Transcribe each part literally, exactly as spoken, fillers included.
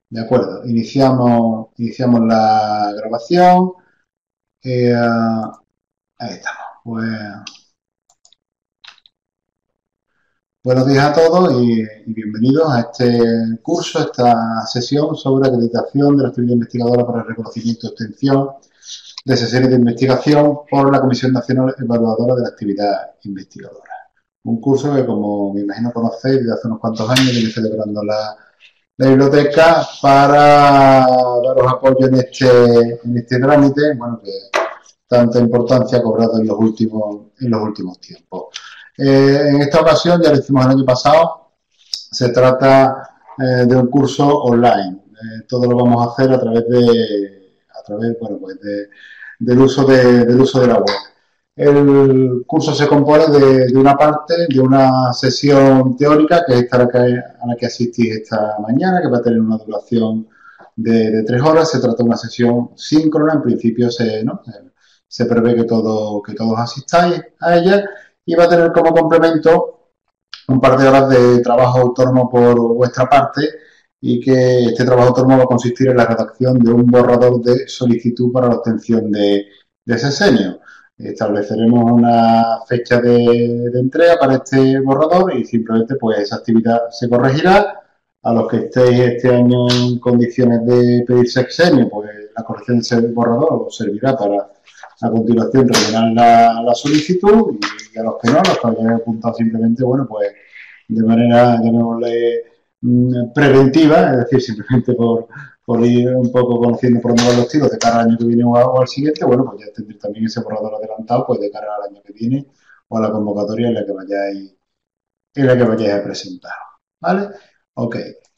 De acuerdo, iniciamos, iniciamos la grabación. Eh, ahí estamos. Pues, buenos días a todos y, y bienvenidos a este curso, esta sesión sobre acreditación de la actividad investigadora para el reconocimiento y obtención de sesiones de investigación por la Comisión Nacional Evaluadora de la Actividad Investigadora. Un curso que, como me imagino conocéis, desde hace unos cuantos años viene celebrando la, la biblioteca para daros apoyo en este, en este trámite, bueno, que tanta importancia ha cobrado en los últimos, en los últimos tiempos. Eh, en esta ocasión, ya lo hicimos el año pasado, se trata eh, de un curso online. Eh, todo lo vamos a hacer a través de, a través, bueno, pues de, del, uso de, del uso de la web. El curso se compone de, de una parte, de una sesión teórica, que es esta a la que, a la que asistí esta mañana, que va a tener una duración de, de tres horas. Se trata de una sesión síncrona, en principio se, ¿no? se prevé que, todo, que todos asistáis a ella, y va a tener como complemento un par de horas de trabajo autónomo por vuestra parte, y que este trabajo autónomo va a consistir en la redacción de un borrador de solicitud para la obtención de, de sesenio. Estableceremos una fecha de, de entrega para este borrador y simplemente pues esa actividad se corregirá. A los que estéis este año en condiciones de pedir sexenio, pues la corrección de ese borrador os servirá para a continuación rellenar la, la solicitud, y a los que no, los que hayáis apuntado simplemente, bueno, pues de manera, llamémosle, preventiva, es decir, simplemente por, por ir un poco conociendo por dónde van los tiros de cara al año que viene o, a, o al siguiente, bueno, pues ya tendréis también ese borrador adelantado, pues de cara al año que viene o a la convocatoria en la que vayáis, en la que vayáis a presentar, ¿vale? Ok.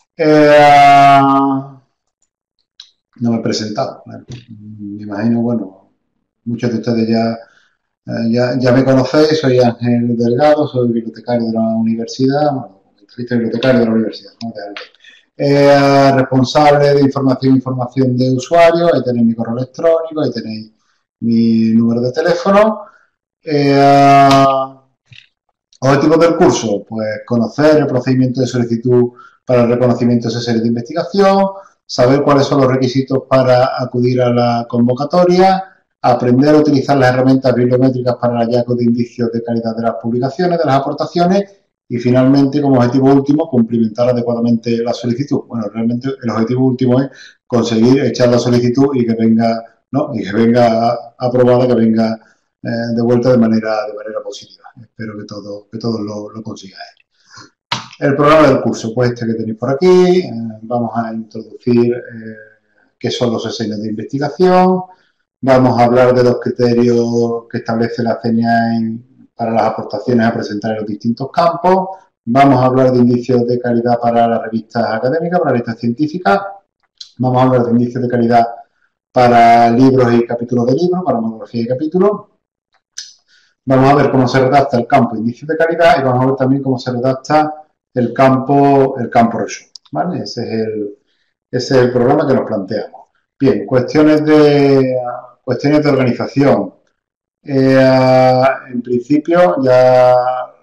Eh, no me he presentado, ¿vale? Me imagino, bueno, muchos de ustedes ya, eh, ya, ya me conocéis, soy Ángel Delgado, soy bibliotecario de la universidad, bueno, bibliotecario de la universidad, ¿no? De eh, responsable de información e información de usuario. Ahí tenéis mi correo electrónico, ahí tenéis mi número de teléfono. Eh, Objetivos del curso, pues conocer el procedimiento de solicitud para el reconocimiento de esa serie de investigación, saber cuáles son los requisitos para acudir a la convocatoria, aprender a utilizar las herramientas bibliométricas para el hallazgo de indicios de calidad de las publicaciones, de las aportaciones, y finalmente, como objetivo último, cumplimentar adecuadamente la solicitud. Bueno, realmente el objetivo último es conseguir echar la solicitud y que venga, ¿no? Y que venga aprobada, que venga eh, de vuelta de manera, de manera positiva. Espero que, todo, que todos lo, lo consigáis. El programa del curso, pues este que tenéis por aquí. Eh, vamos a introducir eh, qué son los ensayos de investigación. Vamos a hablar de los criterios que establece la C N I A para las aportaciones a presentar en los distintos campos. Vamos a hablar de indicios de calidad para las revistas académicas, para las revistas científicas. Vamos a hablar de indicios de calidad para libros y capítulos de libros, para monografía y capítulos. Vamos a ver cómo se redacta el campo indicios de calidad, y vamos a ver también cómo se redacta el campo, el campo resumen, ¿vale? Ese es el, ese es el programa que nos planteamos. Bien, cuestiones de, cuestiones de organización. Eh, en principio, ya,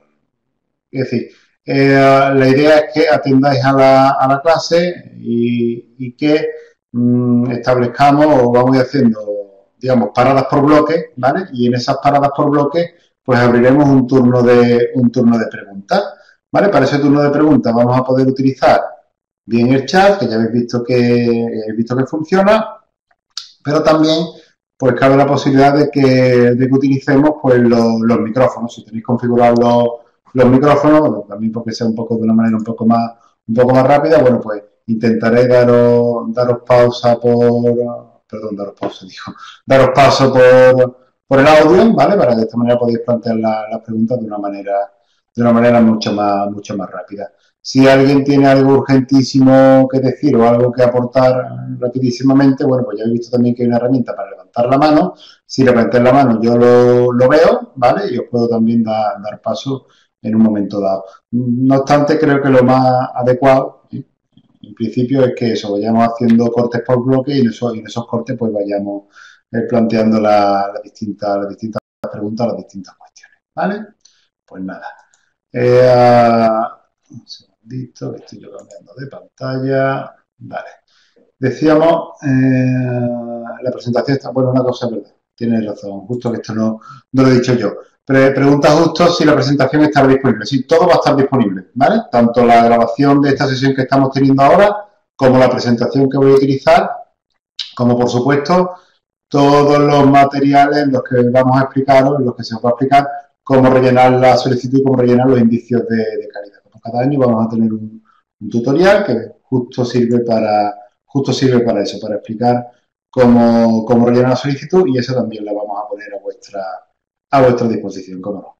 es decir, eh, la idea es que atendáis a la, a la clase y, y que mmm, establezcamos o vamos haciendo, digamos, paradas por bloque, ¿vale? Y en esas paradas por bloque, pues abriremos un turno de, un turno de preguntas, ¿vale? Para ese turno de preguntas vamos a poder utilizar bien el chat, que ya habéis visto que, ya habéis visto que funciona, pero también pues cabe la posibilidad de que, de que utilicemos pues los, los micrófonos. Si tenéis configurados los, los micrófonos, también porque sea un poco de una manera un poco más, un poco más rápida, bueno, pues intentaré daros, daros pausa por, perdón, daros pausa, dijo, daros paso por, por el audio, ¿vale? Para que de esta manera podáis plantear las la preguntas de una manera, de una manera mucho más, mucho más rápida. Si alguien tiene algo urgentísimo que decir o algo que aportar rapidísimamente, bueno, pues ya he visto también que hay una herramienta para levantar la mano. Si levantáis la mano yo lo, lo veo, ¿vale? Y os puedo también da, dar paso en un momento dado. No obstante, creo que lo más adecuado, ¿sí?, en principio, es que eso, vayamos haciendo cortes por bloque, y en esos, y en esos cortes pues vayamos eh, planteando las la distintas, las distintas preguntas, las distintas cuestiones, ¿vale? Pues nada. Eh, un segundito, que estoy yo cambiando de pantalla. Vale. Decíamos, eh, la presentación está, bueno, una cosa es verdad, tienes razón, justo que esto no, no lo he dicho yo. Pre pregunta justo si la presentación está disponible. Sí, todo va a estar disponible, ¿vale? Tanto la grabación de esta sesión que estamos teniendo ahora, como la presentación que voy a utilizar, como por supuesto todos los materiales en los que vamos a explicaros, en los que se os va a explicar cómo rellenar la solicitud y cómo rellenar los indicios de, de calidad. Como cada año vamos a tener un, un tutorial que justo sirve para justo sirve para eso, para explicar cómo, cómo rellenar la solicitud y eso también lo vamos a poner a vuestra, a vuestra disposición, cómo no.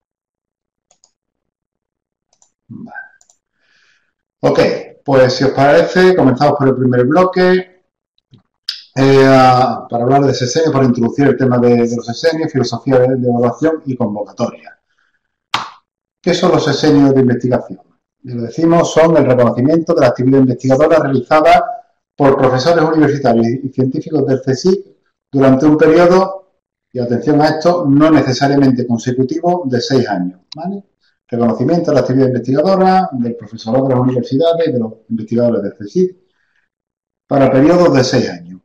Vale. Ok, pues si os parece, comenzamos por el primer bloque. Eh, para hablar de sesenios, para introducir el tema de, de los sesenios, filosofía de, de evaluación y convocatoria. ¿Qué son los sesenios de investigación? Y lo decimos, son el reconocimiento de la actividad investigadora realizada por profesores universitarios y científicos del CSIC durante un periodo, y atención a esto, no necesariamente consecutivo, de seis años. ¿Vale? Reconocimiento de la actividad investigadora, del profesorado de las universidades y de los investigadores del CSIC para periodos de seis años.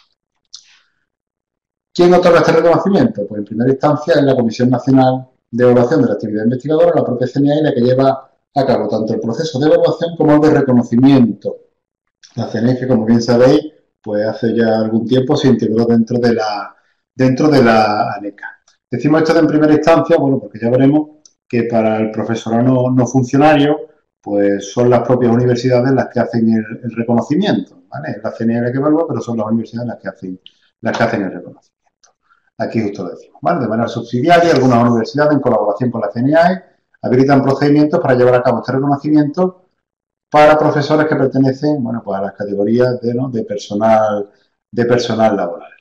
¿Quién otorga este reconocimiento? Pues en primera instancia es la Comisión Nacional de Evaluación de la Actividad Investigadora, la propia C N I, la que lleva a cabo tanto el proceso de evaluación como el de reconocimiento. La C N I, que como bien sabéis, pues hace ya algún tiempo se integró dentro de la, dentro de la ANECA. Decimos esto de en primera instancia, bueno, porque ya veremos que para el profesorado no, no funcionario, pues son las propias universidades las que hacen el, el reconocimiento, ¿vale? Es la C N I la que evalúa, pero son las universidades las que hacen, las que hacen el reconocimiento. Aquí justo lo decimos, ¿vale? De manera subsidiaria, algunas universidades, en colaboración con la C N I, habilitan procedimientos para llevar a cabo este reconocimiento para profesores que pertenecen, bueno, pues a las categorías de, ¿no? de personal, de personal laboral.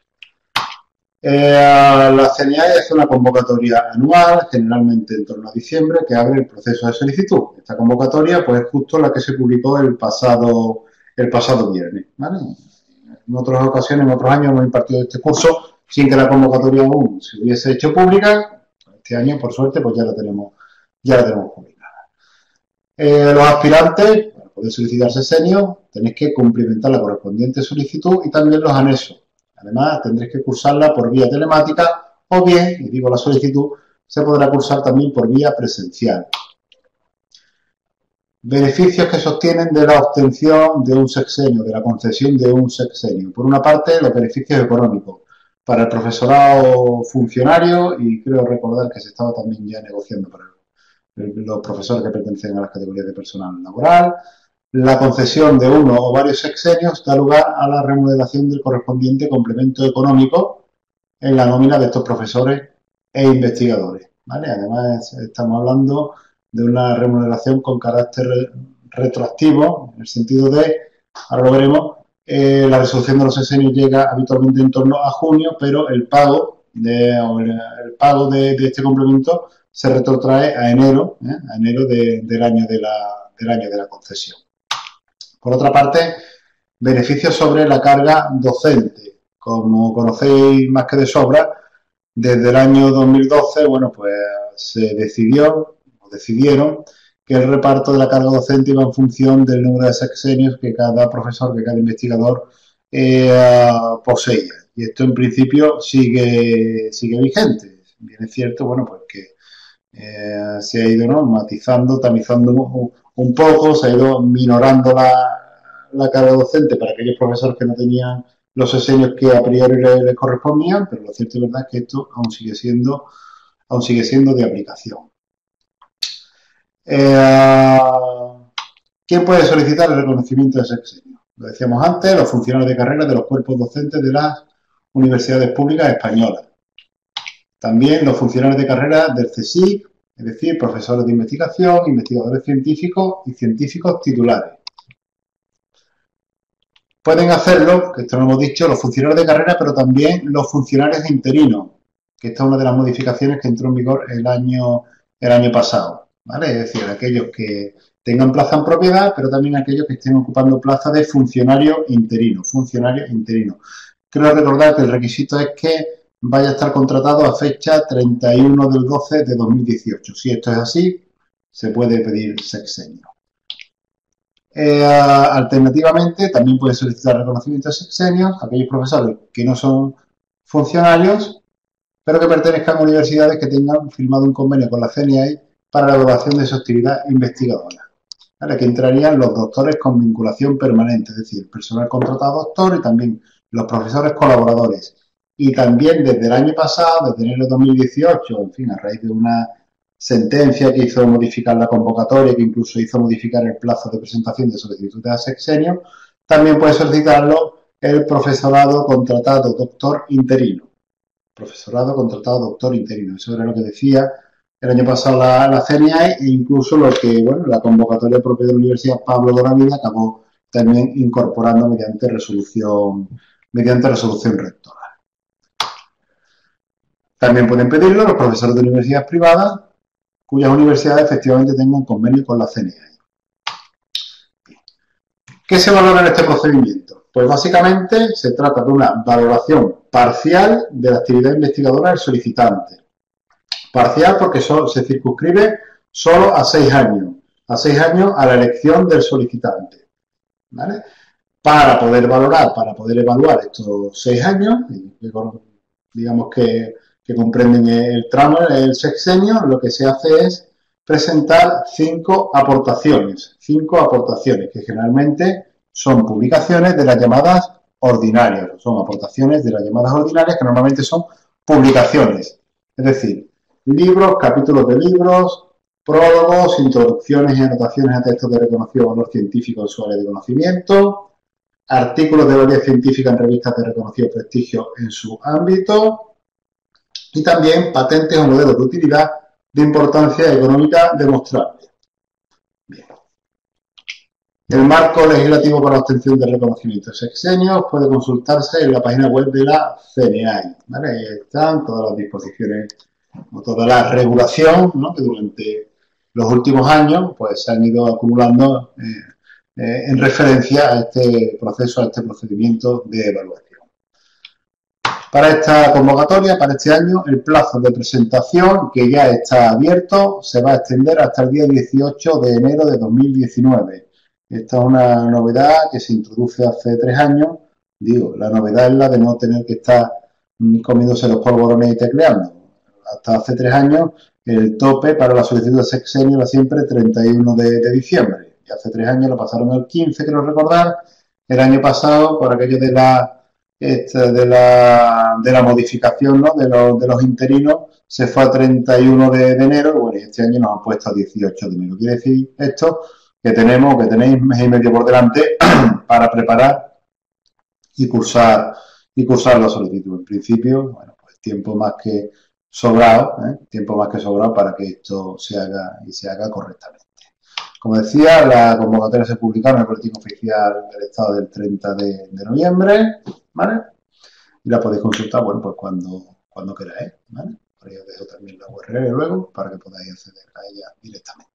Eh, la C N I hace una convocatoria anual, generalmente en torno a diciembre, que abre el proceso de solicitud. Esta convocatoria, pues, es justo la que se publicó el pasado, el pasado viernes, ¿vale? En otras ocasiones, en otros años, hemos impartido este curso sin que la convocatoria aún se hubiese hecho pública. Este año, por suerte, pues ya la tenemos, ya la tenemos publicada. Eh, los aspirantes, para poder solicitar sesenios, tenéis que cumplimentar la correspondiente solicitud y también los anexos. Además, tendréis que cursarla por vía telemática o bien, y digo la solicitud, se podrá cursar también por vía presencial. Beneficios que se obtienen de la obtención de un sexenio, de la concesión de un sexenio. Por una parte, los beneficios económicos para el profesorado funcionario y creo recordar que se estaba también ya negociando para los profesores que pertenecen a las categorías de personal laboral. La concesión de uno o varios sexenios da lugar a la remuneración del correspondiente complemento económico en la nómina de estos profesores e investigadores, ¿vale? Además, estamos hablando de una remuneración con carácter retroactivo, en el sentido de, ahora lo veremos, eh, la resolución de los sexenios llega habitualmente en torno a junio, pero el pago de, o el, el pago de, de este complemento se retrotrae a enero, ¿eh? a enero de, del, año de la, del año de la concesión. Por otra parte, beneficios sobre la carga docente. Como conocéis más que de sobra, desde el año dos mil doce, bueno, pues se decidió, o decidieron, que el reparto de la carga docente iba en función del número de sexenios que cada profesor, que cada investigador eh, poseía. Y esto en principio sigue, sigue vigente. Bien es cierto, bueno, pues que eh, se ha ido, ¿no?, matizando, tamizando un, un poco, se ha ido minorando la, la carga docente para aquellos profesores que no tenían los sexenios que a priori les, les correspondían, pero lo cierto y verdad es que esto aún sigue siendo, aún sigue siendo de aplicación. Eh, ¿Quién puede solicitar el reconocimiento de sexenio? Lo decíamos antes, los funcionarios de carrera de los cuerpos docentes de las universidades públicas españolas. También los funcionarios de carrera del CSIC, es decir, profesores de investigación, investigadores científicos y científicos titulares. Pueden hacerlo, que esto lo hemos dicho, los funcionarios de carrera, pero también los funcionarios interinos, que esta es una de las modificaciones que entró en vigor el año, el año pasado, ¿vale? Es decir, aquellos que tengan plaza en propiedad, pero también aquellos que estén ocupando plaza de funcionario interino, funcionario interino. Quiero recordar que el requisito es que vaya a estar contratado a fecha treinta y uno del doce de dos mil dieciocho. Si esto es así, se puede pedir sexenio. Eh, alternativamente, también pueden solicitar reconocimiento de sexenios aquellos profesores que no son funcionarios, pero que pertenezcan a universidades que tengan firmado un convenio con la C N I A para la evaluación de su actividad investigadora. ¿Vale? Que entrarían los doctores con vinculación permanente, es decir, personal contratado doctor y también los profesores colaboradores. Y también desde el año pasado, desde enero de dos mil dieciocho, en fin, a raíz de una sentencia que hizo modificar la convocatoria, que incluso hizo modificar el plazo de presentación de solicitudes a sexenio, también puede solicitarlo el profesorado contratado doctor interino. Profesorado contratado doctor interino. Eso era lo que decía el año pasado la, la C N I A e incluso lo que, bueno, la convocatoria propia de la Universidad Pablo de Olavide acabó también incorporando mediante resolución, mediante resolución rectoral. También pueden pedirlo los profesores de universidades privadas cuyas universidades efectivamente tengan convenio con la C N I A. ¿Qué se valora en este procedimiento? Pues básicamente se trata de una valoración parcial de la actividad investigadora del solicitante. Parcial porque solo, se circunscribe solo a seis años, a seis años a la elección del solicitante. ¿Vale? Para poder valorar, para poder evaluar estos seis años, digamos que, que comprenden el tramo, el sexenio, lo que se hace es presentar cinco aportaciones, cinco aportaciones que generalmente son publicaciones de las llamadas ordinarias, son aportaciones de las llamadas ordinarias que normalmente son publicaciones, es decir, libros, capítulos de libros, prólogos, introducciones y anotaciones a textos de reconocido valor científico en su área de conocimiento, artículos de validez científica en revistas de reconocido prestigio en su ámbito y también patentes o modelos de utilidad de importancia económica demostrable. Bien. El marco legislativo para la obtención de reconocimiento de sexenios puede consultarse en la página web de la C N I A. ¿Vale? Ahí están todas las disposiciones, toda la regulación, ¿no? Que durante los últimos años pues, se han ido acumulando eh, eh, en referencia a este proceso, a este procedimiento de evaluación. Para esta convocatoria, para este año, el plazo de presentación, que ya está abierto, se va a extender hasta el día dieciocho de enero de dos mil diecinueve. Esta es una novedad que se introduce hace tres años. Digo, la novedad es la de no tener que estar mmm, comiéndose los polvorones y tecleando. Hasta hace tres años, el tope para la solicitud de sexenio era siempre treinta y uno de, de diciembre. Y hace tres años lo pasaron al quince, quiero recordar. El año pasado, por aquello de la... Este, de, la, de la modificación, ¿no? de, los, de los interinos, se fue a treinta y uno de, de enero, y bueno, este año nos han puesto a dieciocho de enero. Quiere decir esto que tenemos, que tenéis mes y medio por delante para preparar y cursar, y cursar la solicitud. En principio, bueno, pues tiempo más que sobrado, ¿eh? tiempo más que sobrado para que esto se haga y se haga correctamente. Como decía, la convocatoria se publicaron en el Boletín Oficial del Estado del treinta de noviembre, ¿vale? Y la podéis consultar, bueno, pues cuando, cuando queráis, ¿vale? Por ahí os dejo también la U R L luego para que podáis acceder a ella directamente.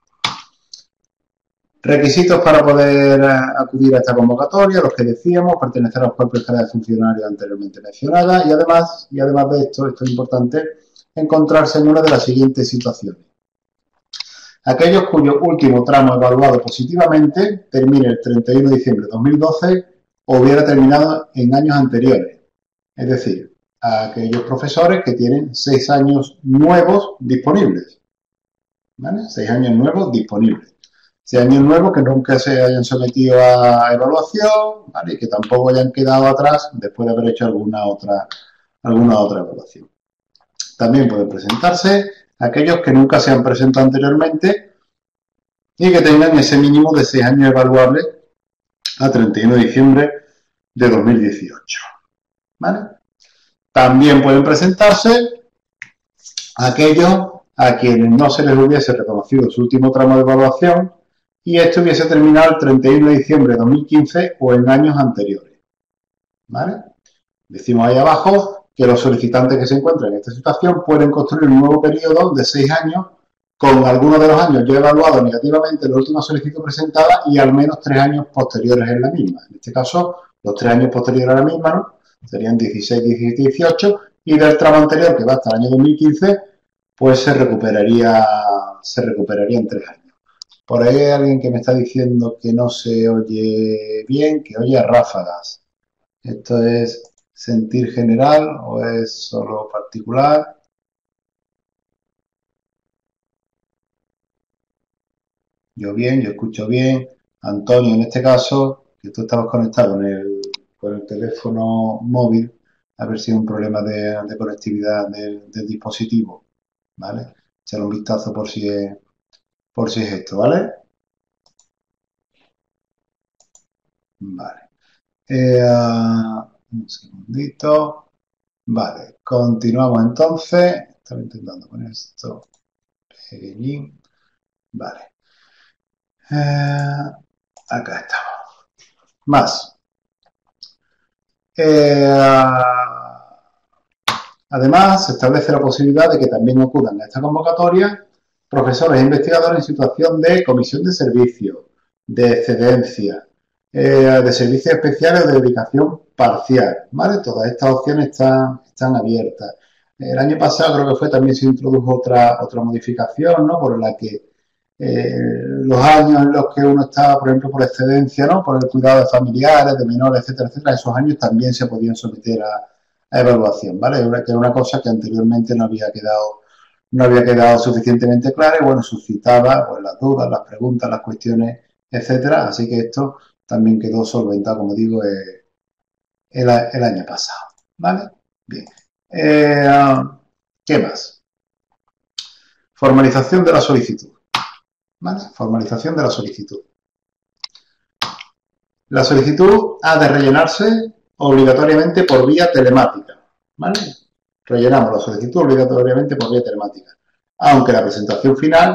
Requisitos para poder acudir a esta convocatoria, los que decíamos, pertenecer a los cuerpos de escala de funcionarios anteriormente mencionadas y además, y además de esto, esto es importante, encontrarse en una de las siguientes situaciones. Aquellos cuyo último tramo evaluado positivamente termine el treinta y uno de diciembre de dos mil doce o hubiera terminado en años anteriores. Es decir, a aquellos profesores que tienen seis años nuevos disponibles. ¿Vale? Seis años nuevos disponibles. Seis años nuevos que nunca se hayan sometido a evaluación, ¿vale? Y que tampoco hayan quedado atrás después de haber hecho alguna otra, alguna otra evaluación. También pueden presentarse aquellos que nunca se han presentado anteriormente y que tengan ese mínimo de seis años evaluables a treinta y uno de diciembre de dos mil dieciocho. ¿Vale? También pueden presentarse aquellos a quienes no se les hubiese reconocido su último tramo de evaluación y este hubiese terminado el treinta y uno de diciembre de dos mil quince o en años anteriores. ¿Vale? Decimos ahí abajo que los solicitantes que se encuentran en esta situación pueden construir un nuevo periodo de seis años con algunos de los años ya evaluados negativamente en la última solicitud presentada y al menos tres años posteriores en la misma. En este caso, los tres años posteriores a la misma, ¿no? Serían dieciséis, diecisiete, dieciocho y del tramo anterior, que va hasta el año dos mil quince, pues se recuperaría, se recuperaría en tres años. Por ahí hay alguien que me está diciendo que no se oye bien, que oye a ráfagas. ¿Esto es sentir general o es solo particular? Yo bien, yo escucho bien. Antonio, en este caso, que tú estabas conectado con el, con el teléfono móvil, a ver si es un problema de, de conectividad del, del dispositivo, ¿vale? Echar un vistazo por si es, por si es esto, ¿vale? Vale. Eh, uh, un segundito. Vale, continuamos entonces. Estaba intentando poner esto pequeñín. Vale. Eh, acá estamos. Más. Eh, además, se establece la posibilidad de que también acudan a esta convocatoria profesores e investigadores en situación de comisión de servicio, de excedencia, eh, de servicios especiales o de dedicación parcial, ¿vale? Todas estas opciones están, están abiertas. El año pasado creo que fue también se introdujo otra, otra modificación, ¿no? Por la que eh, los años en los que uno estaba, por ejemplo, por excedencia, ¿no? Por el cuidado de familiares, de menores, etcétera, etcétera, esos años también se podían someter a, a evaluación, ¿vale? Que era una cosa que anteriormente no había quedado, no había quedado suficientemente clara y, bueno, suscitaba pues, las dudas, las preguntas, las cuestiones, etcétera. Así que esto también quedó solventado, como digo, eh, el, el año pasado, ¿vale? Bien. Eh, ¿Qué más? Formalización de la solicitud. ¿Vale? Formalización de la solicitud. La solicitud ha de rellenarse obligatoriamente por vía telemática. ¿Vale? Rellenamos la solicitud obligatoriamente por vía telemática. Aunque la presentación final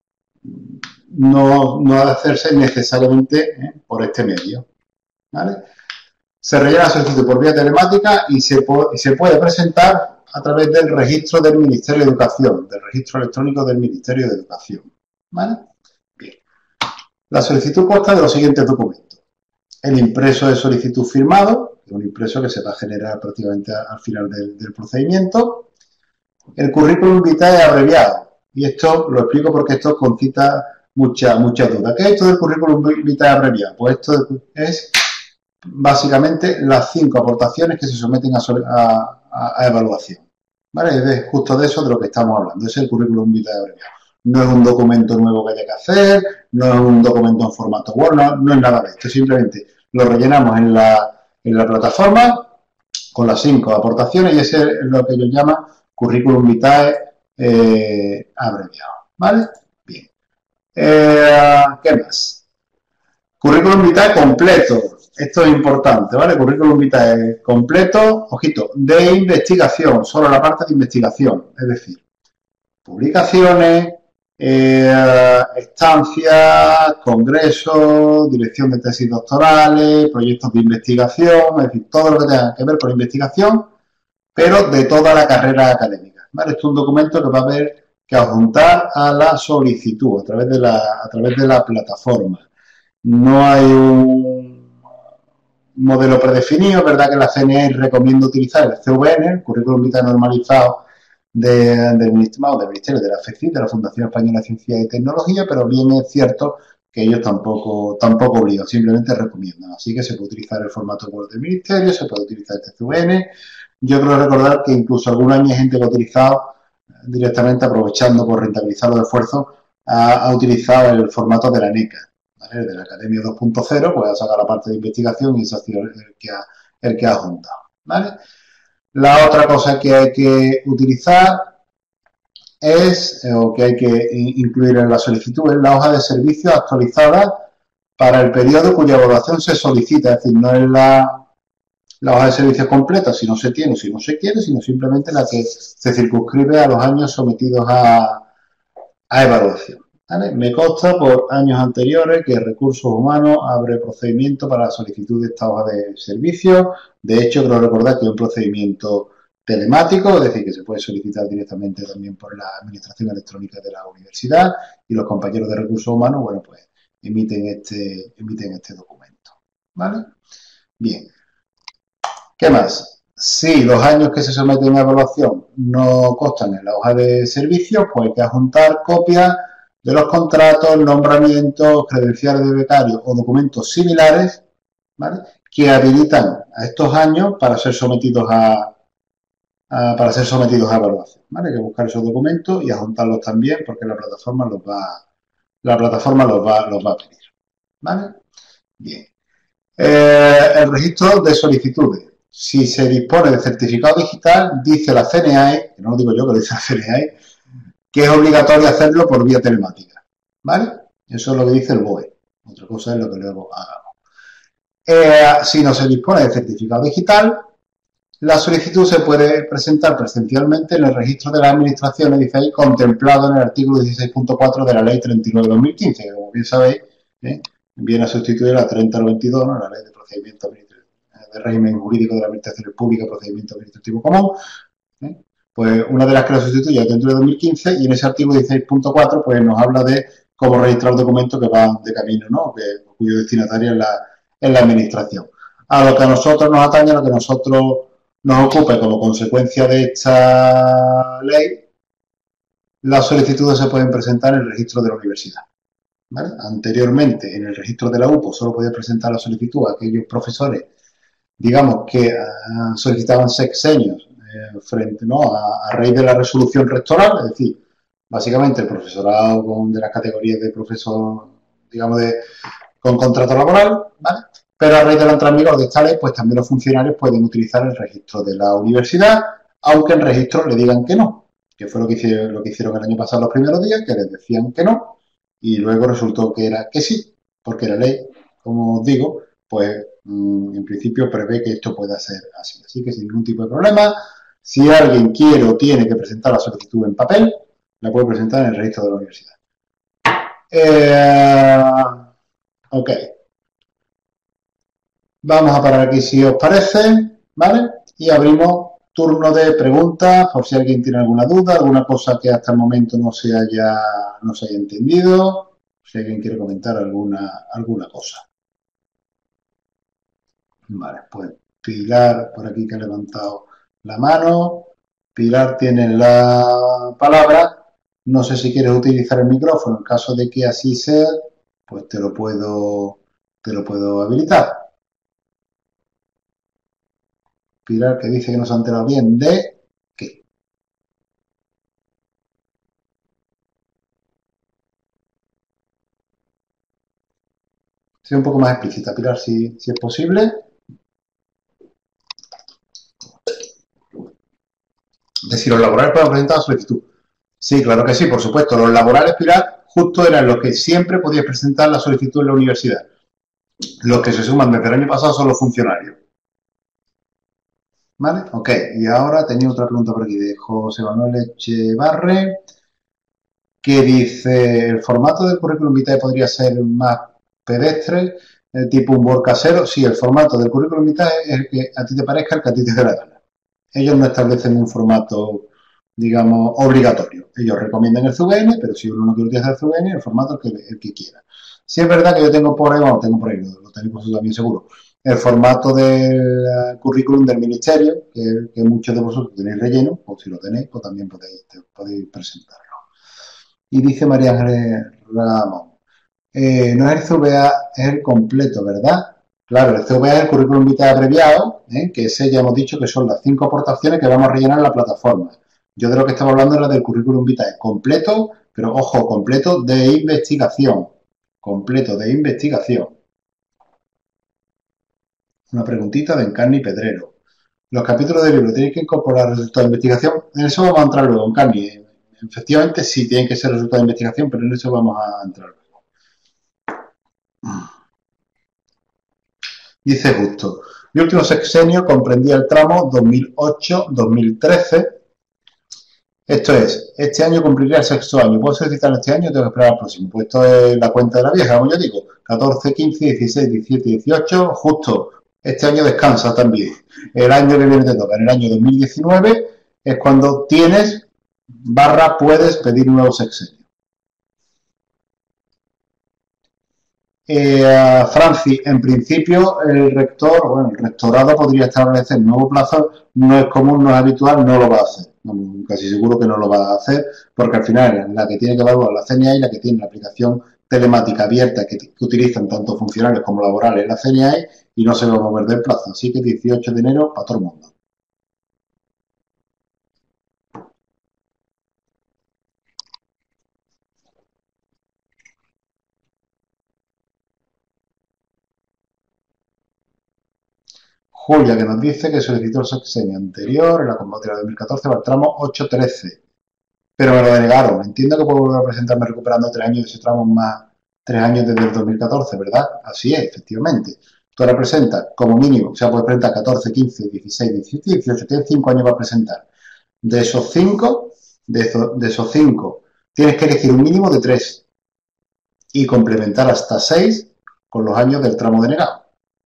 no, no ha de hacerse necesariamente ¿eh? por este medio. ¿Vale? Se rellena la solicitud por vía telemática y se, y se puede presentar a través del registro del Ministerio de Educación, del registro electrónico del Ministerio de Educación. ¿Vale? Bien. La solicitud consta de los siguientes documentos. El impreso de solicitud firmado, que es un impreso que se va a generar prácticamente al final del, del procedimiento. El currículum vitae abreviado. Y esto lo explico porque esto concita muchas mucha dudas. ¿Qué es esto del currículum vitae abreviado? Pues esto es básicamente las cinco aportaciones que se someten a, a, a evaluación. ¿Vale? Es justo de eso de lo que estamos hablando. Es el currículum vitae abreviado. No es un documento nuevo que haya que hacer, no es un documento en formato Word, no, no es nada de esto. Simplemente lo rellenamos en la, en la plataforma con las cinco aportaciones y ese es lo que ellos llaman currículum vitae eh, abreviado. ¿Vale? Bien. Eh, ¿Qué más? Currículum vitae completo. Esto es importante, ¿vale? Currículum vitae completo, ojito, de investigación, solo la parte de investigación, es decir, publicaciones, eh, estancias, congresos, dirección de tesis doctorales, proyectos de investigación, es decir, todo lo que tenga que ver con investigación, pero de toda la carrera académica, ¿vale? Esto es un documento que va a haber que adjuntar a la solicitud a través de la, a través de la plataforma. No hay un modelo predefinido, ¿verdad? Que la C N E recomienda utilizar el C V N, el currículum vitae normalizado de, del, Ministerio, del Ministerio de la F E C I, de la Fundación Española de Ciencia y Tecnología, pero bien es cierto que ellos tampoco, tampoco obligan, simplemente recomiendan. Así que se puede utilizar el formato Word del Ministerio, se puede utilizar este C V N. Yo creo recordar que incluso algún año hay gente que ha utilizado directamente, aprovechando por rentabilizar los esfuerzos, ha, ha utilizado el formato de la NECA, ¿vale? De la Academia dos punto cero, pues ha sacado la parte de investigación y eso ha sido el que ha, el que ha juntado, ¿vale? La otra cosa que hay que utilizar es, o que hay que incluir en la solicitud, es la hoja de servicio actualizada para el periodo cuya evaluación se solicita, es decir, no es la, la hoja de servicio completa si no se tiene o si no se quiere, sino simplemente la que se circunscribe a los años sometidos a, a evaluación. ¿Vale? Me consta por años anteriores que Recursos Humanos abre procedimiento para la solicitud de esta hoja de servicio. De hecho, creo recordar que es un procedimiento telemático, es decir, que se puede solicitar directamente también por la Administración Electrónica de la Universidad y los compañeros de Recursos Humanos, bueno, pues emiten este, emiten este documento. ¿Vale? Bien. ¿Qué más? Si los años que se someten a evaluación no constan en la hoja de servicio, pues hay que adjuntar copias de los contratos, nombramientos, credenciales de becario o documentos similares, ¿vale?, que habilitan a estos años para ser sometidos a, a para ser sometidos a evaluación, ¿vale? Hay que buscar esos documentos y adjuntarlos también porque la plataforma los va, la plataforma los va, los va a pedir, ¿vale? Bien. Eh, el registro de solicitudes. Si se dispone de certificado digital, dice la C N A E, que no lo digo yo, que lo dice la C N A E, que es obligatorio hacerlo por vía telemática, ¿vale? Eso es lo que dice el B O E. Otra cosa es lo que luego hagamos. Eh, si no se dispone de certificado digital, la solicitud se puede presentar presencialmente en el registro de las administraciones, dice ahí, contemplado en el artículo dieciséis punto cuatro de la ley treinta y nueve de dos mil quince, que como bien sabéis, ¿eh?, viene a sustituir la treinta noventa y dos, ¿no?, la ley de procedimiento de régimen jurídico de la administración pública, procedimiento administrativo común, ¿eh? Pues una de las que la sustituye es dentro de dos mil quince y en ese artículo dieciséis punto cuatro pues nos habla de cómo registrar documentos que van de camino, ¿no?, que, cuyo destinatario es la, es la administración. A lo que a nosotros nos atañe, a lo que a nosotros nos ocupe como consecuencia de esta ley, las solicitudes se pueden presentar en el registro de la universidad, ¿vale? Anteriormente, en el registro de la U P O solo podía presentar la solicitud a aquellos profesores, digamos, que uh, solicitaban sexenios eh, frente, ¿no?, a, a raíz de la resolución rectoral, es decir, básicamente el profesorado con, de las categorías de profesor, digamos, de, con contrato laboral, ¿vale? Pero a raíz de la entrada en vigor de esta ley, pues también los funcionarios pueden utilizar el registro de la universidad, aunque en registro le digan que no, que fue lo que hicieron, lo que hicieron el año pasado los primeros días, que les decían que no, y luego resultó que era que sí, porque la ley, como os digo, pues mmm, en principio prevé que esto pueda ser así. Así que sin ningún tipo de problema, si alguien quiere o tiene que presentar la solicitud en papel, la puede presentar en el registro de la universidad. Eh, ok. Vamos a parar aquí si os parece, ¿vale? Y abrimos turno de preguntas por si alguien tiene alguna duda, alguna cosa que hasta el momento no se haya, no se haya entendido, si alguien quiere comentar alguna, alguna cosa. Vale, pues Pilar, por aquí que ha levantado la mano. Pilar tiene la palabra. No sé si quieres utilizar el micrófono. En caso de que así sea, pues te lo puedo, te lo puedo habilitar. Pilar, que dice que no se ha enterado bien de qué. Sea un poco más explícita, Pilar, si, si es posible. Es decir, los laborales pueden presentar la solicitud. Sí, claro que sí, por supuesto. Los laborales, Pilar, justo eran los que siempre podías presentar la solicitud en la universidad. Los que se suman desde el año pasado son los funcionarios. ¿Vale? Ok, y ahora tenía otra pregunta por aquí de José Manuel Echevarre, que dice, ¿el formato del currículum vitae podría ser más pedestre, eh, tipo un Word casero? Sí, el formato del currículum vitae es el que a ti te parezca, el que a ti te dé la gana. Ellos no establecen un formato, digamos, obligatorio. Ellos recomiendan el C V N, pero si uno no quiere utilizar el C V N, el formato es el que, el que quiera. Sí es verdad que yo tengo por ahí, bueno, tengo por ahí, lo, lo tenéis vosotros también seguro, el formato del currículum del ministerio, que, que muchos de vosotros tenéis relleno, o si lo tenéis, pues también podéis, podéis presentarlo. Y dice María Ángeles Ramón, eh, no es el C V A, es el completo, ¿verdad? Claro, el C V A es el currículum vitae abreviado, ¿eh? Que ese ya hemos dicho que son las cinco aportaciones que vamos a rellenar en la plataforma. Yo de lo que estaba hablando era del currículum vitae completo, pero ojo, completo de investigación. Completo de investigación. Una preguntita de Encarni Pedrero. Los capítulos del libro tienen que incorporar resultados de investigación. En eso vamos a entrar luego, Encarni. Efectivamente, sí tienen que ser resultados de investigación, pero en eso vamos a entrar luego. Dice Justo. Mi último sexenio comprendía el tramo dos mil ocho dos mil trece. Esto es, este año cumpliría el sexto año. ¿Puedo solicitar este año o tengo que esperar al próximo? Pues esto es la cuenta de la vieja, como yo digo. catorce, quince, dieciséis, diecisiete, dieciocho. Justo. Este año descansa también. El año que viene te toca. En el año dos mil diecinueve es cuando tienes, barra, puedes pedir un nuevo sexenio. Eh, Francis, en principio el rector, bueno, el rectorado podría establecer nuevo plazo, no es común, no es habitual, no lo va a hacer. Casi seguro que no lo va a hacer, porque al final la que tiene que evaluar la C N A y la que tiene la aplicación telemática abierta que, que utilizan tanto funcionarios como laborales la C N A y no se va a mover del plazo. Así que dieciocho de enero para todo el mundo. Julia, que nos dice que solicitó el sexenio anterior en la convocatoria de dos mil catorce para el tramo ocho trece, pero me lo denegaron. Entiendo que puedo volver a presentarme recuperando tres años de ese tramo más tres años desde el dos mil catorce, ¿verdad? Así es, efectivamente. Tú ahora presentas como mínimo, o sea, puedes presentar catorce, quince, dieciséis, diecisiete, dieciocho, tienes cinco años para presentar. De esos cinco, de, eso, de esos cinco, tienes que elegir un mínimo de tres y complementar hasta seis con los años del tramo denegado.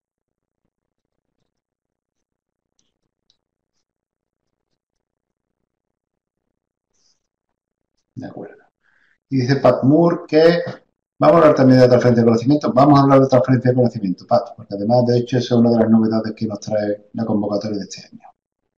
De acuerdo. Y dice Pat Moore que vamos a hablar también de transferencia de conocimiento. Vamos a hablar de transferencia de conocimiento, Pat, porque además, de hecho, esa es una de las novedades que nos trae la convocatoria de este año.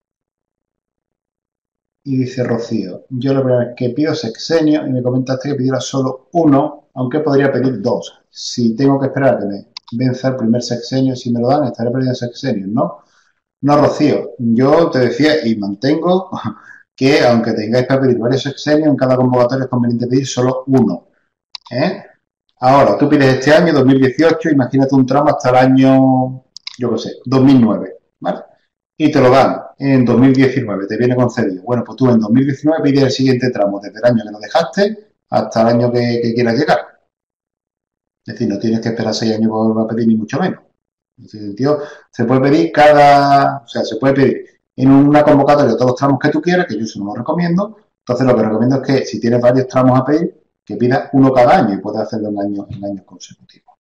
Y dice Rocío, yo la primera vez que pido sexenio y me comentaste que pidiera solo uno, aunque podría pedir dos. Si tengo que esperar a que me venza el primer sexenio, si me lo dan, estaré perdiendo sexenios, ¿no? No, Rocío, yo te decía y mantengo que aunque tengáis para pedir varios sexenios, en cada convocatoria es conveniente pedir solo uno. ¿eh? Ahora, tú pides este año, dos mil dieciocho, imagínate un tramo hasta el año, yo qué sé, dos mil nueve, ¿vale? Y te lo dan en dos mil diecinueve, te viene concedido. Bueno, pues tú en dos mil diecinueve pides el siguiente tramo, desde el año que lo dejaste hasta el año que, que quieras llegar. Es decir, no tienes que esperar seis años para volver a pedir, ni mucho menos. En ese sentido, se puede pedir cada, o sea, se puede pedir en una convocatoria todos los tramos que tú quieras, que yo eso no lo recomiendo. Entonces, lo que recomiendo es que si tienes varios tramos a pedir, que pidas uno cada año y puedes hacerlo en años, en años consecutivos.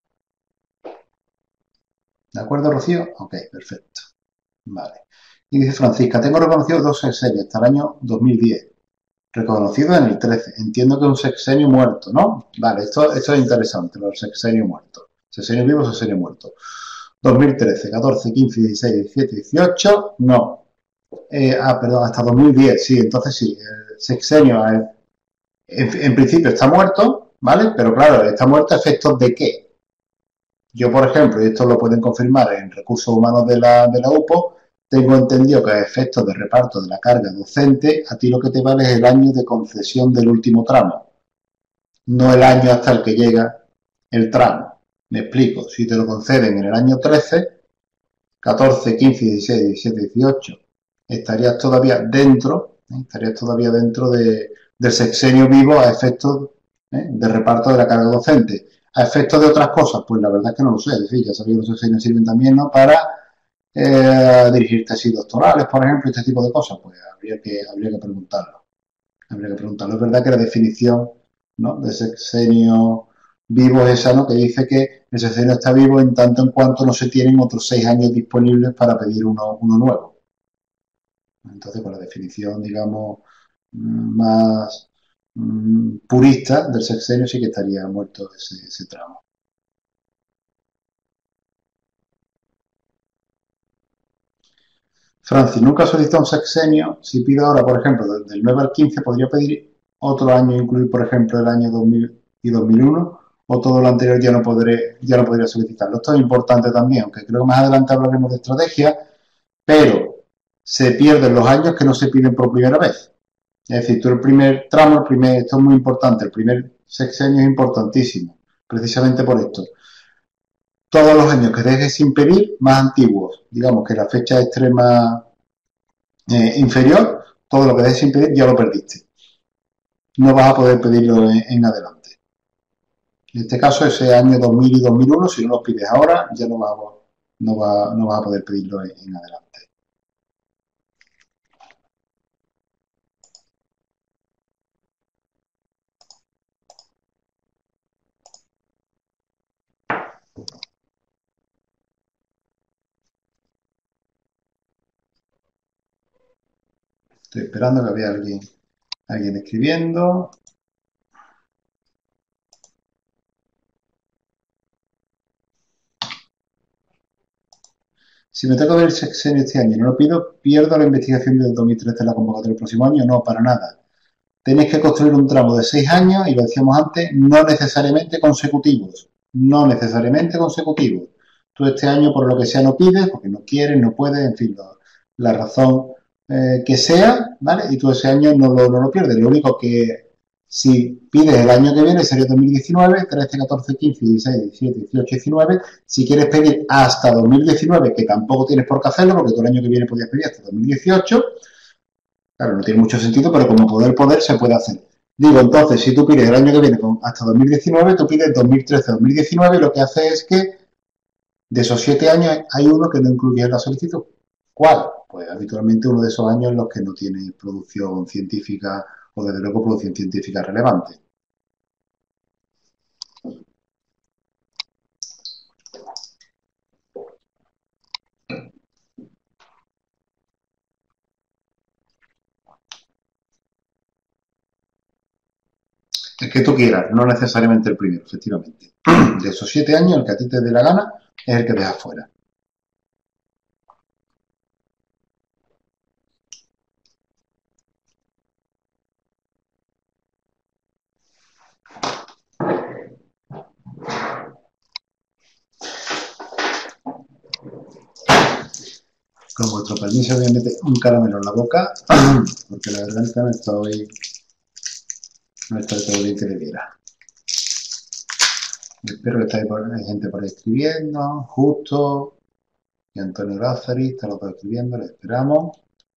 ¿De acuerdo, Rocío? Ok, perfecto. Vale. Y dice Francisca, tengo reconocido dos sexenios hasta el año dos mil diez. Reconocido en el trece. Entiendo que es un sexenio muerto, ¿no? Vale, esto, esto es interesante, los sexenios muertos. Sexenio vivo, sexenio muerto. dos mil trece, catorce, quince, dieciséis, diecisiete, dieciocho, no. Eh, ah, perdón, hasta dos mil diez, sí, entonces sí, el sexenio eh, en, en, principio está muerto, ¿vale? Pero claro, está muerto a efectos de qué. Yo, por ejemplo, y esto lo pueden confirmar en recursos humanos de la, de la U P O, tengo entendido que a efectos de reparto de la carga docente, a ti lo que te vale es el año de concesión del último tramo, no el año hasta el que llega el tramo. Me explico, si te lo conceden en el año trece, catorce, quince, dieciséis, diecisiete, dieciocho, estarías todavía dentro, ¿eh? estarías todavía dentro de, del sexenio vivo a efectos ¿eh? de reparto de la carga docente. A efectos de otras cosas, pues la verdad es que no lo sé. Es decir, ya sabéis que los sexenios sirven también, ¿no?, para eh, dirigir tesis doctorales, por ejemplo, este tipo de cosas. Pues habría que, habría que preguntarlo. Habría que preguntarlo. Es verdad que la definición, ¿no?, de sexenio vivo es esa, ¿no?, que dice que el sexenio está vivo en tanto en cuanto no se tienen otros seis años disponibles para pedir uno, uno nuevo. Entonces, con la definición, digamos, más mmm, purista del sexenio, sí que estaría muerto ese, ese tramo. Francis, nunca solicitado un sexenio. Si pido ahora, por ejemplo, del nueve al quince, podría pedir otro año, incluir, por ejemplo, el año dos mil y dos mil uno, o todo lo anterior ya no podré, ya no podría solicitarlo. Esto es importante también, aunque creo que más adelante hablaremos de estrategia, pero se pierden los años que no se piden por primera vez. Es decir, tú el primer tramo, el primer, esto es muy importante, el primer sexenio es importantísimo, precisamente por esto. Todos los años que dejes sin pedir, más antiguos, digamos que la fecha extrema eh, inferior, todo lo que dejes sin pedir ya lo perdiste. No vas a poder pedirlo en, en adelante. En este caso, ese año dos mil y dos mil uno, si no los pides ahora, ya no vas a, no va, no vas a poder pedirlo en, en adelante. Estoy esperando que había alguien, alguien escribiendo. Si me toca ver el sexenio este año y no lo pido, ¿pierdo la investigación del dos mil trece en la convocatoria del próximo año? No, para nada. Tenéis que construir un tramo de seis años, y lo decíamos antes, no necesariamente consecutivos. No necesariamente consecutivos. Tú este año, por lo que sea, no pides, porque no quieres, no puedes, en fin, lo, la razón eh, que sea, ¿vale? Y tú ese año no lo, no lo pierdes. Lo único que si pides el año que viene sería dos mil diecinueve, trece, catorce, quince, dieciséis, diecisiete, dieciocho, diecinueve. Si quieres pedir hasta dos mil diecinueve, que tampoco tienes por qué hacerlo, porque tú el año que viene podías pedir hasta dos mil dieciocho. Claro, no tiene mucho sentido, pero como poder poder se puede hacer. Digo, entonces, si tú pides el año que viene hasta dos mil diecinueve, tú pides dos mil trece, dos mil diecinueve, y lo que hace es que de esos siete años hay uno que no incluye en la solicitud. ¿Cuál? Pues habitualmente uno de esos años en los que no tiene producción científica o desde luego producción científica relevante. El que tú quieras, no necesariamente el primero, efectivamente. De esos siete años, el que a ti te dé la gana es el que dejas fuera. Con vuestro permiso voy a meter un caramelo en la boca, porque la garganta me está hoy, no está todo bien que debiera. Espero que estáis por, hay gente por ahí escribiendo, Justo y Antonio Lázari, están los dos escribiendo, le esperamos.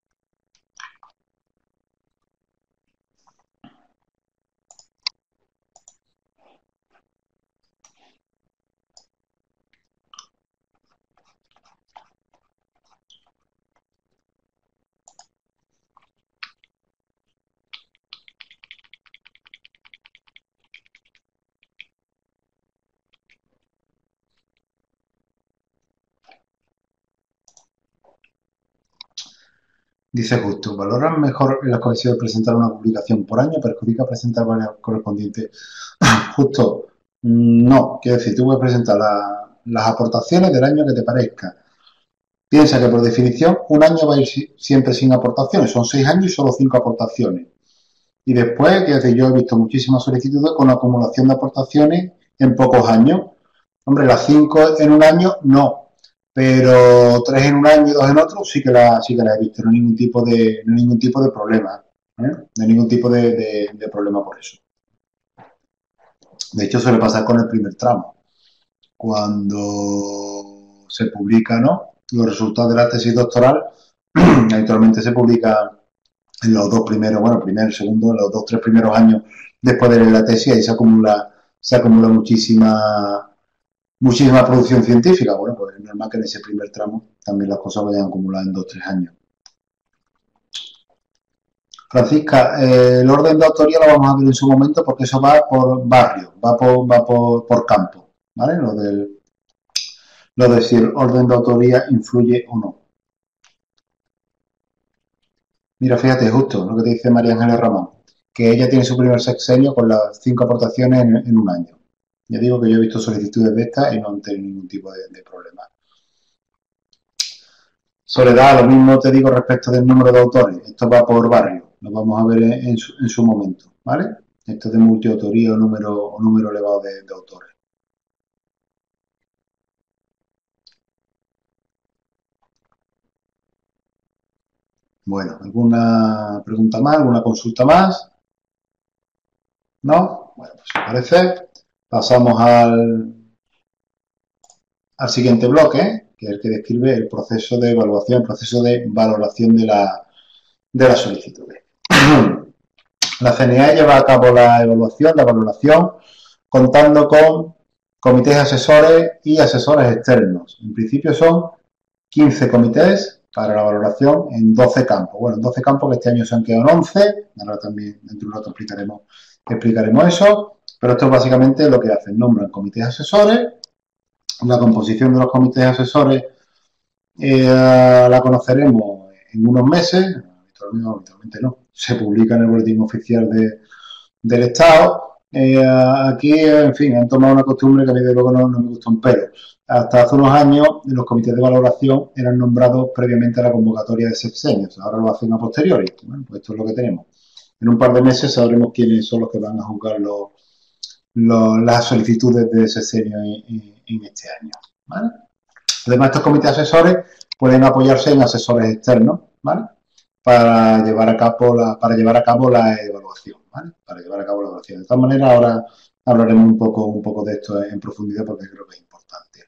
Dice Justo, ¿valoran mejor las condiciones de presentar una publicación por año? ¿Perjudica presentar varias correspondientes? Justo, no. Quiero decir, tú puedes presentar la, las aportaciones del año que te parezca. Piensa que por definición un año va a ir siempre sin aportaciones. Son seis años y solo cinco aportaciones. Y después, quiero decir, yo he visto muchísimas solicitudes con acumulación de aportaciones en pocos años. Hombre, las cinco en un año, no. Pero tres en un año y dos en otro, sí que las sí que la he visto. No hay ningún tipo de, no hay ningún tipo de problema. ¿eh? No hay ningún tipo de, de, de problema por eso. De hecho, suele pasar con el primer tramo. Cuando se publica, ¿no?, los resultados de la tesis doctoral, habitualmente se publica en los dos primeros, bueno, primero, segundo, en los dos, tres primeros años después de la tesis, ahí se acumula, se acumula muchísima, muchísima producción científica. Bueno, pues es normal que en ese primer tramo también las cosas vayan acumuladas en dos, tres años. Francisca, eh, el orden de autoría lo vamos a ver en su momento, porque eso va por barrio, va por, va por, por campo, ¿vale? Lo del, lo de si el orden de autoría influye o no. Mira, fíjate, justo lo que te dice María Ángeles Ramón, que ella tiene su primer sexenio con las cinco aportaciones en, en un año. Ya digo que yo he visto solicitudes de estas y no han tenido ningún tipo de, de problema. Soledad, lo mismo te digo respecto del número de autores. Esto va por barrio, lo vamos a ver en, en, su, en su momento, ¿vale? Esto es de multiautoría o número, o número elevado de, de autores. Bueno, ¿alguna pregunta más? ¿Alguna consulta más? ¿No? Bueno, pues si parece, pasamos al, al siguiente bloque, que es el que describe el proceso de evaluación, el proceso de valoración de la, de la solicitud. La C N E lleva a cabo la evaluación, la valoración, contando con comités asesores y asesores externos. En principio son quince comités para la valoración en doce campos. Bueno, en doce campos que este año se han quedado en once, ahora también dentro de un rato explicaremos, explicaremos eso, pero esto es básicamente lo que hacen. Nombran comités asesores, la composición de los comités asesores eh, la conoceremos en unos meses, habitualmente, habitualmente no, se publica en el boletín oficial de, del Estado, Eh, aquí, en fin, han tomado una costumbre que a mí de luego no, no me gusta un pelo. Hasta hace unos años los comités de valoración eran nombrados previamente a la convocatoria de sexenios, ahora lo hacen a posteriori. Bueno, pues esto es lo que tenemos. En un par de meses sabremos quiénes son los que van a juzgar los, los, las solicitudes de sexenio en, en, en este año. ¿Vale? Además, estos comités asesores pueden apoyarse en asesores externos, ¿vale? Para llevar a cabo la, para llevar a cabo la evaluación, ¿vale? Para llevar a cabo la evaluación. De todas maneras, ahora hablaremos un poco, un poco de esto en profundidad porque creo que es importante.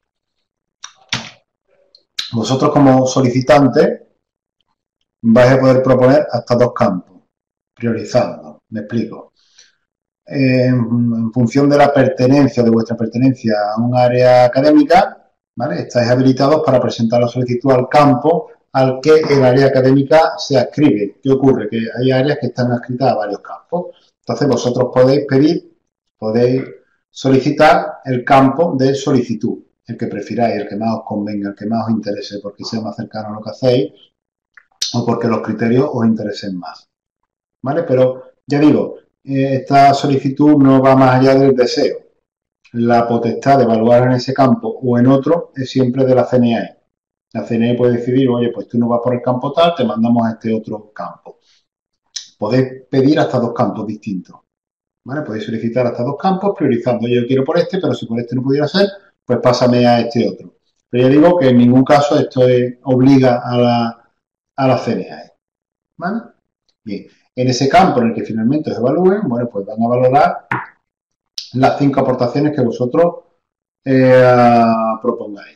Vosotros como solicitantes vais a poder proponer hasta dos campos, priorizando. Me explico. Eh, en función de la pertenencia, de vuestra pertenencia a un área académica, ¿vale? Estáis habilitados para presentar la solicitud al campo al que el área académica se adscribe. ¿Qué ocurre? Que hay áreas que están adscritas a varios campos. Entonces vosotros podéis pedir, podéis solicitar el campo de solicitud, el que prefiráis, el que más os convenga, el que más os interese, porque sea más cercano a lo que hacéis o porque los criterios os interesen más. ¿Vale? Pero ya digo, esta solicitud no va más allá del deseo. La potestad de evaluar en ese campo o en otro es siempre de la C N A E. La C N A E puede decidir, oye, pues tú no vas por el campo tal, te mandamos a este otro campo. Podéis pedir hasta dos campos distintos. ¿Vale? Podéis solicitar hasta dos campos priorizando, yo quiero por este, pero si por este no pudiera ser, pues pásame a este otro. Pero ya digo que en ningún caso esto es, obliga a la, a la C N A E. ¿Vale? Bien. En ese campo en el que finalmente os evalúen, bueno, pues van a valorar las cinco aportaciones que vosotros eh, propongáis.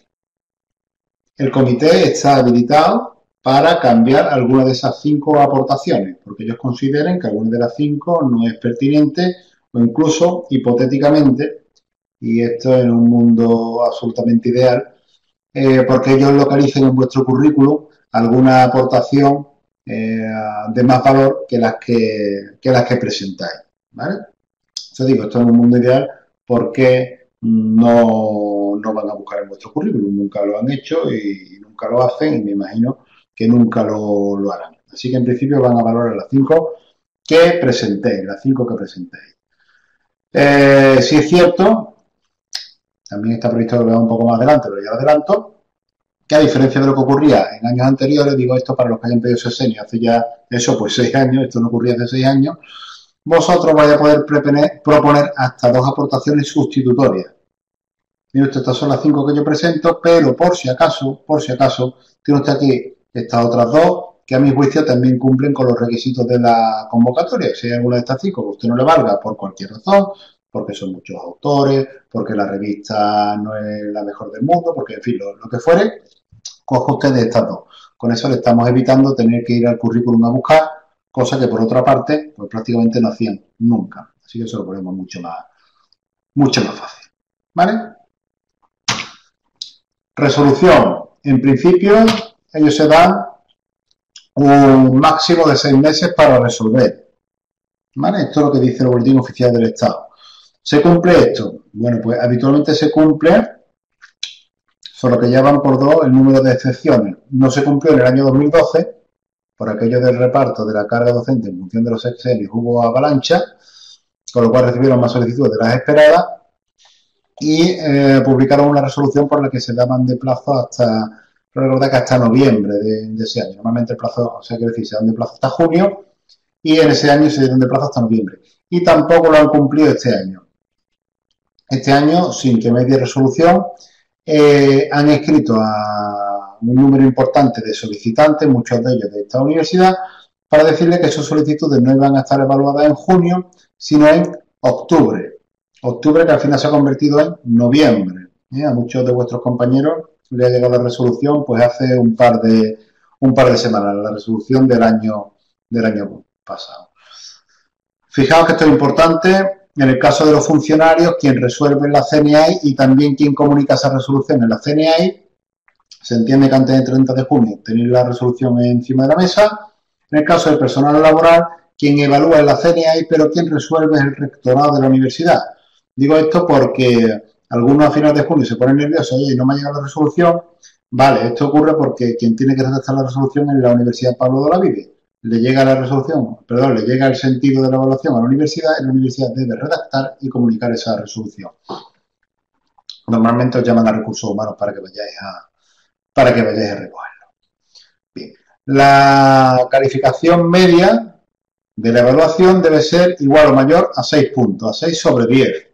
El comité está habilitado para cambiar alguna de esas cinco aportaciones, porque ellos consideren que alguna de las cinco no es pertinente o incluso hipotéticamente, y esto en un mundo absolutamente ideal, eh, porque ellos localicen en vuestro currículum alguna aportación eh, de más valor que las que, que las que presentáis, ¿vale? Yo digo, esto en un mundo ideal porque no, no van a buscar en vuestro currículum, nunca lo han hecho y nunca lo hacen y me imagino que nunca lo, lo harán. Así que en principio van a valorar las cinco que presentéis, las cinco que presentéis. Eh, si es cierto, también está previsto que lo veamos un poco más adelante, pero ya lo adelanto, que a diferencia de lo que ocurría en años anteriores, digo esto para los que hayan pedido sexenio hace ya eso, pues seis años, esto no ocurría hace seis años, vosotros vais a poder proponer, proponer hasta dos aportaciones sustitutorias. Mire usted, estas son las cinco que yo presento, pero por si acaso, por si acaso, tiene usted aquí estas otras dos que a mi juicio también cumplen con los requisitos de la convocatoria. Si hay alguna de estas cinco que a usted no le valga por cualquier razón, porque son muchos autores, porque la revista no es la mejor del mundo, porque en fin, lo, lo que fuere, coja usted de estas dos. Con eso le estamos evitando tener que ir al currículum a buscar, cosa que por otra parte, pues prácticamente no hacían nunca. Así que eso lo ponemos mucho más, mucho más fácil. ¿Vale? Resolución. En principio, ellos se dan un máximo de seis meses para resolver. ¿Vale? Esto es lo que dice el Boletín Oficial del Estado. ¿Se cumple esto? Bueno, pues habitualmente se cumple, solo que ya van por dos el número de excepciones. No se cumplió en el año dos mil doce, por aquello del reparto de la carga docente en función de los sexenios hubo avalancha, con lo cual recibieron más solicitudes de las esperadas y eh, publicaron una resolución por la que se daban de plazo hasta, recordad que hasta noviembre de, de ese año. Normalmente el plazo, o sea, quiere decir, se dan de plazo hasta junio y en ese año se dieron de plazo hasta noviembre. Y tampoco lo han cumplido este año. Este año, sin que me dé resolución, eh, han escrito a un número importante de solicitantes, muchos de ellos de esta universidad, para decirle que sus solicitudes no iban a estar evaluadas en junio, sino en octubre. Octubre que al final se ha convertido en noviembre. ¿Eh? A muchos de vuestros compañeros le ha llegado la resolución pues hace un par de, un par de semanas, la resolución del año, del año pasado. Fijaos que esto es importante. En el caso de los funcionarios, quien resuelve en la C N A E y también quien comunica esa resolución en la C N A E, se entiende que antes del treinta de junio tenéis la resolución encima de la mesa. En el caso del personal laboral, quien evalúa en la C N A E, pero quien resuelve es el rectorado de la universidad. Digo esto porque algunos a finales de junio se ponen nerviosos, oye, no me ha llegado la resolución. Vale, esto ocurre porque quien tiene que redactar la resolución es la Universidad Pablo de Olavide. le llega la resolución, perdón, le llega el sentido de la evaluación a la universidad y la universidad debe redactar y comunicar esa resolución. Normalmente os llaman a recursos humanos para que vayáis a, para que vayáis a recogerlo. Bien. La calificación media de la evaluación debe ser igual o mayor a seis puntos, a seis sobre diez.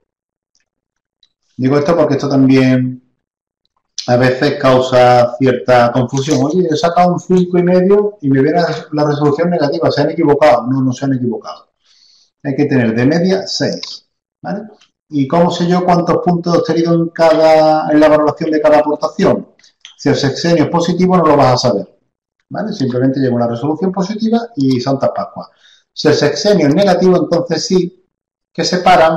Digo esto porque esto también a veces causa cierta confusión. Oye, he sacado un cinco y medio y me viene la resolución negativa. ¿Se han equivocado? No, no se han equivocado. Hay que tener de media seis. ¿Vale? ¿Y cómo sé yo cuántos puntos he obtenido en, cada, en la valoración de cada aportación? Si el sexenio es positivo no lo vas a saber. ¿Vale? Simplemente lleva una resolución positiva y Santa Pascua. Si el sexenio es negativo, entonces sí que se paran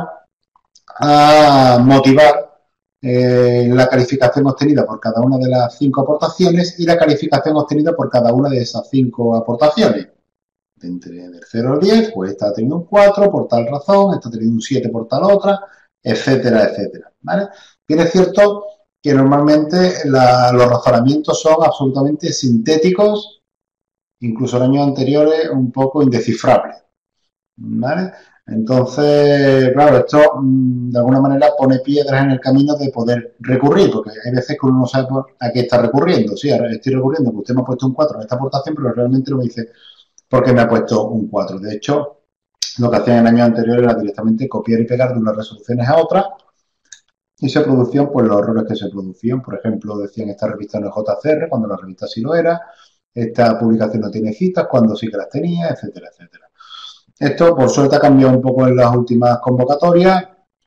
a motivar eh, la calificación obtenida por cada una de las cinco aportaciones y la calificación obtenida por cada una de esas cinco aportaciones. Entre del cero al diez, pues esta ha tenido un cuatro por tal razón, esta ha tenido un siete por tal otra, etcétera, etcétera. ¿Vale? Bien, es cierto que normalmente la, los razonamientos son absolutamente sintéticos, incluso en años anteriores un poco indescifrables. ¿Vale? Entonces, claro, esto de alguna manera pone piedras en el camino de poder recurrir, porque hay veces que uno no sabe a qué está recurriendo. Sí, ahora estoy recurriendo, que usted me ha puesto un cuatro en esta aportación, pero realmente no me dice por qué me ha puesto un cuatro. De hecho, lo que hacían en años anteriores era directamente copiar y pegar de unas resoluciones a otras y se producían pues los errores que se producían. Por ejemplo, decían esta revista no es J C R cuando la revista sí lo era, esta publicación no tiene citas cuando sí que las tenía, etcétera, etcétera. Esto, por suerte, ha cambiado un poco en las últimas convocatorias.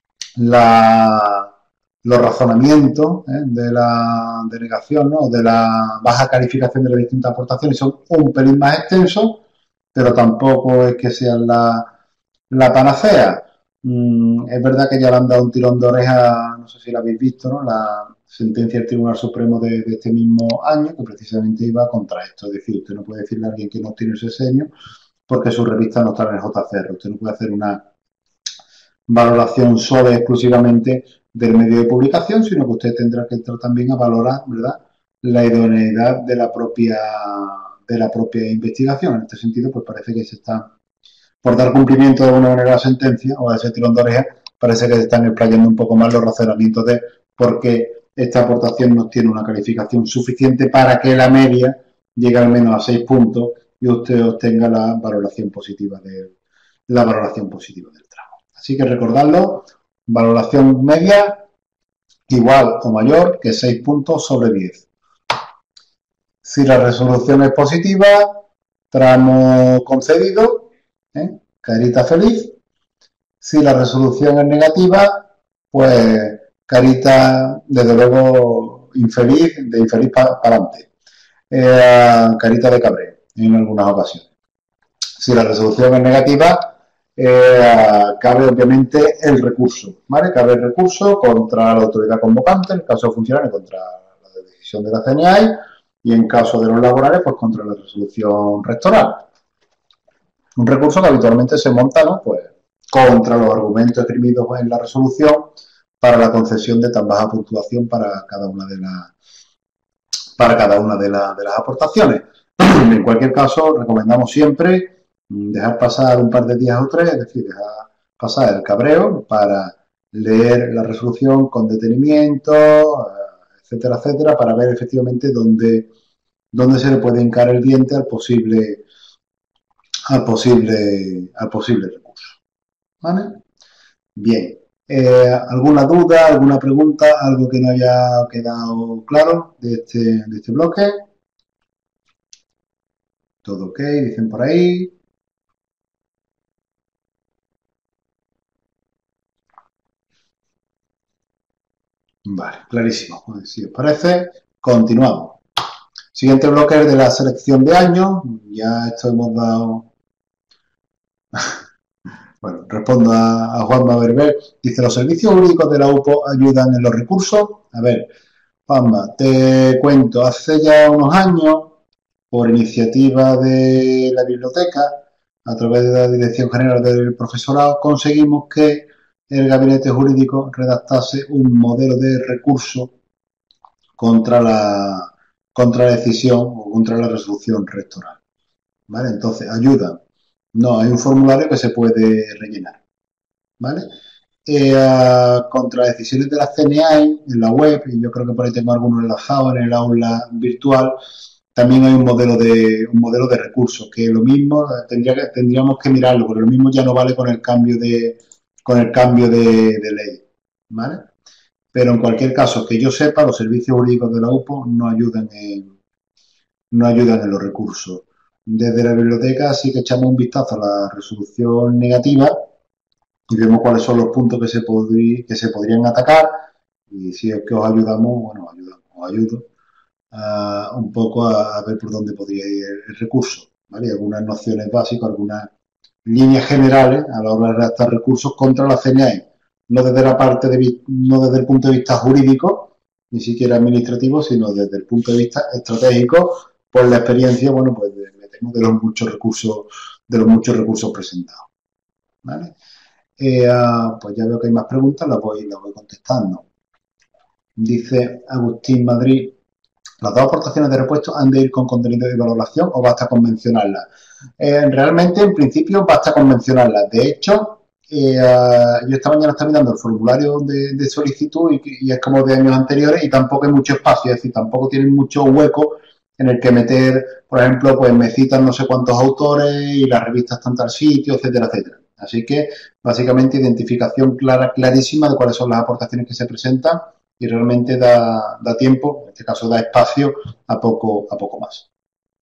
La, los razonamientos ¿eh? de la denegación, ¿no? De la baja calificación de las distintas aportaciones son un pelín más extensos, pero tampoco es que sean la, la panacea. Mm, es verdad que ya le han dado un tirón de oreja, no sé si lo habéis visto, ¿no? La sentencia del Tribunal Supremo de, de este mismo año, que precisamente iba contra esto. Es decir, usted no puede decirle a alguien que no tiene ese sexenio porque su revista no está en el J C R. Usted no puede hacer una valoración solo y exclusivamente del medio de publicación, sino que usted tendrá que entrar también a valorar, ¿verdad?, la idoneidad de la propia de la propia investigación. En este sentido, pues parece que se está, por dar cumplimiento de alguna manera a la sentencia o a ese tirón de oreja, parece que se están explayando un poco más los razonamientos de por qué esta aportación no tiene una calificación suficiente para que la media llegue al menos a seis puntos y usted obtenga la valoración positiva de la valoración positiva del tramo. Así que recordadlo, valoración media igual o mayor que seis puntos sobre diez. Si la resolución es positiva, tramo concedido, ¿eh? Carita feliz. Si la resolución es negativa, pues carita, desde luego, infeliz, de infeliz para pa adelante. Eh, carita de cabreo en algunas ocasiones. Si la resolución es negativa, eh, cabe obviamente el recurso, ¿vale? Cabe el recurso contra la autoridad convocante, en el caso de funcionarios, contra la decisión de la C N A I y en caso de los laborales, pues contra la resolución rectoral. Un recurso que habitualmente se monta, ¿no?, pues contra los argumentos esgrimidos en la resolución para la concesión de tan baja puntuación para cada una de las para cada una de, la, de las aportaciones. En cualquier caso, recomendamos siempre dejar pasar un par de días o tres, es decir, dejar pasar el cabreo para leer la resolución con detenimiento, etcétera, etcétera, para ver efectivamente dónde, dónde se le puede hincar el diente al posible, al posible, al posible recurso. ¿Vale? Bien. Eh, ¿Alguna duda, alguna pregunta, algo que no haya quedado claro de este, de este bloque? Todo ok, dicen por ahí. Vale, clarísimo. Pues, si os parece, continuamos. Siguiente bloque es de la selección de años. Ya esto hemos dado... Bueno, respondo a, a Juanma Berber. Dice, ¿los servicios jurídicos de la U P O ayudan en los recursos? A ver, Juanma, te cuento. Hace ya unos años, por iniciativa de la biblioteca, a través de la Dirección General del Profesorado, conseguimos que el gabinete jurídico redactase un modelo de recurso contra la, contra la decisión o contra la resolución rectoral. ¿vale? Entonces, ayuda. No, hay un formulario que se puede rellenar, ¿vale? Eh, uh, contra decisiones de la C N A E en la web, y yo creo que por ahí tengo algunos enlazados en el aula virtual, también hay un modelo de, un modelo de recursos, que lo mismo tendría que, tendríamos que mirarlo, porque lo mismo ya no vale con el cambio de, con el cambio de, de ley, ¿vale? Pero en cualquier caso, que yo sepa, los servicios jurídicos de la U P O no ayudan en, no ayudan en los recursos. Desde la biblioteca sí que echamos un vistazo a la resolución negativa y vemos cuáles son los puntos que se, podrí, que se podrían atacar, y si es que os ayudamos, bueno, ayudamos, os ayudo uh, un poco a, a, ver por dónde podría ir el, el recurso, ¿vale? Algunas nociones básicas, algunas líneas generales a la hora de redactar recursos contra la C N A E, no desde la parte de, no desde el punto de vista jurídico, ni siquiera administrativo, sino desde el punto de vista estratégico, por la experiencia, bueno, pues de, de los muchos recursos, de los muchos recursos presentados, ¿vale? Eh, uh, pues ya veo que hay más preguntas, las voy, las voy contestando. Dice Agustín Madrid, ¿las dos aportaciones de repuesto han de ir con contenido de valoración o basta con mencionarlas? Eh, realmente, en principio, basta con mencionarlas. De hecho, eh, uh, yo esta mañana estaba mirando el formulario de, de solicitud y, y es como de años anteriores y tampoco hay mucho espacio, es decir, tampoco tienen mucho hueco en el que meter, por ejemplo, pues me citan no sé cuántos autores y las revistas están tal sitio, etcétera, etcétera. Así que, básicamente, identificación clara, clarísima de cuáles son las aportaciones que se presentan y realmente da, da tiempo, en este caso da espacio a poco, a poco más.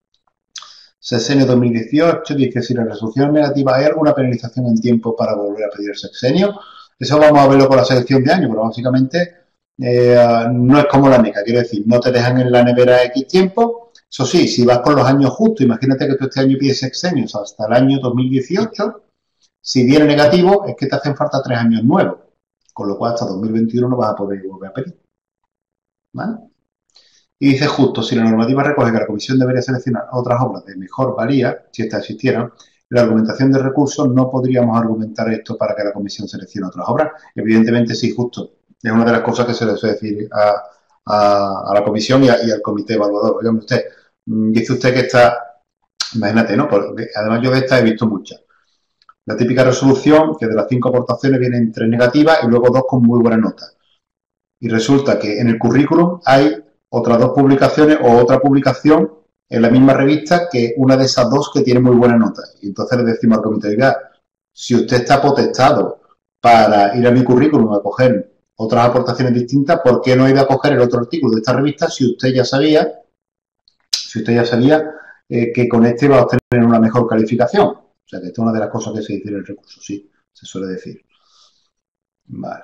Sexenio dos mil dieciocho dice, si la resolución negativa, ¿hay alguna penalización en tiempo para volver a pedir el sexenio? Eso vamos a verlo con la selección de año, pero básicamente eh, no es como la NECA, quiero decir, no te dejan en la nevera X tiempo. Eso sí, si vas con los años justos, imagínate que tú este año pides sexenios hasta el año dos mil dieciocho, si viene negativo es que te hacen falta tres años nuevos, con lo cual hasta dos mil veintiuno no vas a poder volver a pedir, ¿vale? Y dice justo, si la normativa recoge que la comisión debería seleccionar otras obras de mejor valía, si estas existieran, la argumentación de recursos no podríamos argumentar esto para que la comisión seleccione otras obras. Evidentemente sí, justo. Es una de las cosas que se le suele decir a, a, a la comisión y, a, y al comité evaluador. Oigan, usted, dice usted que está, imagínate, ¿no? Porque además yo de esta he visto muchas. La típica resolución que de las cinco aportaciones vienen tres negativas y luego dos con muy buena nota. Y resulta que en el currículum hay otras dos publicaciones o otra publicación en la misma revista que una de esas dos que tiene muy buena nota. Y entonces le decimos al comité, oiga, si usted está potestado para ir a mi currículum a coger otras aportaciones distintas, ¿por qué no ha ido a coger el otro artículo de esta revista si usted ya sabía, si usted ya sabía eh, que con este va a obtener una mejor calificación? O sea, que esta es una de las cosas que se dice en el recurso, sí, se suele decir. Vale.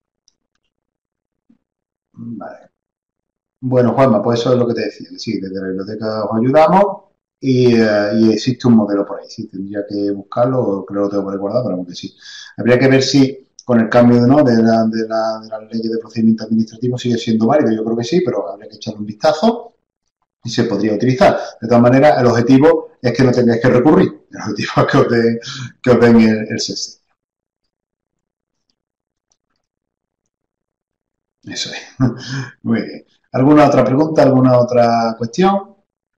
Vale. Bueno, Juanma, pues eso es lo que te decía. Sí, desde la biblioteca os ayudamos y, uh, y existe un modelo por ahí. Sí, tendría que buscarlo, creo que lo tengo por ahí guardado, pero aunque sí. Habría que ver si con el cambio de, ¿no? de, la, de, la, de las leyes de procedimiento administrativo sigue siendo válido. Yo creo que sí, pero habría que echarle un vistazo y se podría utilizar. De todas maneras, el objetivo es que no tengáis que recurrir. El objetivo es que os, de, que os den el, el sexenio. Eso es. Muy bien. ¿Alguna otra pregunta? ¿Alguna otra cuestión?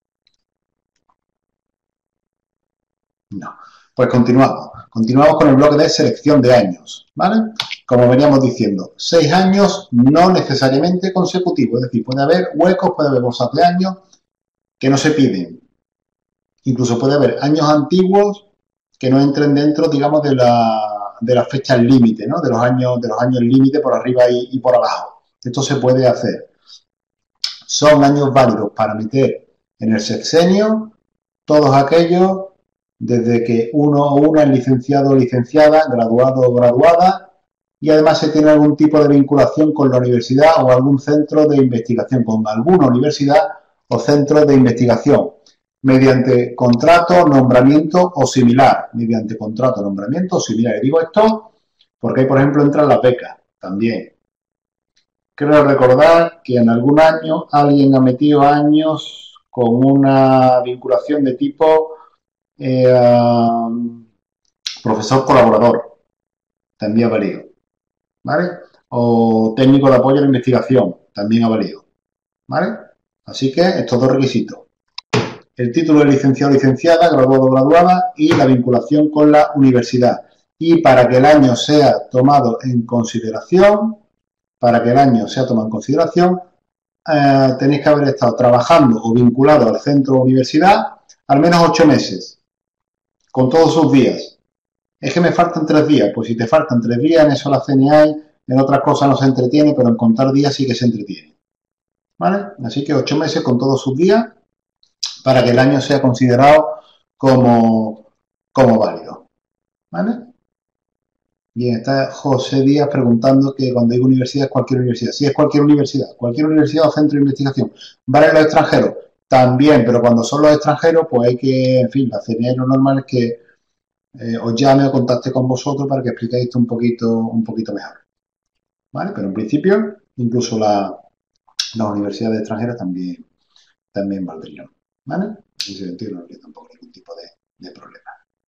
No. Pues continuamos. Continuamos con el bloque de selección de años, ¿vale? Como veníamos diciendo, seis años no necesariamente consecutivos. Es decir, puede haber huecos, puede haber bolsas de años que no se piden. Incluso puede haber años antiguos que no entren dentro, digamos, de, la, de las fechas límite, ¿no? De los años, de los años límite por arriba y, y por abajo. Esto se puede hacer. Son años válidos para meter en el sexenio todos aquellos desde que uno o una es licenciado o licenciada, graduado o graduada, y además se tiene algún tipo de vinculación con la universidad o algún centro de investigación, con alguna universidad o centro de investigación, mediante contrato, nombramiento o similar, mediante contrato, nombramiento o similar. Y digo esto porque ahí, por ejemplo, entran las becas también. Creo recordar que en algún año alguien ha metido años con una vinculación de tipo eh, um, profesor colaborador, también ha valido, ¿vale? O técnico de apoyo a la investigación, también ha valido, ¿vale? Así que estos dos requisitos. el título de licenciado o licenciada, graduado o graduada y la vinculación con la universidad. Y para que el año sea tomado en consideración, para que el año sea tomado en consideración, eh, tenéis que haber estado trabajando o vinculado al centro o universidad al menos ocho meses, con todos sus días. Es que me faltan tres días, pues si te faltan tres días, en eso la C N A I, en otras cosas no se entretiene, pero en contar días sí que se entretiene. ¿Vale? Así que ocho meses con todos sus días para que el año sea considerado como, como válido. ¿Vale? Bien, está José Díaz preguntando que cuando digo universidad es cualquier universidad. Sí, es cualquier universidad, cualquier universidad o centro de investigación. ¿Vale los extranjeros? También, pero cuando son los extranjeros, pues hay que, en fin, la C N A I lo normal es que eh, os llame o contacte con vosotros para que expliquéis esto un poquito, un poquito mejor. ¿Vale? Pero en principio, incluso la, las universidades extranjeras también, también valdrían. ¿Vale? En ese sentido no habría tampoco ningún tipo de, de problema.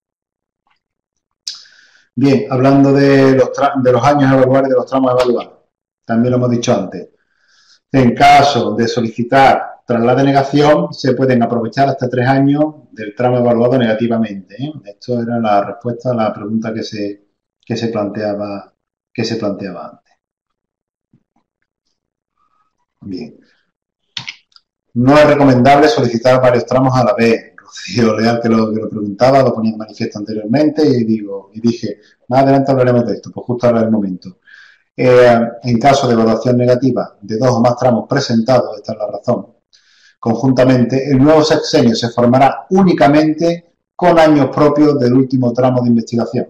Bien, hablando de los, de los años a evaluar y de los tramos a evaluar, también lo hemos dicho antes. En caso de solicitar tras la denegación, se pueden aprovechar hasta tres años del tramo evaluado negativamente. ¿eh? Esto era la respuesta a la pregunta que se, que se, planteaba, que se planteaba antes. Bien. No es recomendable solicitar varios tramos a la vez. Rocío Leal, que lo, que lo preguntaba, lo ponía en manifiesto anteriormente y, digo, y dije, más adelante hablaremos de esto, pues justo ahora es el momento. Eh, en caso de evaluación negativa de dos o más tramos presentados, esta es la razón, conjuntamente, el nuevo sexenio se formará únicamente con años propios del último tramo de investigación.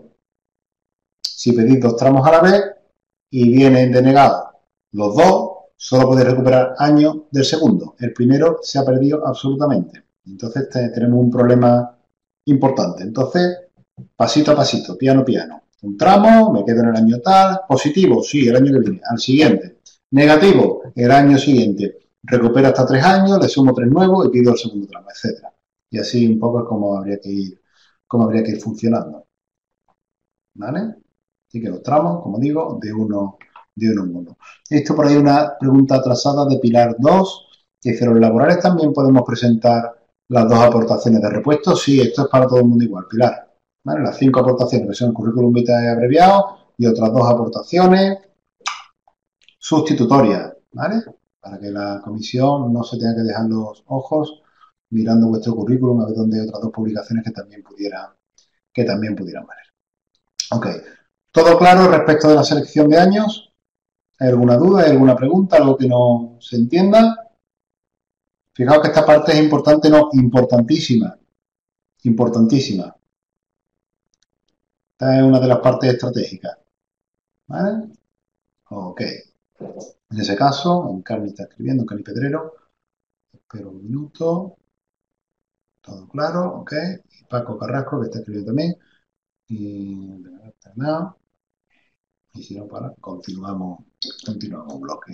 Si pedís dos tramos a la vez y vienen denegados los dos, solo podéis recuperar años del segundo. El primero se ha perdido absolutamente. Entonces tenemos un problema importante. Entonces, pasito a pasito, piano a piano. Un tramo, me quedo en el año tal. Positivo, sí, el año que viene. Al siguiente. Negativo, el año siguiente. Recupero hasta tres años, le sumo tres nuevos y pido el segundo tramo, etcétera. Y así un poco es como habría que ir, como habría que ir funcionando. ¿Vale? Así que los tramos, como digo, de uno de uno en uno. Esto por ahí es una pregunta atrasada de Pilar dos, que dice, ¿los laborales también podemos presentar las dos aportaciones de repuesto? Sí, esto es para todo el mundo igual, Pilar. ¿Vale? Las cinco aportaciones que son el currículum vitae abreviado y otras dos aportaciones sustitutorias, ¿vale? Para que la comisión no se tenga que dejar los ojos mirando vuestro currículum a ver dónde hay otras dos publicaciones que también pudieran, que también pudieran valer. Ok. ¿Todo claro respecto de la selección de años? ¿Hay alguna duda? ¿Hay alguna pregunta? ¿Algo que no se entienda? Fijaos que esta parte es importante, no, importantísima. Importantísima. Esta es una de las partes estratégicas. ¿Vale? Ok. En ese caso, Encarni está escribiendo, Encarni Pedrero. Espero un minuto. Todo claro, ok. Y Paco Carrasco, que está escribiendo también. Y terminado. Y si no, para, continuamos, continuamos un bloque.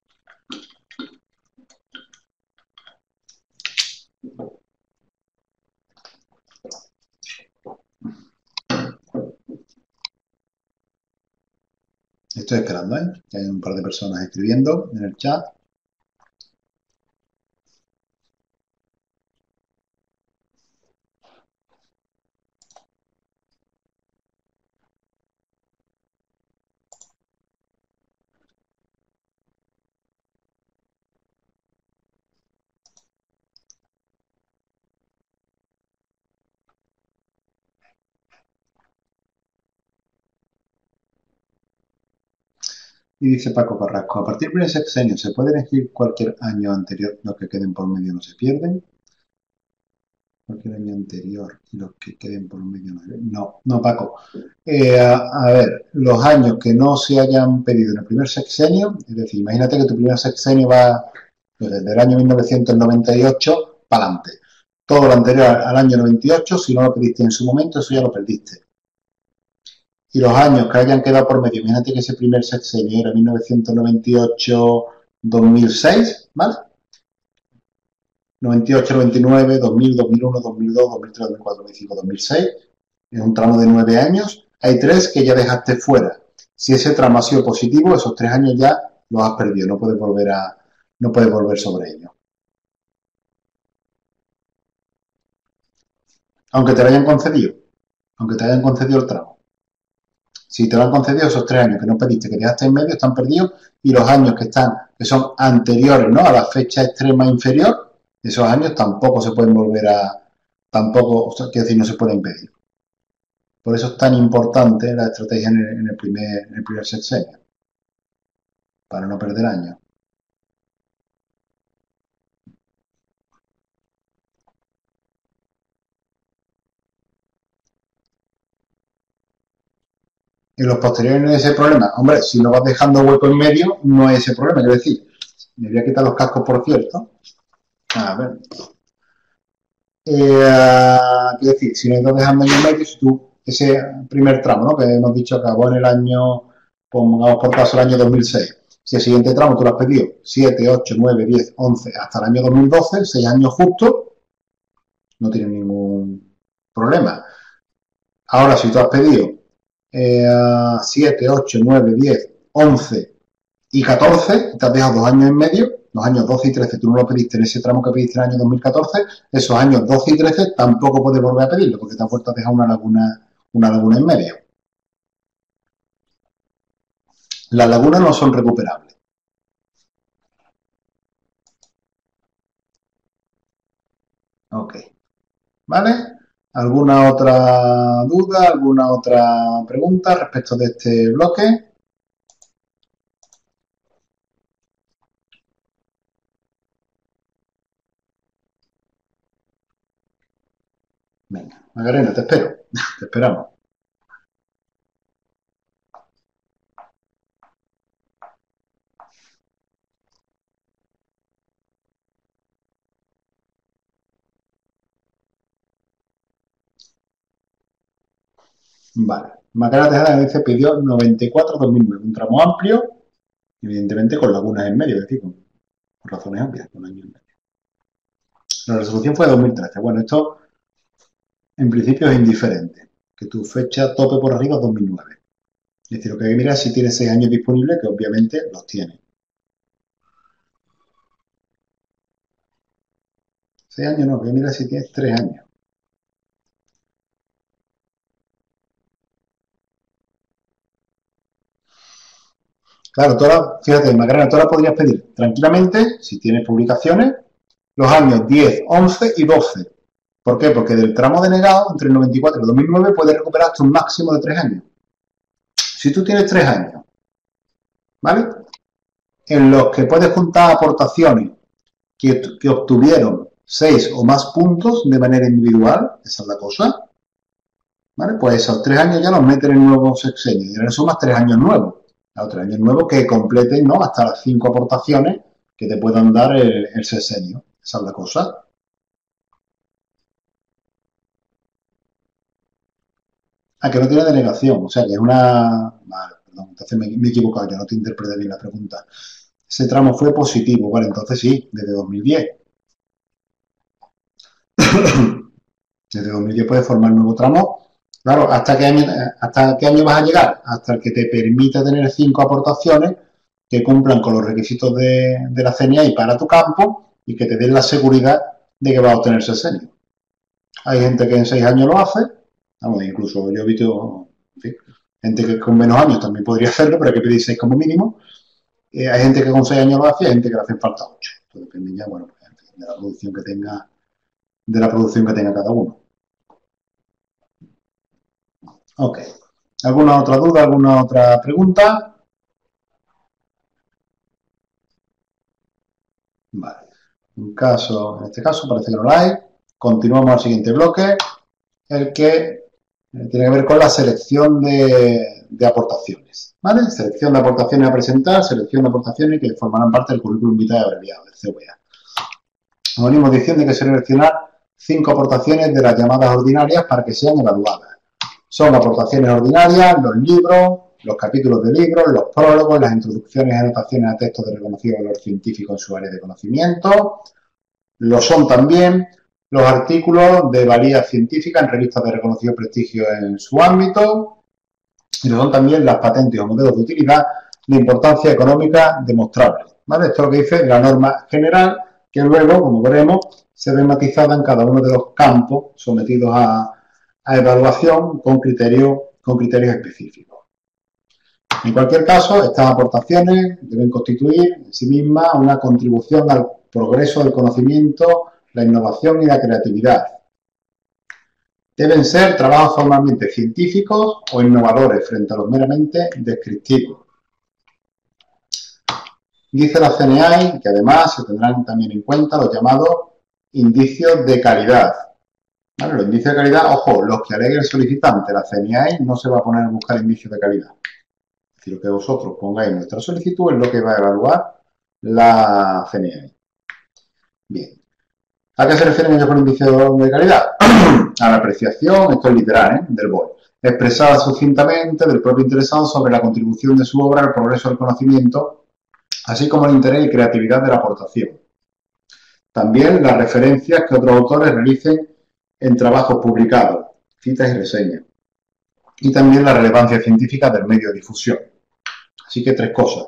Estoy esperando, ¿eh? Que hay un par de personas escribiendo en el chat. Y dice Paco Carrasco, a partir del sexenio, ¿se puede elegir cualquier año anterior? Los que queden por medio no se pierden. Cualquier año anterior y los que queden por medio no se pierden. No, no, Paco. Eh, a, a ver, los años que no se hayan pedido en el primer sexenio, es decir, imagínate que tu primer sexenio va pues, desde el año mil novecientos noventa y ocho para adelante. Todo lo anterior al año noventa y ocho, si no lo pediste en su momento, eso ya lo perdiste. Y los años que hayan quedado por medio, imagínate que ese primer sexenio era mil novecientos noventa y ocho a dos mil seis, ¿vale? noventa y ocho, noventa y nueve, dos mil, dos mil uno, dos mil dos, dos mil tres, dos mil cuatro, dos mil cinco, dos mil seis. Es un tramo de nueve años. Hay tres que ya dejaste fuera. Si ese tramo ha sido positivo, esos tres años ya los has perdido. No puedes volver a, no puedes volver sobre ellos. aunque te lo hayan concedido, aunque te hayan concedido el tramo. Si te lo han concedido esos tres años que no pediste, que dejaste en medio, están perdidos, y los años que están, que son anteriores, ¿no?, a la fecha extrema inferior, esos años tampoco se pueden volver a, tampoco, o sea, quiero decir, no se pueden pedir. Por eso es tan importante la estrategia en el, en el primer, en el primer sexenio, para no perder años. En los posteriores no hay ese problema. Hombre, si no vas dejando hueco en medio, no hay ese problema. Quiero decir, me voy a quitar los cascos, por cierto. A ver. Eh, quiero decir, si no estás dejando en medio, si tú, ese primer tramo, ¿no?, que hemos dicho acabó en el año, pongamos por caso el año dos mil seis. Si el siguiente tramo tú lo has pedido siete, ocho, nueve, diez, once, hasta el año dos mil doce, seis años justos, no tienes ningún problema. Ahora, si tú has pedido eh, siete, ocho, nueve, diez, once y catorce, te has dejado dos años en medio, los años doce y trece tú no lo pediste en ese tramo que pediste en el año dos mil catorce, esos años doce y trece tampoco puedes volver a pedirlo porque te has vuelto a dejar una laguna, una laguna en medio. Las lagunas no son recuperables. Ok. ¿Vale? ¿Alguna otra duda, alguna otra pregunta respecto de este bloque? Venga, Macarena, te espero. Te esperamos. Vale. Macarena Tejada dice pidió noventa y cuatro dos mil nueve, un tramo amplio, evidentemente con lagunas en medio, es decir, con, por razones amplias, con años en medio. La resolución fue de dos mil trece. Bueno, esto en principio es indiferente, que tu fecha tope por arriba es dos mil nueve. Es decir, lo que hay que mirar es si tienes seis años disponibles, que obviamente los tiene. seis años no, que mira si tienes tres años. Claro, toda, fíjate, Macarena, tú ahora podrías pedir tranquilamente, si tienes publicaciones, los años diez, once y doce. ¿Por qué? Porque del tramo denegado, entre el noventa y cuatro y el dos mil nueve, puedes recuperar hasta un máximo de tres años. Si tú tienes tres años, ¿vale?, en los que puedes juntar aportaciones que, que obtuvieron seis o más puntos de manera individual, esa es la cosa, ¿vale? Pues esos tres años ya los meten en un nuevo sexenio y ahora sumas tres años nuevos. A tres años nuevos que completen, ¿no?, hasta las cinco aportaciones que te puedan dar el, el sexenio. Esa es la cosa. Ah, que no tiene denegación, o sea, que es una... Vale, perdón, entonces me, me he equivocado, yo no te interpreté bien la pregunta. Ese tramo fue positivo, vale, entonces sí, desde dos mil diez. Desde dos mil diez puedes formar nuevo tramo. Claro, ¿hasta qué año, hasta qué año vas a llegar? Hasta el que te permita tener cinco aportaciones que cumplan con los requisitos de, de la C N I para tu campo y que te den la seguridad de que vas a obtener sexenio. Hay gente que en seis años lo hace, vamos, incluso yo he visto, en fin, gente que con menos años también podría hacerlo, pero hay que pedir seis como mínimo. Eh, hay gente que con seis años lo hace y hay gente que le hacen falta ocho. Esto depende ya, bueno, pues, en fin, de la producción que tenga, de la producción que tenga cada uno. Ok. ¿Alguna otra duda? ¿Alguna otra pregunta? Vale. En, caso, en este caso parece que no la hay. Continuamos al siguiente bloque, el que tiene que ver con la selección de, de aportaciones. ¿Vale? Selección de aportaciones a presentar, selección de aportaciones que formarán parte del currículum vitae abreviado, del C V A. Nos venimos diciendo que hay que seleccionar cinco aportaciones de las llamadas ordinarias para que sean evaluadas. Son aportaciones ordinarias, los libros, los capítulos de libros, los prólogos, las introducciones y anotaciones a textos de reconocido valor científico en su área de conocimiento. Lo son también los artículos de valía científica en revistas de reconocido prestigio en su ámbito. Y lo son también las patentes o modelos de utilidad de importancia económica demostrable. ¿Vale? Esto es lo que dice la norma general, que luego, como veremos, se ve matizada en cada uno de los campos sometidos a, a evaluación con, criterio, con criterios específicos. En cualquier caso, estas aportaciones deben constituir en sí mismas una contribución al progreso del conocimiento, la innovación y la creatividad. Deben ser trabajos formalmente científicos o innovadores frente a los meramente descriptivos. Dice la C N A I que además se tendrán también en cuenta los llamados indicios de calidad. ¿Vale? Los indicios de calidad, ojo, los que alegue el solicitante, la C N A I no se va a poner a buscar indicios de calidad. Es decir, lo que vosotros pongáis en vuestra solicitud es lo que va a evaluar la C N A I. Bien. ¿A qué se refieren ellos con indicios de calidad? A la apreciación, esto es literal, ¿eh? Del B O E, expresada sucintamente del propio interesado sobre la contribución de su obra al progreso del conocimiento, así como el interés y creatividad de la aportación. También las referencias que otros autores realicen en trabajos publicados, citas y reseñas. Y también la relevancia científica del medio de difusión. Así que tres cosas.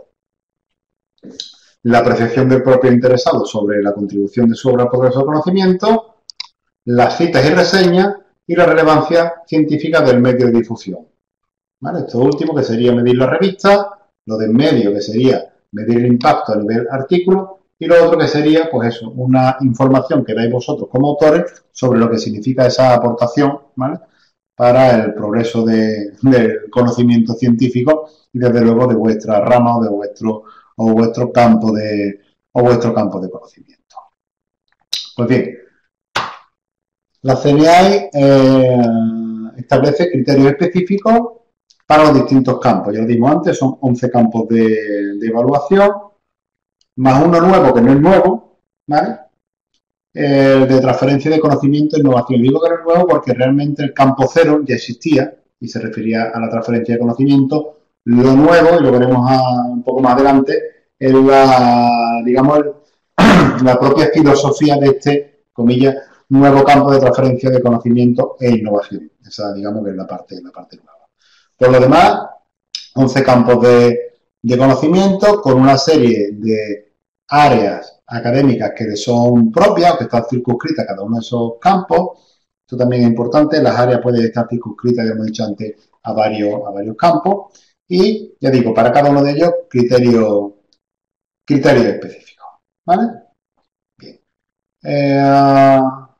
La apreciación del propio interesado sobre la contribución de su obra al progreso del conocimiento, las citas y reseñas y la relevancia científica del medio de difusión. ¿Vale? Esto último que sería medir la revista, lo del medio que sería medir el impacto a nivel artículo y lo otro que sería, pues eso, una información que dais vosotros como autores sobre lo que significa esa aportación, ¿vale? Para el progreso de, del conocimiento científico y desde luego de vuestra rama o de vuestro o vuestro campo de o vuestro campo de conocimiento. Pues bien, la C N A I eh, establece criterios específicos para los distintos campos. Ya lo dimos antes, son once campos de, de evaluación, más uno nuevo que no es nuevo, ¿vale? Eh, de transferencia de conocimiento e innovación. Digo que no es nuevo porque realmente el campo cero ya existía y se refería a la transferencia de conocimiento. Lo nuevo, y lo veremos a, un poco más adelante, es la, digamos, la propia filosofía de este, comillas, nuevo campo de transferencia de conocimiento e innovación. Esa, digamos, que es la parte, la parte nueva. Por lo demás, once campos de, de conocimiento con una serie de áreas académicas que son propias, que están circunscritas a cada uno de esos campos. Esto también es importante, las áreas pueden estar circunscritas, ya hemos dicho antes, a varios, a varios campos. Y, ya digo, para cada uno de ellos, criterios criterio específicos. ¿Vale? Bien. Eh,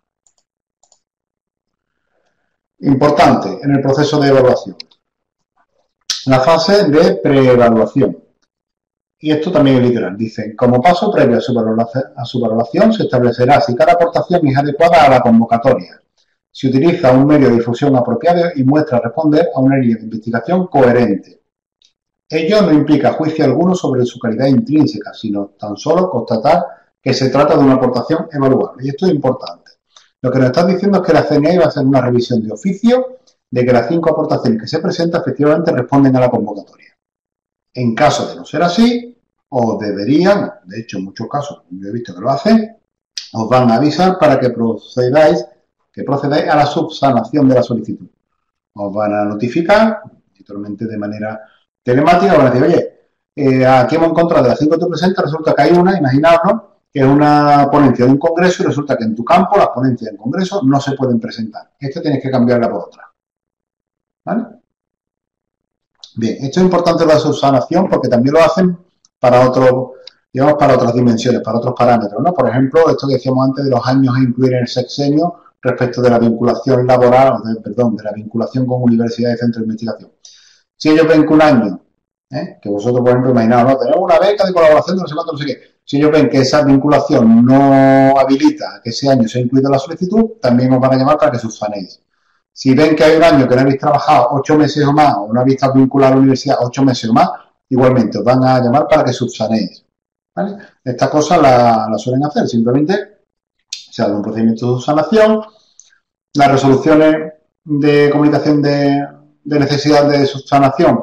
importante en el proceso de evaluación. La fase de preevaluación. Y esto también es literal. Dicen, como paso previo a su, a su valoración, se establecerá si cada aportación es adecuada a la convocatoria. Se utiliza un medio de difusión apropiado y muestra responder a una línea de investigación coherente. Ello no implica juicio alguno sobre su calidad intrínseca, sino tan solo constatar que se trata de una aportación evaluable. Y esto es importante. Lo que nos están diciendo es que la C N A I va a hacer una revisión de oficio de que las cinco aportaciones que se presentan efectivamente responden a la convocatoria. En caso de no ser así, os deberían, de hecho en muchos casos, yo he visto que lo hacen, os van a avisar para que procedáis, que procedáis a la subsanación de la solicitud. Os van a notificar, habitualmente de manera telemática, van a decir, oye, eh, aquí hemos encontrado de las cinco que tú presentas, resulta que hay una, imaginaos, que es una ponencia de un congreso y resulta que en tu campo las ponencias en congreso no se pueden presentar. Esto tienes que cambiarla por otra. ¿Vale? Bien, esto es importante la subsanación porque también lo hacen para otros, digamos, para otras dimensiones, para otros parámetros, ¿no? Por ejemplo, esto que decíamos antes de los años a incluir en el sexenio respecto de la vinculación laboral, de, perdón, de la vinculación con universidades y centros de investigación. Si ellos ven que un año, ¿eh? que vosotros, por ejemplo, imaginaos, ¿no? Tenemos una beca de colaboración de no sé cuánto, no sé qué. Si ellos ven que esa vinculación no habilita que ese año sea incluido en la solicitud, también os van a llamar para que subsanéis. Si ven que hay un año que no habéis trabajado ocho meses o más, o no habéis estado vinculado a la universidad ocho meses o más, igualmente os van a llamar para que subsanéis. ¿Vale? Estas cosas las la suelen hacer, simplemente se hace un procedimiento de subsanación, las resoluciones de comunicación de, de necesidad de subsanación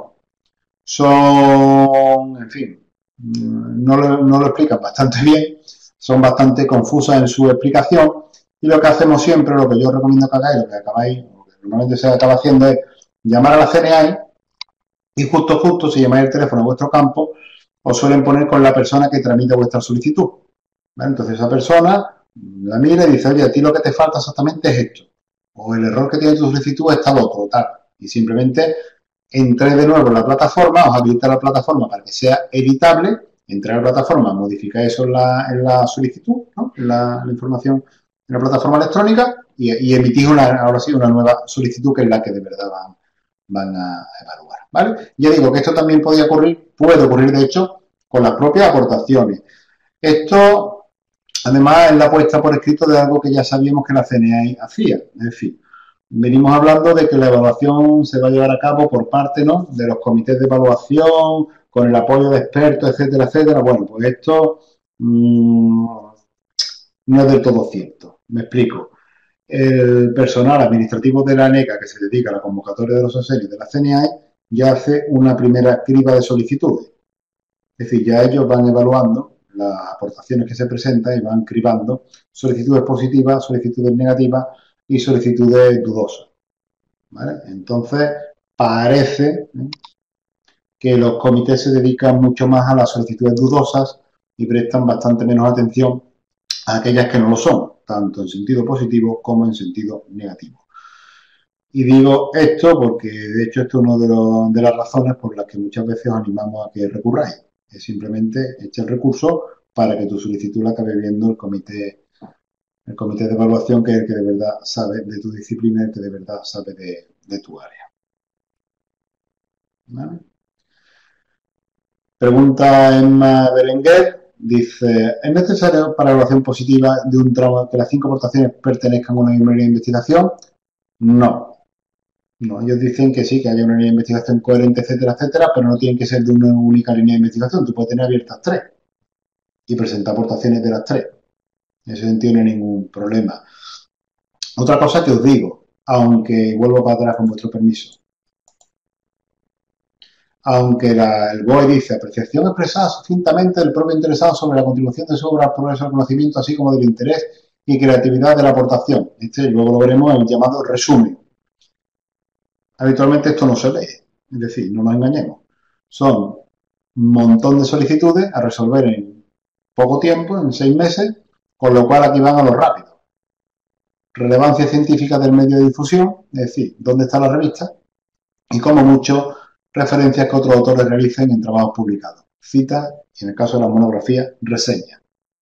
son, en fin, no lo, no lo explican bastante bien, son bastante confusas en su explicación y lo que hacemos siempre, lo que yo recomiendo que hagáis, lo que acabáis, lo que normalmente se acaba haciendo es llamar a la C N A I y justo justo si llamáis el teléfono a vuestro campo os suelen poner con la persona que tramita vuestra solicitud. ¿Vale? Entonces esa persona La mira y dice, oye, a ti lo que te falta exactamente es esto. O el error que tiene tu solicitud es tal otro, tal. Y simplemente entré de nuevo en la plataforma, os habilita la plataforma para que sea editable, entré a la plataforma, modificar eso en la, en la solicitud, ¿no? en la, la información en la plataforma electrónica y, y emitís una, ahora sí una nueva solicitud que es la que de verdad van, van a evaluar. ¿Vale? Ya digo que esto también podía ocurrir, puede ocurrir de hecho, con las propias aportaciones. Esto, además, es la puesta por escrito de algo que ya sabíamos que la C N A hacía. Es decir, venimos hablando de que la evaluación se va a llevar a cabo por parte, ¿no?, de los comités de evaluación, con el apoyo de expertos, etcétera, etcétera. Bueno, pues esto mmm, no es del todo cierto. Me explico. El personal administrativo de la ANECA que se dedica a la convocatoria de los sesenios de la C N A ya hace una primera criba de solicitudes. Es decir, ya ellos van evaluando las aportaciones que se presentan y van cribando solicitudes positivas, solicitudes negativas y solicitudes dudosas. ¿Vale? Entonces, parece ¿eh? que los comités se dedican mucho más a las solicitudes dudosas y prestan bastante menos atención a aquellas que no lo son, tanto en sentido positivo como en sentido negativo. Y digo esto porque, de hecho, esto es una de, los, de las razones por las que muchas veces os animamos a que recurráis. Es simplemente echar el recurso para que tu solicitud la acabe viendo el comité, el comité de evaluación, que es el que de verdad sabe de tu disciplina, el que de verdad sabe de, de tu área. ¿Vale? Pregunta Emma Berenguer. Dice, ¿es necesario para evaluación positiva de un tramo que las cinco aportaciones pertenezcan a una misma línea de investigación? No. No, ellos dicen que sí, que haya una línea de investigación coherente, etcétera, etcétera, pero no tienen que ser de una única línea de investigación. Tú puedes tener abiertas tres y presentar aportaciones de las tres. Eso no tiene ningún problema. Otra cosa que os digo, aunque vuelvo para atrás con vuestro permiso, aunque la, el B O E dice apreciación expresada sucintamente del propio interesado sobre la contribución de su obra al progreso del conocimiento, así como del interés y creatividad de la aportación. Este luego lo veremos en el llamado resumen. Habitualmente esto no se lee, es decir, no nos engañemos. Son un montón de solicitudes a resolver en poco tiempo, en seis meses, con lo cual aquí van a lo rápido. Relevancia científica del medio de difusión, es decir, dónde está la revista, y como mucho, referencias que otros autores realicen en trabajos publicados. Citas, y en el caso de la monografía, reseñas.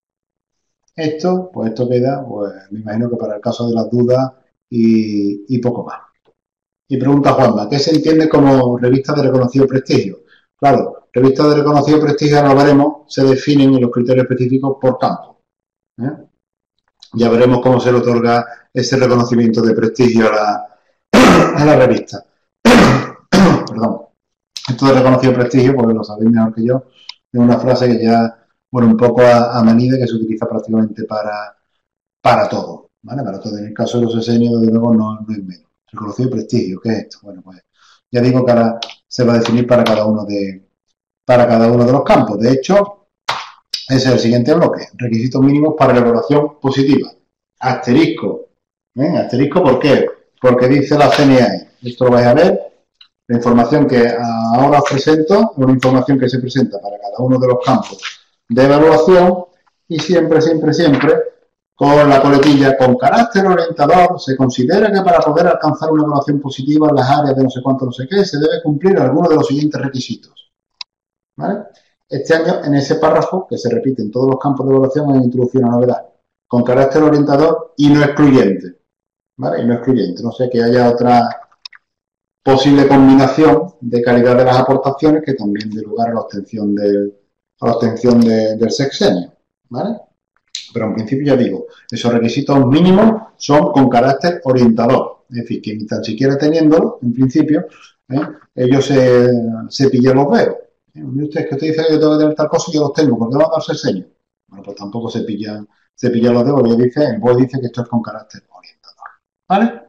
Esto, pues esto queda, pues me imagino que para el caso de las dudas y, y poco más. Y pregunta Juanma, ¿qué se entiende como revista de reconocido prestigio? Claro, revistas de reconocido prestigio, ahora lo veremos, se definen en los criterios específicos por campo. ¿eh? Ya veremos cómo se le otorga ese reconocimiento de prestigio a la, a la revista. Perdón. Esto de reconocido prestigio, porque lo sabéis mejor que yo, es una frase que ya, bueno, un poco a, a manida, que se utiliza prácticamente para, para todo, ¿vale? Para todo. En el caso de los sesenios, desde luego, no, no es menos. Reconocido prestigio, ¿qué es esto? Bueno, pues ya digo que ahora se va a definir para cada uno de, para cada uno de los campos. De hecho, ese es el siguiente bloque. Requisitos mínimos para la evaluación positiva. Asterisco. ¿eh? Asterisco, ¿por qué? Porque dice la C N A. Esto lo vais a ver. La información que ahora os presento es una información que se presenta para cada uno de los campos de evaluación y siempre, siempre, siempre con la coletilla con carácter orientador. Se considera que para poder alcanzar una evaluación positiva en las áreas de no sé cuánto, no sé qué, se debe cumplir alguno de los siguientes requisitos. ¿Vale? Este año, en ese párrafo, que se repite en todos los campos de evaluación, han introducido una novedad, con carácter orientador y no excluyente. ¿Vale? Y no excluyente. No sé que haya otra posible combinación de calidad de las aportaciones que también dé lugar a la obtención del, a la obtención de, del sexenio. ¿Vale? Pero en principio ya digo, esos requisitos mínimos son con carácter orientador. Es decir, que ni tan siquiera teniéndolo, en principio, ¿eh? ellos se, se pillan los dedos. ¿Eh? Usted, que usted dice que yo tengo que tener tal cosa y yo los tengo, ¿por qué no va a dar sexenio? Bueno, pues tampoco se pillan, se pillan los dedos, porque dice, el B O E dice que esto es con carácter orientador. ¿Vale?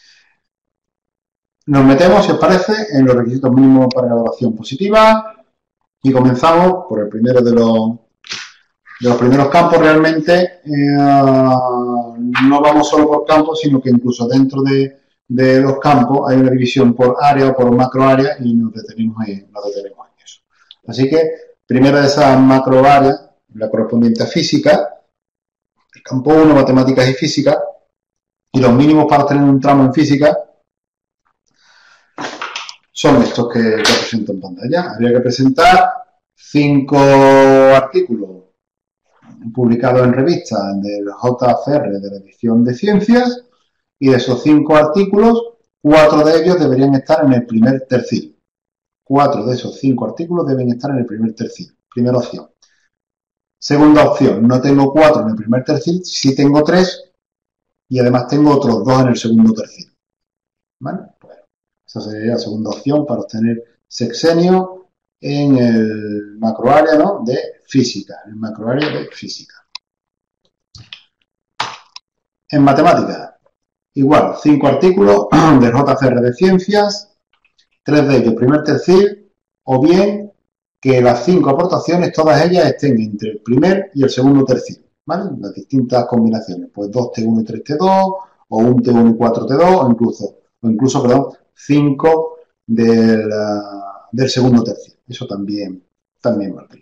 Nos metemos, si os parece, en los requisitos mínimos para la evaluación positiva y comenzamos por el primero de los, de los primeros campos. Realmente eh, no vamos solo por campos, sino que incluso dentro de, de los campos hay una división por área o por macro área y nos detenemos, en, nos detenemos en eso. Así que, primera de esas macro áreas, la correspondiente a física, Campo uno, matemáticas y física, y los mínimos para obtener un tramo en física son estos que, que presento en pantalla. Habría que presentar cinco artículos publicados en revistas del J C R de la edición de ciencias, y de esos cinco artículos, cuatro de ellos deberían estar en el primer tercio. Cuatro de esos cinco artículos deben estar en el primer tercio. Primera opción. Segunda opción, no tengo cuatro en el primer tercio, sí tengo tres, y además tengo otros dos en el segundo tercio. ¿Vale? Bueno, esa sería la segunda opción para obtener sexenio en el macroárea, ¿no?, de física. En el macroárea de física. En matemáticas, igual, cinco artículos del J C R de ciencias, tres de ellos primer tercio, o bien que las cinco aportaciones, todas ellas estén entre el primer y el segundo tercio, ¿vale? Las distintas combinaciones, pues dos T uno y tres T dos, o un T uno y cuatro T dos, o incluso, o incluso perdón, cinco del, uh, del segundo tercio. Eso también, también valdría.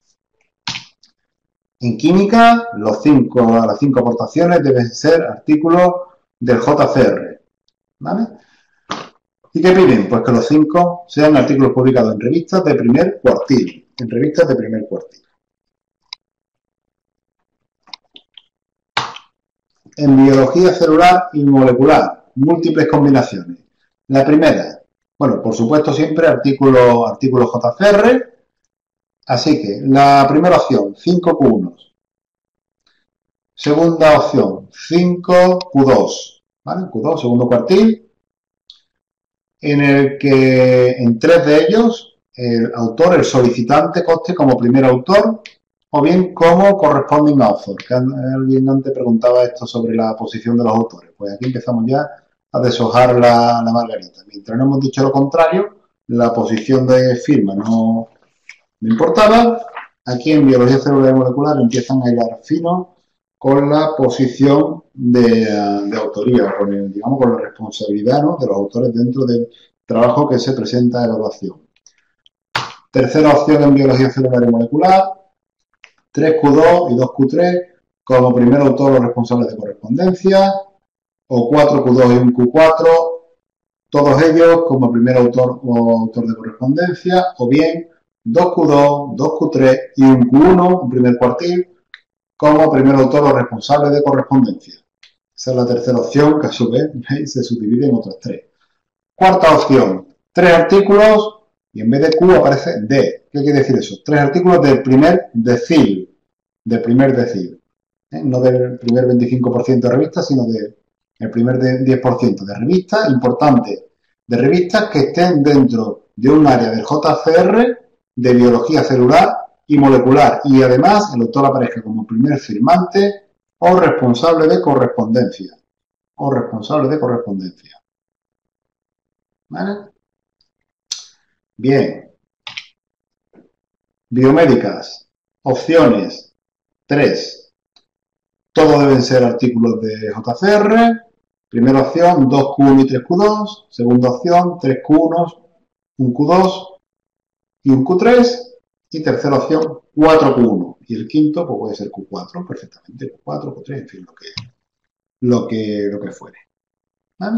En química, los cinco, las cinco aportaciones deben ser artículos del J C R, ¿vale? ¿Y qué piden? Pues que los cinco sean artículos publicados en revistas de primer cuartil, en revistas de primer cuartil. En biología celular y molecular, múltiples combinaciones. La primera, bueno, por supuesto siempre artículos artículo J C R, así que la primera opción, cinco Q uno. Segunda opción, cinco Q dos, ¿vale? Q dos, segundo cuartil, en el que en tres de ellos el autor, el solicitante, conste como primer autor, o bien como corresponding author, que alguien antes preguntaba esto sobre la posición de los autores. Pues aquí empezamos ya a deshojar la, la margarita. Mientras no hemos dicho lo contrario, la posición de firma no, no importaba. Aquí en biología celular y molecular empiezan a hilar fino con la posición de, de autoría, con el, digamos, con la responsabilidad, ¿no?, de los autores dentro del trabajo que se presenta a evaluación. Tercera opción en biología celular y molecular, tres Q dos y dos Q tres como primer autor o responsable de correspondencia, o cuatro Q dos y un Q cuatro, todos ellos como primer autor o autor de correspondencia, o bien dos Q dos, dos Q tres y un Q uno, un primer cuartil, como primer autor o responsable de correspondencia. Esa es la tercera opción, que a su vez se subdivide en otras tres. Cuarta opción, tres artículos y en vez de Q aparece D. ¿Qué quiere decir eso? Tres artículos del primer decil, del primer decil. ¿Eh? No del primer veinticinco por ciento de revistas, sino del primer diez por ciento de revistas, importante, de revistas que estén dentro de un área del J C R de biología celular y molecular, y además el autor aparezca como primer firmante o responsable de correspondencia. O responsable de correspondencia. ¿Vale? Bien. Biomédicas. Opciones. tres. Todos deben ser artículos de J C R. Primera opción, dos Q uno y tres Q dos. Segunda opción, tres Q uno, un Q dos y un Q tres. Y tercera opción, cuatro Q uno. Y el quinto, pues puede ser Q cuatro, perfectamente. Q cuatro, Q tres, en fin, lo que, lo que, lo que fuere. ¿Vale?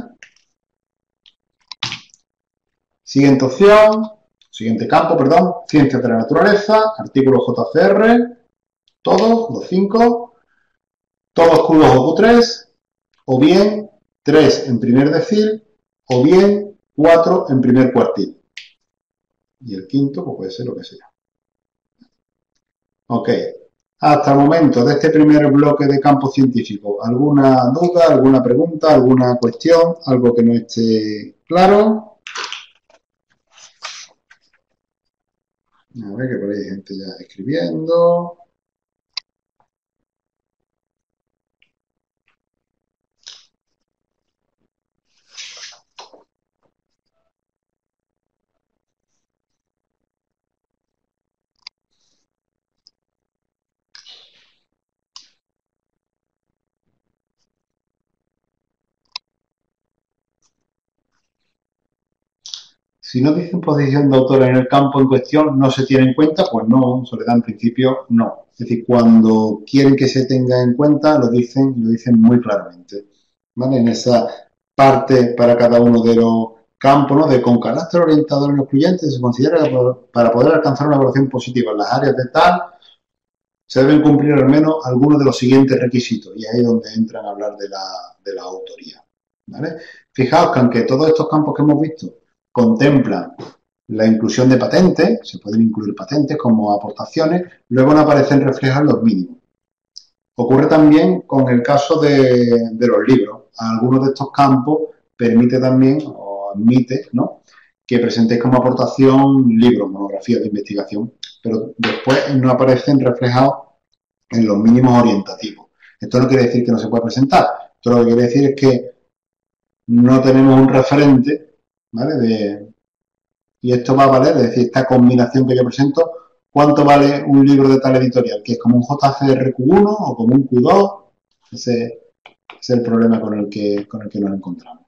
Siguiente opción, siguiente campo, perdón, ciencias de la naturaleza, artículo J C R, todos, los cinco, todos Q dos o Q tres, o bien tres en primer decil, o bien cuatro en primer cuartil. Y el quinto, pues puede ser lo que sea. Ok. Hasta el momento de este primer bloque de campo científico, ¿alguna duda, alguna pregunta, alguna cuestión, algo que no esté claro? A ver, que por ahí hay gente ya escribiendo. Si no dicen posición de autor en el campo en cuestión, no se tiene en cuenta, pues no, Soledad, en principio no. Es decir, cuando quieren que se tenga en cuenta, lo dicen y lo dicen muy claramente. ¿Vale? En esa parte para cada uno de los campos, ¿no? De con carácter orientador en los clientes, se considera que para poder alcanzar una evaluación positiva en las áreas de tal, se deben cumplir al menos algunos de los siguientes requisitos. Y ahí es donde entran a hablar de la, de la autoría. ¿Vale? Fijaos que aunque todos estos campos que hemos visto contemplan la inclusión de patentes, se pueden incluir patentes como aportaciones, luego no aparecen reflejados los mínimos. Ocurre también con el caso de, de los libros. Algunos de estos campos permite también, o admite, ¿no?, que presentéis como aportación libros, monografías de investigación, pero después no aparecen reflejados en los mínimos orientativos. Esto no quiere decir que no se pueda presentar. Esto lo que quiere decir es que no tenemos un referente, ¿vale?, de, y esto va a valer, es decir, esta combinación que yo presento, ¿cuánto vale un libro de tal editorial? ¿Que es como un J C R Q uno o como un Q dos? Ese, ese es el problema con el que, con el que nos encontramos.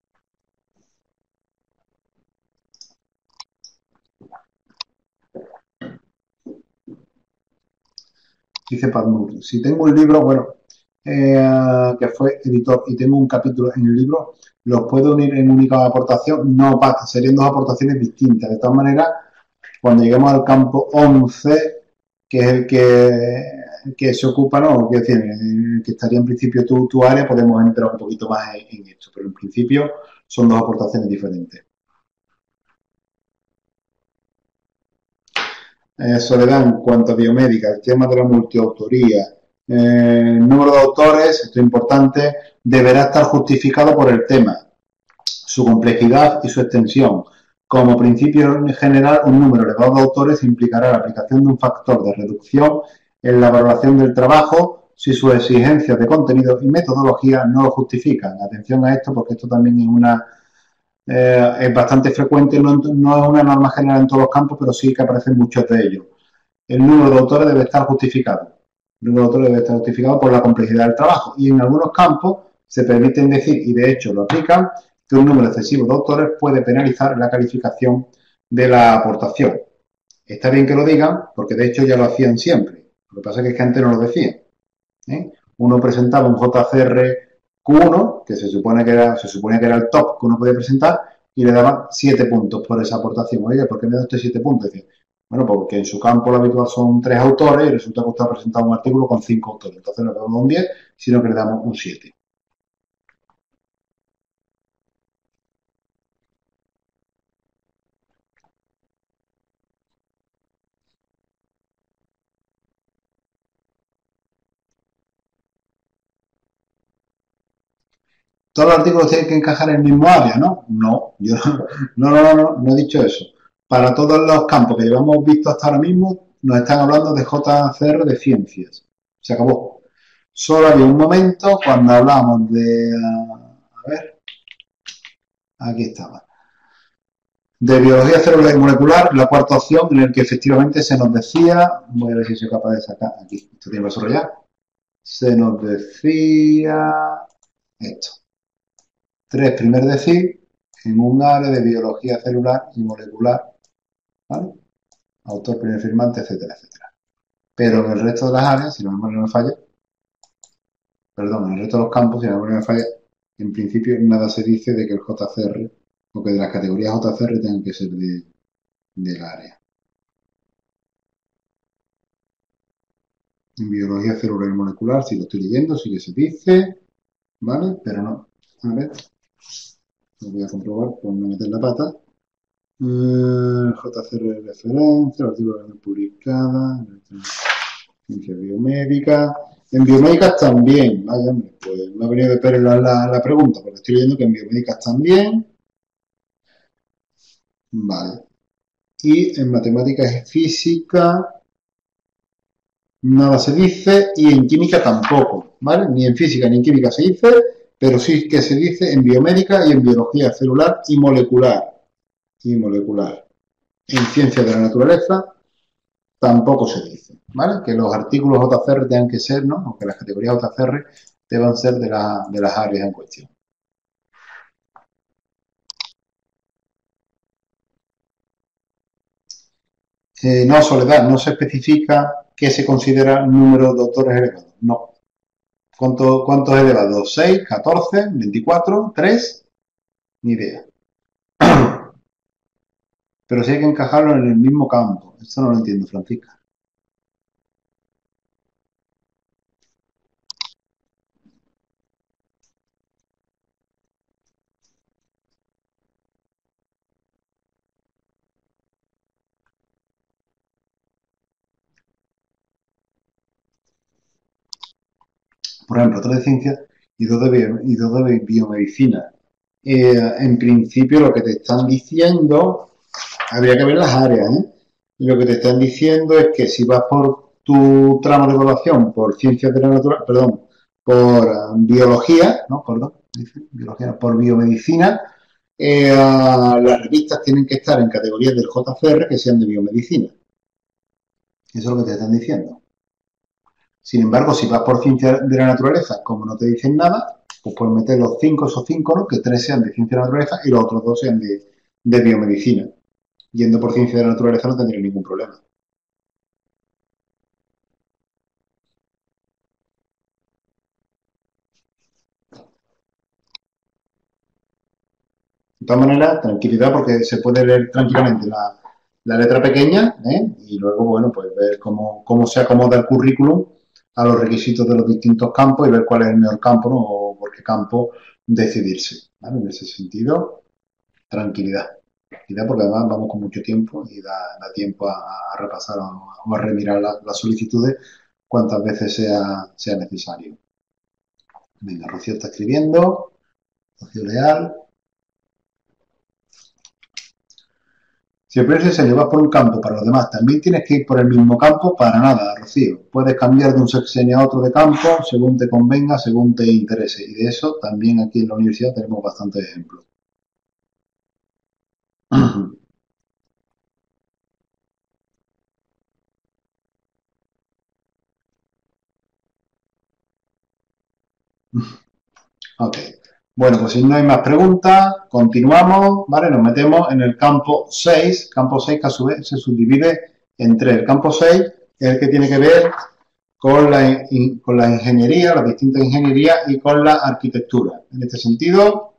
Dice Padmur, si tengo un libro, bueno, eh, que fue editor y tengo un capítulo en el libro, ¿los puedo unir en única aportación? No, Pat, serían dos aportaciones distintas. De todas maneras, cuando lleguemos al campo once, que es el que, que se ocupa, ¿no? Es decir, que estaría en principio tu, tu área, podemos entrar un poquito más en, en esto, pero en principio son dos aportaciones diferentes. Eh, Soledad, en cuanto a biomédica, el tema de la multiautoría, eh, el número de autores, esto es importante, deberá estar justificado por el tema, su complejidad y su extensión. Como principio general, un número elevado de autores implicará la aplicación de un factor de reducción en la valoración del trabajo si sus exigencias de contenido y metodología no lo justifican. Atención a esto porque esto también es una eh, es bastante frecuente, no, no es una norma general en todos los campos, pero sí que aparecen muchos de ellos. El número de autores debe estar justificado. El número de autores debe estar justificado por la complejidad del trabajo. Y en algunos campos se permiten decir, y de hecho lo aplican, que un número excesivo de autores puede penalizar la calificación de la aportación. Está bien que lo digan, porque de hecho ya lo hacían siempre. Lo que pasa es que antes no lo decían. ¿eh? Uno presentaba un J C R Q uno, que se supone que era, se suponía que era el top que uno podía presentar, y le daban siete puntos por esa aportación. Oye, ¿por qué me da usted siete puntos? Decía, bueno, porque en su campo lo habitual son tres autores y resulta que usted ha presentado un artículo con cinco autores. Entonces no le damos un diez, sino que le damos un siete. Todos los artículos tienen que encajar en el mismo área, ¿no? No, yo no, no, no, no, no he dicho eso. Para todos los campos que llevamos visto hasta ahora mismo, nos están hablando de J C R de ciencias. Se acabó. Solo había un momento cuando hablamos de... A ver, aquí estaba. De biología celular y molecular, la cuarta opción en la que efectivamente se nos decía, voy a ver si soy capaz de sacar aquí, esto tiene que desarrollar, se nos decía esto. Tres primer decir en un área de biología celular y molecular, ¿vale? Autor, primer firmante, etcétera, etcétera. Pero en el resto de las áreas, si la memoria no me falla, perdón, en el resto de los campos, si la memoria no me falla, en principio nada se dice de que el J C R o que de las categorías J C R tengan que ser de, del área. En biología celular y molecular, si lo estoy leyendo, sí que se dice, ¿vale? Pero no. A ver, lo voy a comprobar por no meter la pata. Uh, J C R de referencia, artículo publicada, ciencia biomédica. En biomédicas también, vaya, pues me ha venido de Pérez la, la, la pregunta, porque estoy leyendo que en biomédicas también. Vale. Y en matemáticas y física nada se dice, y en química tampoco, ¿vale? Ni en física ni en química se dice, pero sí que se dice en biomédica y en biología celular y molecular. Y molecular. En ciencias de la naturaleza tampoco se dice, ¿vale? Que los artículos J C R tengan que ser, ¿no? O que las categorías J C R deban ser de, la, de las áreas en cuestión. Eh, no, Soledad, no se especifica qué se considera número de autores elevados. No. ¿Cuánto, ¿Cuántos elevados? ¿seis, catorce, veinticuatro, tres? Ni idea. Pero sí hay que encajarlo en el mismo campo. Esto no lo entiendo, Francisca. Por ejemplo, tres de ciencia y dos de, bio, y dos de biomedicina. Eh, en principio lo que te están diciendo, habría que ver las áreas, ¿eh? Lo que te están diciendo es que si vas por tu tramo de evaluación por ciencias de la naturaleza, perdón, por uh, biología, no, perdón, biología, por biomedicina, eh, uh, las revistas tienen que estar en categorías del J C R que sean de biomedicina. Eso es lo que te están diciendo. Sin embargo, si vas por ciencia de la naturaleza, como no te dicen nada, pues puedes meter los cinco, esos cinco, ¿no? Que tres sean de ciencia de la naturaleza y los otros dos sean de, de biomedicina. Yendo por ciencia de la naturaleza no tendría ningún problema. De todas maneras, tranquilidad porque se puede leer tranquilamente la, la letra pequeña, ¿eh? Y luego, bueno, pues ver cómo, cómo se acomoda el currículum a los requisitos de los distintos campos y ver cuál es el mejor campo, ¿no? O por qué campo decidirse, ¿vale? En ese sentido, tranquilidad. Tranquilidad porque además vamos con mucho tiempo y da, da tiempo a, a repasar o, o a remirar las la solicitudes cuantas veces sea, sea necesario. Venga, Rocío está escribiendo. Rocío Leal. Si el primer sexenio vas por un campo para los demás, también tienes que ir por el mismo campo para nada, Rocío. Puedes cambiar de un sexenio a otro de campo según te convenga, según te interese. Y de eso también aquí en la universidad tenemos bastantes ejemplos. Ok. Bueno, pues si no hay más preguntas, continuamos, ¿vale? Nos metemos en el campo seis, campo seis que a su vez se subdivide en tres. El campo seis es el que tiene que ver con la, con la ingeniería, las distintas ingenierías y con la arquitectura. En este sentido,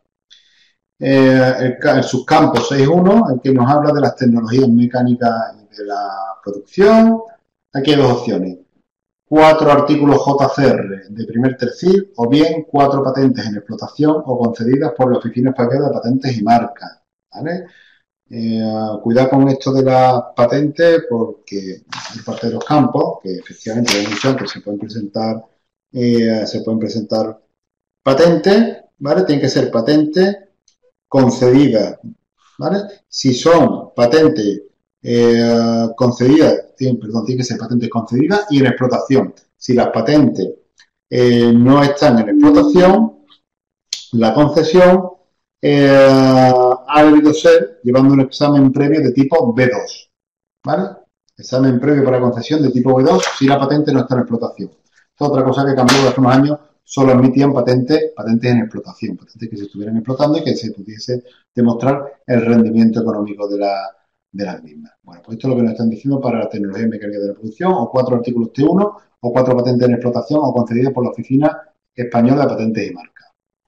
eh, el, el subcampo seis punto uno, el que nos habla de las tecnologías mecánicas y de la producción. Aquí hay dos opciones. Cuatro artículos J C R de primer tercio o bien cuatro patentes en explotación o concedidas por la Oficina Española de Patentes y Marcas. ¿Vale? Eh, cuidado con esto de las patentes porque hay parte de los campos que efectivamente lo he dicho antes, se pueden presentar eh, se pueden presentar patentes, ¿vale? Tienen que ser patentes concedidas, ¿vale? Si son patentes eh, concedidas, tienen, perdón, tienen que ser patentes concedidas y en explotación. Si las patentes eh, no están en explotación, la concesión eh, ha debido ser llevando un examen previo de tipo B dos, ¿vale? Examen previo para concesión de tipo B dos si la patente no está en explotación. Esta es otra cosa que cambió hace unos años, solo admitían patentes, patentes en explotación, patentes que se estuvieran explotando y que se pudiese demostrar el rendimiento económico de, la, de las mismas. Bueno, pues esto es lo que nos están diciendo para la tecnología mecánica de la producción, o cuatro artículos T uno, o cuatro patentes en explotación o concedidas por la Oficina Española de Patentes y Marcas.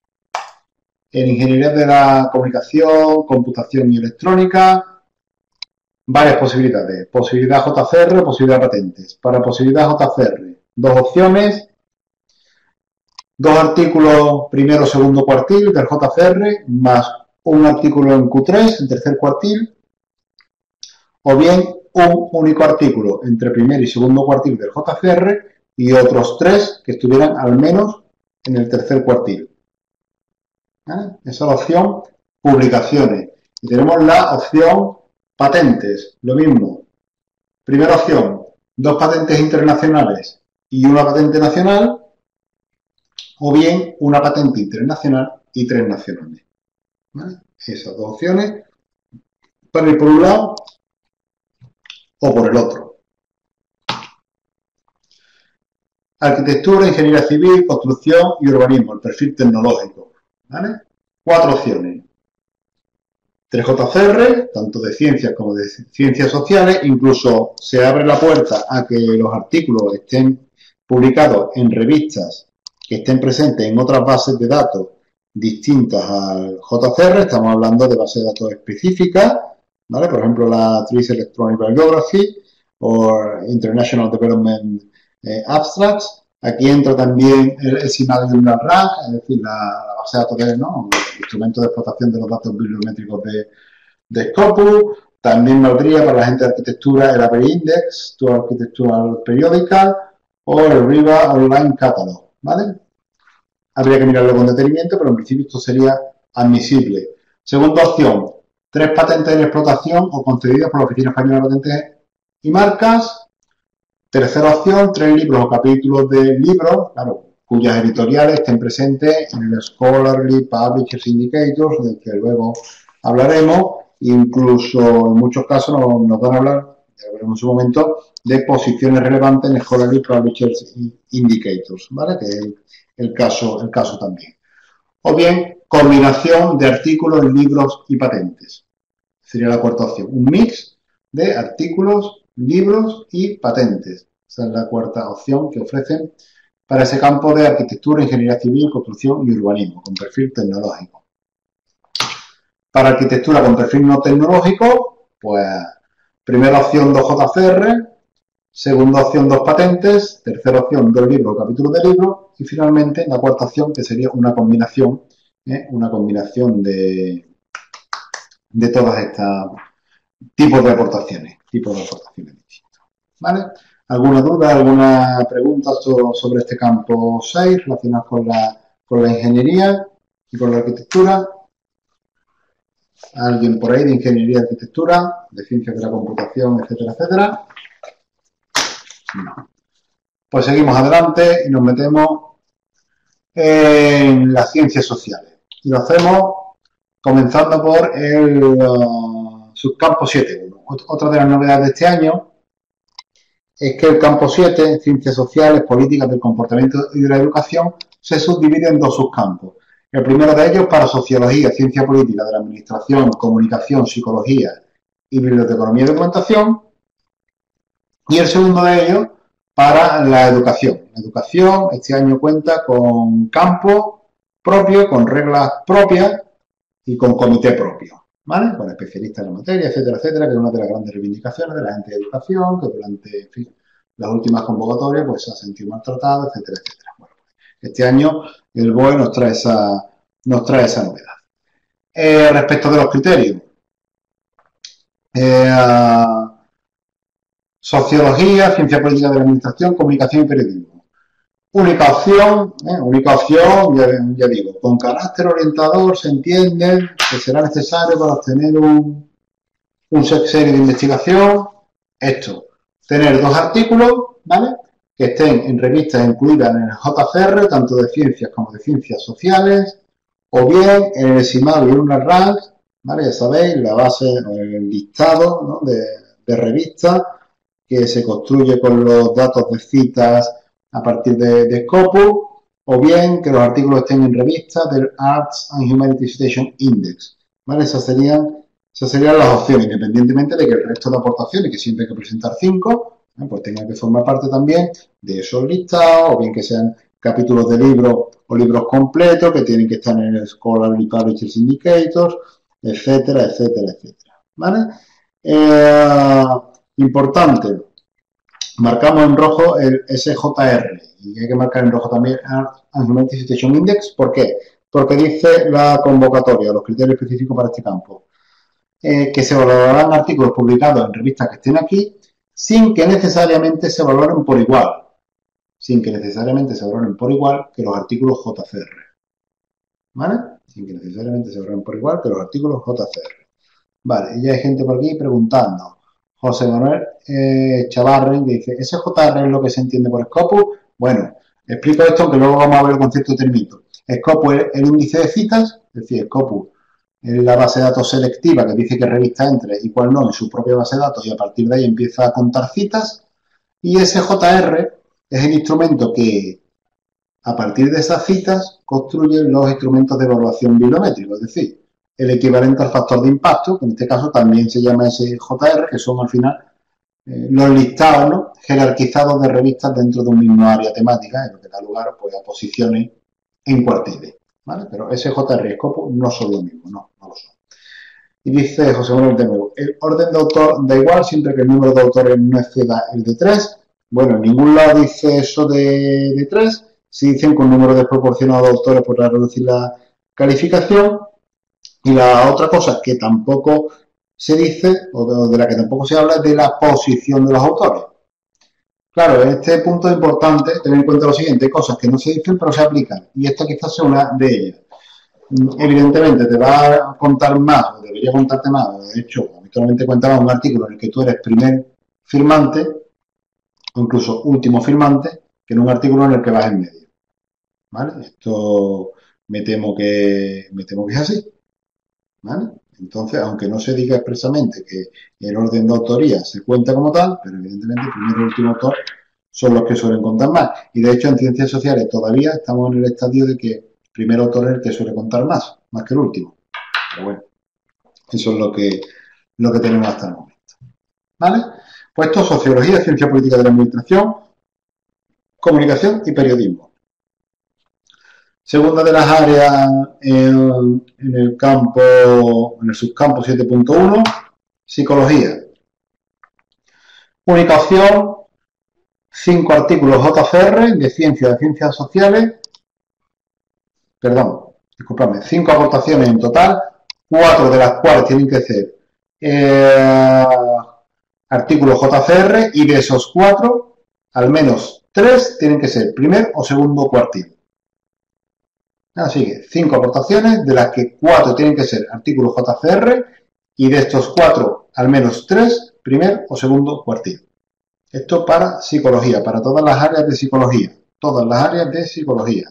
En ingeniería de la comunicación, computación y electrónica, varias posibilidades. Posibilidad J C R, posibilidad patentes. Para posibilidad J C R, dos opciones. Dos artículos primero, segundo cuartil del J C R, más un artículo en Q tres, en tercer cuartil, o bien un único artículo entre primer y segundo cuartil del J C R y otros tres que estuvieran al menos en el tercer cuartil. ¿Vale? Esa es la opción publicaciones. Y tenemos la opción patentes, lo mismo. Primera opción, dos patentes internacionales y una patente nacional, o bien una patente internacional y tres nacionales. ¿Vale? Esas dos opciones para ir por un lado o por el otro. Arquitectura, ingeniería civil, construcción y urbanismo, el perfil tecnológico. ¿Vale? Cuatro opciones. tres J C R, tanto de ciencias como de ciencias sociales. Incluso se abre la puerta a que los artículos estén publicados en revistas que estén presentes en otras bases de datos distintas al J C R. Estamos hablando de bases de datos específicas, ¿vale? Por ejemplo, la Trees Electronic Bibliography o International Development eh, Abstracts. Aquí entra también el, el SIMAD de una R A G, es decir, la, la base de datos de, ¿no? El instrumento de explotación de los datos bibliométricos de, de Scopus. También valdría para la gente de arquitectura el A P I Index, tu Architectural Periodical o el RIVA Online Catalog, ¿vale? Habría que mirarlo con detenimiento, pero en principio esto sería admisible. Segunda opción, tres patentes en explotación o concedidas por la Oficina Española de Patentes y Marcas. Tercera opción, tres libros o capítulos de libros, claro, cuyas editoriales estén presentes en el Scholarly Publishers Indicators, del que luego hablaremos. Incluso en muchos casos nos, nos van a hablar, ya veremos en su momento, de posiciones relevantes en Scholarly Publishers Indicators, ¿vale? Que es el, el, caso, el caso también. O bien, combinación de artículos, libros y patentes. Sería la cuarta opción. Un mix de artículos, libros y patentes. Esa es la cuarta opción que ofrecen para ese campo de arquitectura, ingeniería civil, construcción y urbanismo, con perfil tecnológico. Para arquitectura con perfil no tecnológico, pues primera opción dos J C R, segunda opción dos patentes, tercera opción dos libros o capítulos de libros y finalmente la cuarta opción que sería una combinación, ¿eh? una combinación de, de todas estas tipos de aportaciones, tipos de aportaciones distintos. ¿Vale? ¿Alguna duda, alguna pregunta sobre este campo seis relacionado con la, con la ingeniería y con la arquitectura? ¿Alguien por ahí de ingeniería y arquitectura, de ciencias de la computación, etcétera, etcétera? No. Pues seguimos adelante y nos metemos en las ciencias sociales. Y lo hacemos comenzando por el uh, subcampo siete punto uno. Otra de las novedades de este año es que el campo siete, Ciencias Sociales, Políticas del Comportamiento y de la Educación, se subdivide en dos subcampos. El primero de ellos para Sociología, Ciencia Política de la Administración, Comunicación, Psicología y Biblioteconomía y Documentación. Y el segundo de ellos para la Educación. La Educación este año cuenta con campo propio, con reglas propias y con comité propio, ¿vale? Con especialistas en la materia, etcétera, etcétera, que es una de las grandes reivindicaciones de la gente de educación, que durante, en fin, las últimas convocatorias pues se ha sentido maltratado, etcétera, etcétera. Bueno, este año el B O E nos trae esa, nos trae esa novedad. Eh, respecto de los criterios, eh, Sociología, Ciencia Política de la Administración, Comunicación y Periodismo. Única opción, ¿eh? única opción, ya, ya digo, con carácter orientador se entiende que será necesario para obtener un, un sexenio de investigación, esto, tener dos artículos, ¿vale? Que estén en revistas incluidas en el J C R, tanto de ciencias como de ciencias sociales, o bien en el SIMAD y una R A G, ¿vale? Ya sabéis, la base, el listado, ¿no? de, de revistas que se construye con los datos de citas a partir de, de Scopus, o bien que los artículos estén en revistas del Arts and Humanities Citation Index, ¿vale? Esas serían, esas serían las opciones, independientemente de que el resto de aportaciones, que siempre hay que presentar cinco, ¿eh? pues tengan que formar parte también de esos listados, o bien que sean capítulos de libros o libros completos que tienen que estar en el Scholarly Publishers Indicators, etcétera, etcétera, etcétera, ¿vale? Eh, importante, marcamos en rojo el S J R y hay que marcar en rojo también Art and Humanities Citation Index. ¿Por qué? Porque dice la convocatoria, los criterios específicos para este campo, eh, que se valorarán artículos publicados en revistas que estén aquí sin que necesariamente se valoren por igual, sin que necesariamente se valoren por igual que los artículos J C R, ¿vale? Sin que necesariamente se valoren por igual que los artículos J C R. Vale, y ya hay gente por aquí preguntando. José Manuel eh, Chavarren, que dice, ¿ese J R es lo que se entiende por Scopus? Bueno, explico esto, aunque luego vamos a ver el concepto térmico. Scopus es el índice de citas, es decir, Scopus es la base de datos selectiva que dice qué revista entre y cuál no en su propia base de datos y a partir de ahí empieza a contar citas. Y ese J R es el instrumento que, a partir de esas citas, construye los instrumentos de evaluación bibliométrica, es decir, el equivalente al factor de impacto, que en este caso también se llama S J R, que son al final eh, los listados, ¿no?, jerarquizados de revistas dentro de un mismo área temática, en lo que da lugar pues, a posiciones en cuartiles, ¿vale? Pero S J R y Scopus no son lo mismo, no, no lo son. Y dice José Manuel de nuevo, el orden de autor da igual siempre que el número de autores no exceda el de tres. Bueno, en ningún lado dice eso de, de tres. Si dicen que un número desproporcionado de autores podrá reducir la calificación. Y la otra cosa que tampoco se dice, o de la que tampoco se habla, es de la posición de los autores. Claro, en este punto es importante tener en cuenta lo siguiente, hay cosas que no se dicen pero se aplican. Y esta quizás sea una de ellas. Evidentemente te va a contar más, o debería contarte más, de hecho, habitualmente cuenta un artículo en el que tú eres primer firmante, o incluso último firmante, que en un artículo en el que vas en medio. ¿Vale? Esto me temo que, me temo que es así. ¿Vale? Entonces, aunque no se diga expresamente que el orden de autoría se cuenta como tal, pero evidentemente el primer y el último autor son los que suelen contar más. Y de hecho en ciencias sociales todavía estamos en el estadio de que el primer autor es el que suele contar más, más que el último. Pero bueno, eso es lo que, lo que tenemos hasta el momento. ¿Vale? Pues esto es sociología, ciencia política de la administración, comunicación y periodismo. Segunda de las áreas en, en el campo, en el subcampo siete punto uno, psicología. Única opción, cinco artículos J C R de ciencia de ciencias sociales, perdón, disculpadme, cinco aportaciones en total, cuatro de las cuales tienen que ser eh, artículos J C R y de esos cuatro, al menos tres tienen que ser primer o segundo cuartil. Así que cinco aportaciones, de las que cuatro tienen que ser artículos J C R y de estos cuatro, al menos tres, primer o segundo cuartil. Esto para psicología, para todas las áreas de psicología. Todas las áreas de psicología.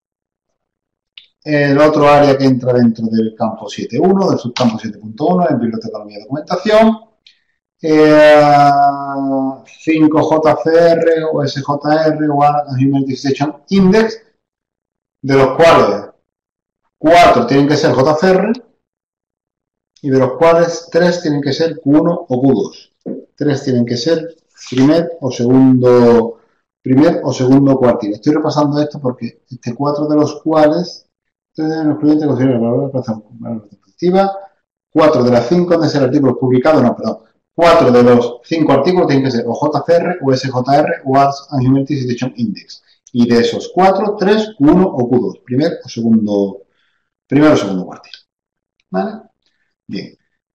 El otro área que entra dentro del campo siete punto uno, del subcampo siete punto uno, es bibliotecología y documentación. Eh, cinco J C R o S J R o Human Citation Index, de los cuales cuatro tienen que ser J C R y de los cuales tres tienen que ser Q uno o Q dos. tres tienen que ser primer o segundo primer o segundo cuartil. Estoy repasando esto porque este cuatro de los cuales los clientes consideran la valor de perspectiva, cuatro de las cinco de ser artículos publicados, no, perdón, cuatro de los cinco artículos tienen que ser o J C R o S J R o Arts and Humanities Citation Index. Y de esos cuatro, tres, Q uno o Q dos, primer o segundo, primero o segundo cuartil. ¿Vale? Bien.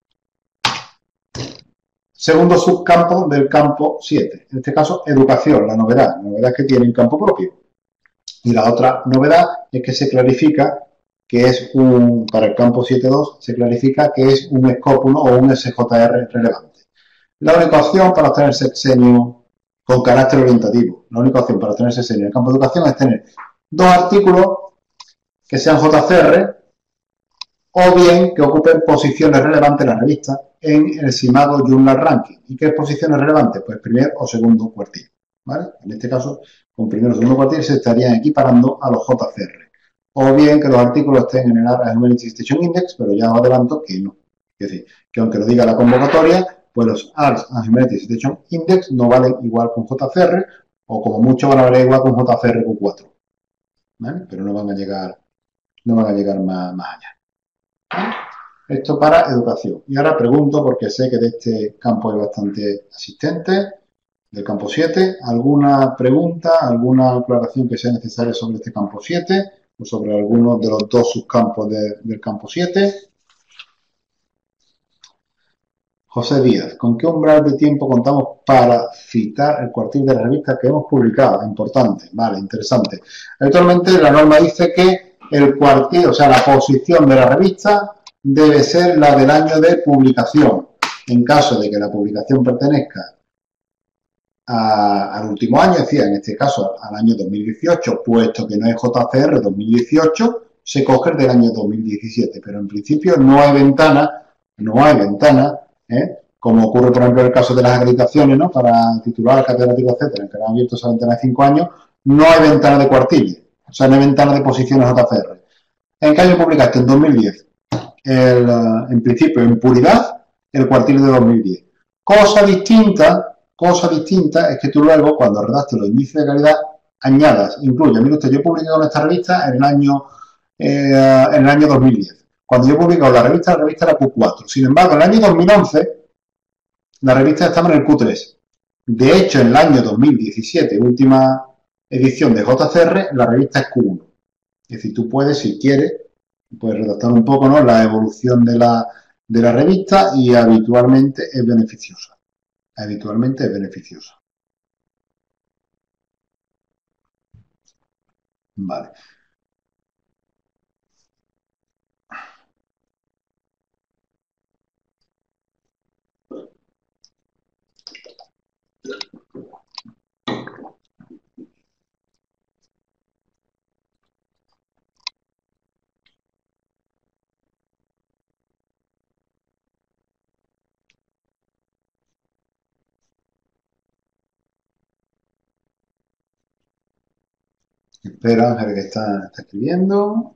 Segundo subcampo del campo siete. En este caso, educación, la novedad. La novedad es que tiene un campo propio. Y la otra novedad es que se clarifica que es un, para el campo siete punto dos, se clarifica que es un Scopus o un S J R relevante. La única opción para obtener sexenio con carácter orientativo. La única opción para obtener sexenio en el campo de educación es tener dos artículos que sean J C R o bien que ocupen posiciones relevantes en la revista en el Simago Journal Ranking. ¿Y qué posiciones relevantes? Pues primer o segundo cuartil. ¿Vale? En este caso, con primero o segundo cuartil se estarían equiparando a los J C R. O bien que los artículos estén en el Arts Humanities Citation Index, pero ya os adelanto que no. Es decir, que aunque lo diga la convocatoria, pues los Arts and Humanities Citation Index no valen igual con J C R, o como mucho van a valer igual con J C R Q cuatro. ¿Vale? Pero no van a llegar, no van a llegar más, más allá. ¿Vale? Esto para educación. Y ahora pregunto, porque sé que de este campo hay bastante asistentes, del campo siete, ¿alguna pregunta, alguna aclaración que sea necesaria sobre este campo siete o sobre alguno de los dos subcampos de, del campo siete? José Díaz, ¿con qué umbral de tiempo contamos para citar el cuartil de la revista que hemos publicado? Importante, vale, interesante. Actualmente la norma dice que el cuartil, o sea, la posición de la revista debe ser la del año de publicación. En caso de que la publicación pertenezca a, al último año, es decir, en este caso al año dos mil dieciocho, puesto que no es J C R dos mil dieciocho, se coge el del año dos mil diecisiete, pero en principio no hay ventana, no hay ventana, ¿eh? Como ocurre, por ejemplo, en el caso de las acreditaciones, ¿no? Para titular, catedrático, etcétera, en que han abierto esa ventana de cinco años, no hay ventana de cuartiles, o sea, no hay ventana de posiciones J C R. ¿En qué año publicaste? En dos mil diez. el, en principio, en puridad, el cuartil de dos mil diez. Cosa distinta, cosa distinta es que tú luego, cuando redactes los índices de calidad, añadas, incluye, mire usted, yo publiqué con esta revista en el año, eh, en el año dos mil diez. Cuando yo publiqué con la revista, la revista era Q cuatro. Sin embargo, en el año dos mil once, la revista estaba en el Q tres. De hecho, en el año dos mil diecisiete, última edición de J C R, la revista es Q uno. Es decir, tú puedes, si quieres, puedes redactar un poco, ¿no?, la evolución de la, de la revista, y habitualmente es beneficiosa. Habitualmente es beneficiosa. Vale. Espera, Ángel, que está, está escribiendo.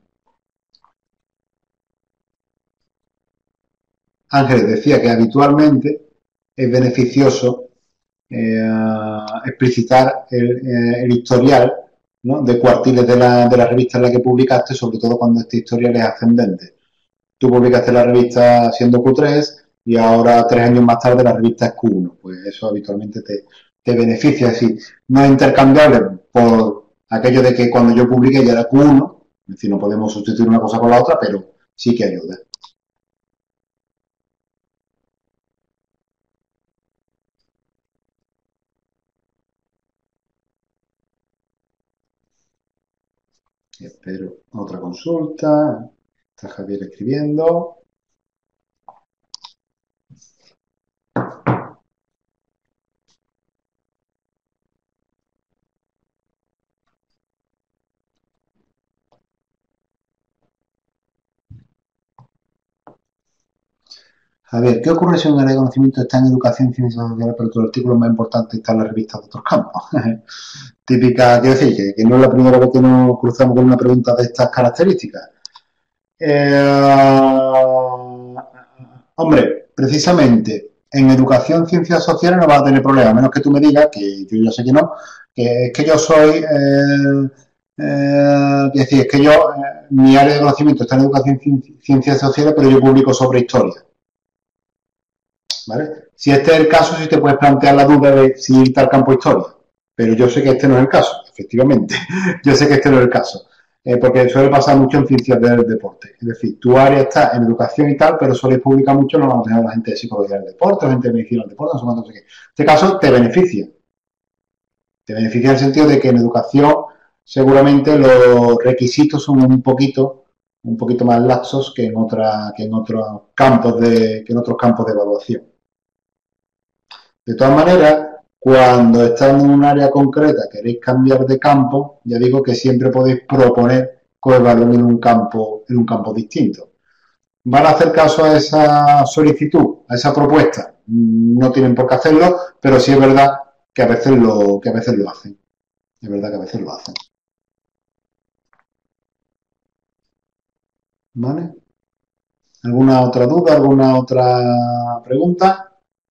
Ángeles decía que habitualmente es beneficioso eh, explicitar el, eh, el historial, ¿no?, de cuartiles de la, de la revista en la que publicaste, sobre todo cuando este historial es ascendente. Tú publicaste la revista siendo Q tres y ahora, tres años más tarde, la revista es Q uno. Pues eso habitualmente te, te beneficia. Es decir, no es intercambiable por aquello de que cuando yo publiqué ya era Q uno, es decir, no podemos sustituir una cosa por la otra, pero sí que ayuda. Espero otra consulta. Está Javier escribiendo. Javier, ¿qué ocurre si un área de conocimiento está en educación, ciencias sociales, pero tu artículo más importante está en la revista de otros campos? Típica, quiero decir, que, que no es la primera vez que nos cruzamos con una pregunta de estas características. Eh, hombre, precisamente en educación, ciencias sociales no vas a tener problema, a menos que tú me digas, que yo ya sé que no, que es que yo soy, eh, eh, es decir, es que yo, eh, mi área de conocimiento está en educación, ciencias sociales, pero yo publico sobre historia. ¿Vale? Si este es el caso, sí te puedes plantear la duda de si irte al campo historia, pero yo sé que este no es el caso, efectivamente, yo sé que este no es el caso, eh, porque suele pasar mucho en ciencias del deporte, es decir, tu área está en educación y tal, pero suele publicar mucho, no vamos a tener la gente de psicología del deporte, gente de medicina del deporte, no sé cuánto, no sé qué. En este caso te beneficia, te beneficia en el sentido de que en educación seguramente los requisitos son un poquito un poquito más laxos que en otra, que en otros campos de que en otros campos de evaluación. De todas maneras, cuando estando en un área concreta queréis cambiar de campo, ya digo que siempre podéis proponer coevaluar en un campo, en un campo distinto. ¿Van a hacer caso a esa solicitud, a esa propuesta? No tienen por qué hacerlo, pero sí es verdad que a veces lo, que a veces lo hacen. Es verdad que a veces lo hacen. ¿Vale? ¿Alguna otra duda? ¿Alguna otra pregunta?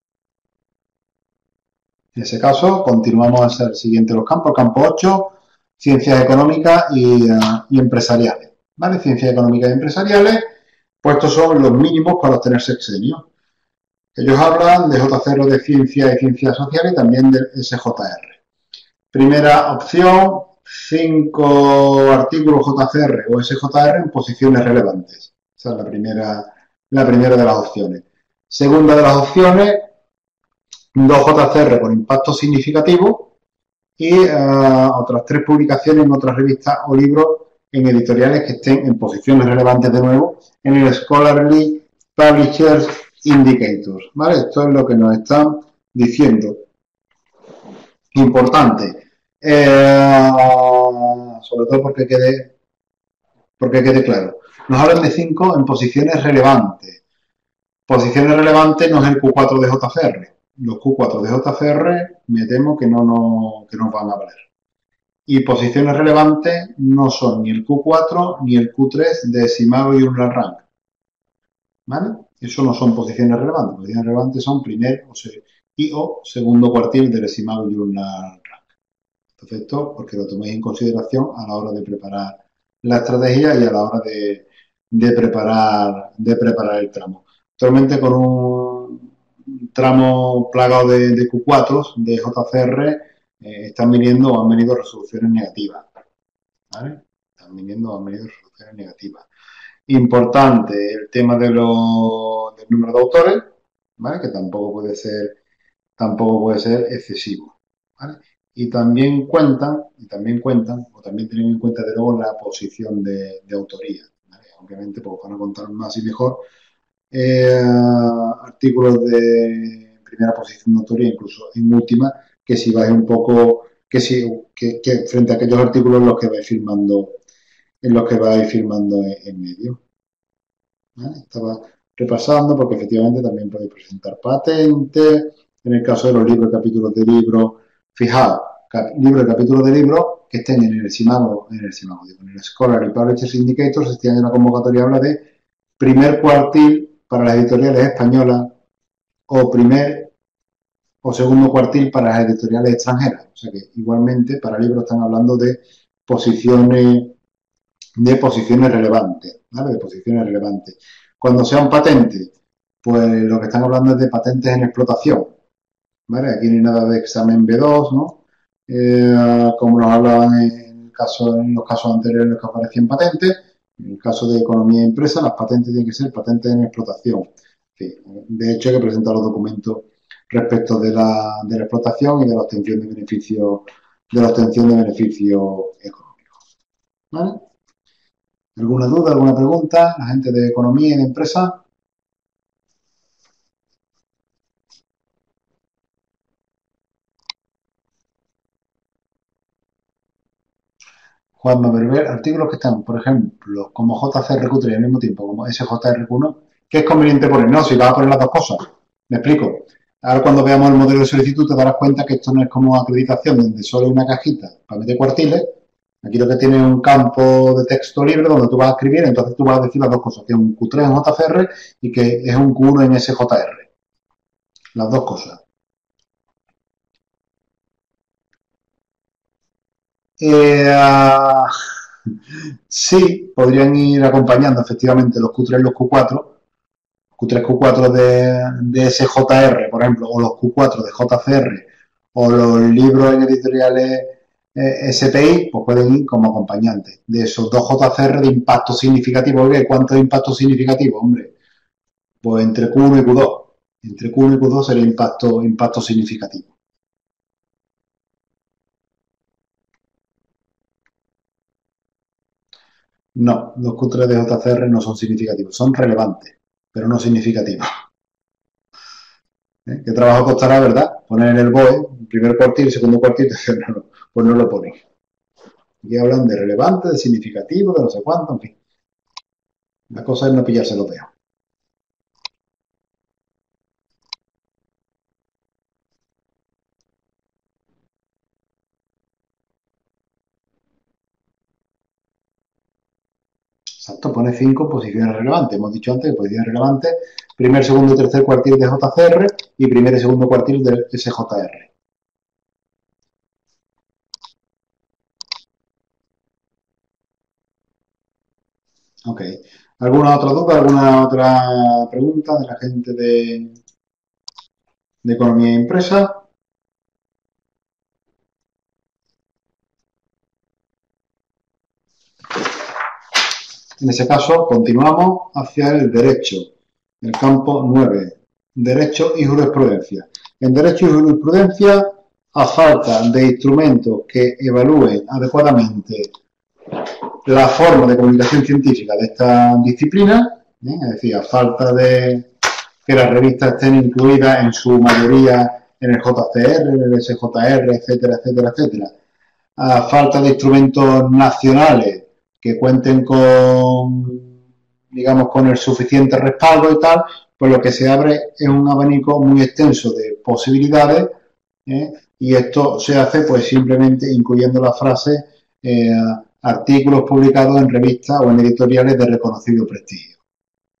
En ese caso, continuamos a ser el siguiente los campos. Campo ocho, ciencias económicas y, uh, y empresariales. ¿Vale? Ciencias económicas y empresariales, pues estos son los mínimos para obtener sexenio. Ellos hablan de J C R de ciencias y ciencias sociales y también de S J R. Primera opción, cinco artículos J C R o S J R en posiciones relevantes. Esa es la primera, la primera de las opciones. Segunda de las opciones, dos J C R con impacto significativo y uh, otras tres publicaciones en otras revistas o libros en editoriales que estén en posiciones relevantes de nuevo en el Scholarly Publishers Indicators. ¿Vale? Esto es lo que nos están diciendo. Importante. Eh, sobre todo porque quede, porque quede claro. Nos hablan de cinco en posiciones relevantes. Posiciones relevantes no es el Q cuatro de J C R. Los Q cuatro de J C R me temo que no nos, que nos van a valer. Y posiciones relevantes no son ni el Q cuatro ni el Q tres de Simago y Unla Rank. ¿vale? Eso no son posiciones relevantes. Posiciones relevantes son primer o se, y o segundo cuartil del Decimal Journal Rank. Entonces esto porque lo toméis en consideración a la hora de preparar la estrategia y a la hora de, de preparar, de preparar el tramo. Actualmente con un tramo plagado de, de Q cuatro, de J C R, eh, están viniendo o han venido resoluciones negativas. ¿Vale? Están viniendo o han venido resoluciones negativas. Importante el tema de lo, del número de autores, ¿vale? Que tampoco puede ser, tampoco puede ser excesivo, ¿vale? Y también cuentan, y también cuentan, o también tienen en cuenta de luego la posición de, de autoría, ¿vale? Obviamente, pues van a contar más y mejor eh, artículos de primera posición de autoría, incluso en última, que si vais un poco, que si, que, que frente a aquellos artículos en los que vais firmando, en los que vais firmando en, en medio. ¿Vale? Estaba repasando porque efectivamente también podéis presentar patentes. En el caso de los libros y capítulos de libros, fijaos, libros y capítulos de libros que estén en el SIMAGO, en el SIMAGO, digo, en el Scholarly Publishers Indicators, este año la convocatoria habla de primer cuartil para las editoriales españolas o primer o segundo cuartil para las editoriales extranjeras. O sea que igualmente para libros están hablando de posiciones de posiciones relevantes, ¿vale? De posiciones relevantes. Cuando sea un patente, pues lo que están hablando es de patentes en explotación, ¿vale? Aquí no hay nada de examen B dos, ¿no? Eh, como nos hablaban en, el caso, en los casos anteriores en los que aparecían patentes. En el caso de economía e empresa, las patentes tienen que ser patentes en explotación. Sí, de hecho, hay que presentar los documentos respecto de la, de la explotación y de la obtención de beneficios de la obtención de beneficios económicos. ¿Vale? ¿Alguna duda, alguna pregunta? La gente de economía y de empresa. Juanma Berber, artículos que están, por ejemplo, como J C R Q tres y al mismo tiempo como S J R Q uno, ¿qué es conveniente poner? No, si vas a poner las dos cosas. Me explico. Ahora cuando veamos el modelo de solicitud te darás cuenta que esto no es como acreditación donde solo hay una cajita para meter cuartiles. Aquí lo que tiene es un campo de texto libre donde tú vas a escribir, entonces tú vas a decir las dos cosas, que es un Q tres en J C R y que es un Q uno en S J R. Las dos cosas. Eh, sí, podrían ir acompañando efectivamente los Q tres y los Q cuatro, Q tres, Q cuatro de, de S J R, por ejemplo, o los Q cuatro de J C R, o los libros en editoriales eh, S P I, pues pueden ir como acompañantes de esos dos J C R de impacto significativo. Oye, ¿cuánto es impacto significativo? Hombre, pues entre Q uno y Q dos. Entre Q uno y Q dos sería impacto, impacto significativo. No, los Q tres de J C R no son significativos, son relevantes, pero no significativos. ¿Eh? ¿Qué trabajo costará, verdad? Poner en el B O E, primer cuartil, segundo cuartil, tercero, pues no lo ponen. Aquí hablan de relevante, de significativo, de no sé cuánto, en fin. La cosa es no pillarse los dedos. Exacto, pone cinco posiciones relevantes. Hemos dicho antes que posiciones relevantes, primer, segundo y tercer cuartil de J C R y primer y segundo cuartil de S J R. Ok. ¿Alguna otra duda, alguna otra pregunta de la gente de, de economía y empresa? En ese caso, continuamos hacia el derecho, el campo nueve, derecho y jurisprudencia. En derecho y jurisprudencia, a falta de instrumentos que evalúen adecuadamente la forma de comunicación científica de esta disciplina, ¿eh? Es decir, a falta de que las revistas estén incluidas en su mayoría en el J C R, en el S J R, etcétera, etcétera, etcétera, a falta de instrumentos nacionales que cuenten con, digamos, con el suficiente respaldo y tal, pues lo que se abre es un abanico muy extenso de posibilidades, ¿eh? Y esto se hace pues simplemente incluyendo la frase eh, artículos publicados en revistas o en editoriales de reconocido prestigio.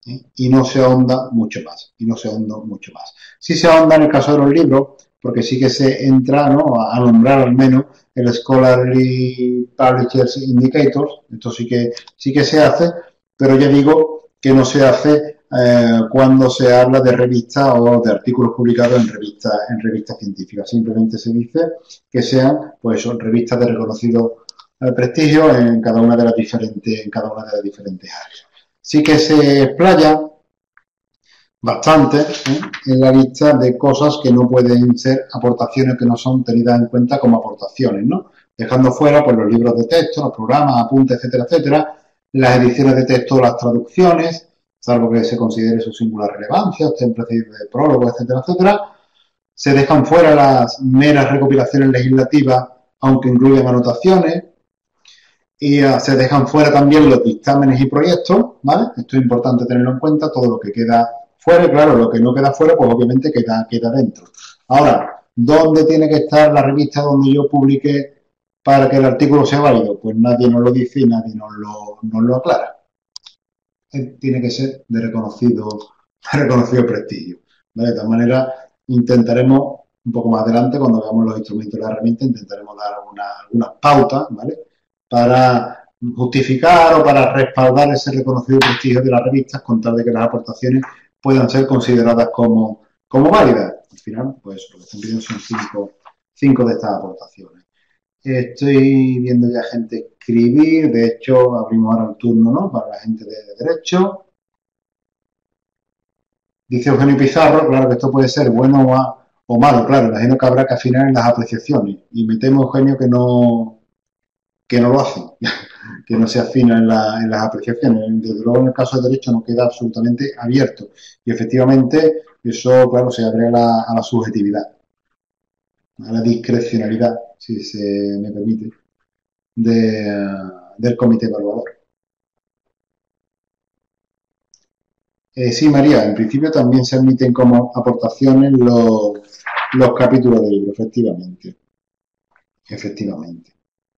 ¿eh? Y no se ahonda mucho más, y no se ahonda mucho más. Sí se ahonda en el caso de los libros, porque sí que se entra, ¿no?, a nombrar al menos el Scholarly Publishers Indicators, esto sí que, sí que se hace, pero ya digo que no se hace eh, cuando se habla de revistas o de artículos publicados en revistas en revistas científicas. Simplemente se dice que sean, pues, son revistas de reconocido eh, prestigio en cada una de las diferentes, en cada una de las diferentes áreas. Sí que se explaya bastante ¿eh? en la lista de cosas que no pueden ser aportaciones, que no son tenidas en cuenta como aportaciones, ¿no? Dejando fuera pues los libros de texto, los programas, apuntes, etcétera, etcétera, las ediciones de texto, las traducciones, salvo que se considere su singular relevancia, estén precedidos de prólogo, etcétera, etcétera. Se dejan fuera las meras recopilaciones legislativas, aunque incluyen anotaciones, y uh, se dejan fuera también los dictámenes y proyectos, ¿vale? Esto es importante tenerlo en cuenta, todo lo que queda fuera, y claro, lo que no queda fuera, pues obviamente queda, queda dentro. Ahora, ¿dónde tiene que estar la revista donde yo publique para que el artículo sea válido? Pues nadie nos lo dice y nadie nos lo, nos lo aclara. Él tiene que ser de reconocido, de reconocido prestigio, ¿vale? De todas maneras, intentaremos un poco más adelante, cuando veamos los instrumentos de la herramienta, intentaremos dar algunas, algunas pautas, ¿vale?, para justificar o para respaldar ese reconocido prestigio de las revistas, con tal de que las aportaciones puedan ser consideradas como, como válidas. Al final, pues lo que están pidiendo son cinco, cinco de estas aportaciones. Estoy viendo ya gente escribir, de hecho abrimos ahora el turno, ¿no?, para la gente de, de Derecho. Dice Eugenio Pizarro, claro que esto puede ser bueno o, o malo, claro, imagino que habrá que afinar en las apreciaciones. Y me temo, Eugenio, que no, que no lo hacen, que no se afina en, la, en las apreciaciones. Desde luego, en el caso de derecho no queda absolutamente abierto. Y efectivamente, eso, claro, se abre a la, a la subjetividad, a la discrecionalidad, si se me permite, de, del comité evaluador. Eh, sí, María, en principio también se admiten como aportaciones los, los capítulos del libro, efectivamente. Efectivamente.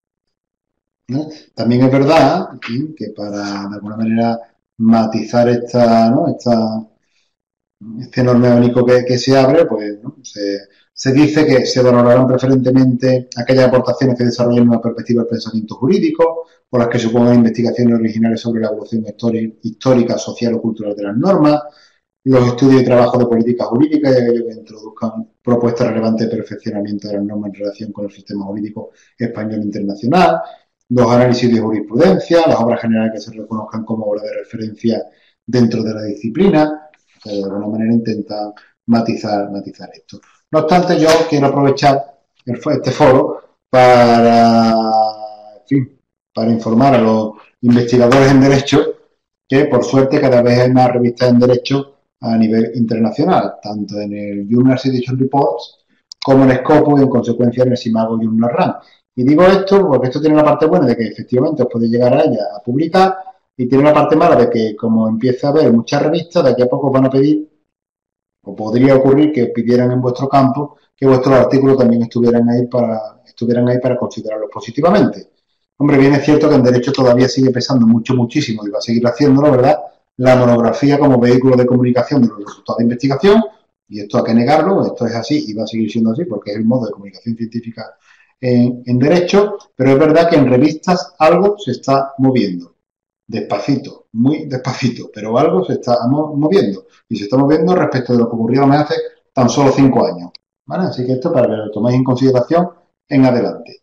¿No? También es verdad que para, de alguna manera, matizar esta, ¿no?, esta, este enorme abanico que, que se abre, pues, ¿no?, se, se dice que se valorarán preferentemente aquellas aportaciones que desarrollen una perspectiva del pensamiento jurídico o las que supongan investigaciones originales sobre la evolución histórica, social o cultural de las normas, los estudios y trabajos de política jurídica y aquellos que introduzcan propuestas relevantes de perfeccionamiento de las normas en relación con el sistema jurídico español internacional, los análisis de jurisprudencia, las obras generales que se reconozcan como obras de referencia dentro de la disciplina, que de alguna manera intentan matizar, matizar esto. No obstante, yo quiero aprovechar este foro para, en fin, para informar a los investigadores en Derecho que, por suerte, cada vez hay más revistas en Derecho a nivel internacional, tanto en el Journal Citation Reports como en Scopus y, en consecuencia, en el Simago Journal Rank. Y digo esto porque esto tiene una parte buena de que efectivamente os podéis llegar a ella a publicar, y tiene una parte mala de que, como empieza a haber muchas revistas, de aquí a poco van a pedir, o podría ocurrir que pidieran en vuestro campo que vuestros artículos también estuvieran ahí para, estuvieran ahí para considerarlos positivamente. Hombre, bien es cierto que en Derecho todavía sigue pesando mucho, muchísimo, y va a seguir haciéndolo, ¿verdad?, la monografía como vehículo de comunicación de los resultados de investigación, y esto hay que negarlo, esto es así y va a seguir siendo así porque es el modo de comunicación científica en, en Derecho, pero es verdad que en revistas algo se está moviendo. Despacito, muy despacito, pero algo se está moviendo, y se está moviendo respecto de lo que ocurrió hace tan solo cinco años, ¿vale? Así que esto para que lo toméis en consideración en adelante.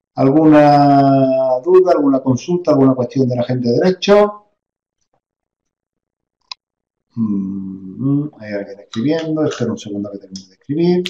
¿Alguna duda, alguna consulta, alguna cuestión de la gente de Derecho? Hmm, hay alguien escribiendo, espero un segundo que termine de escribir.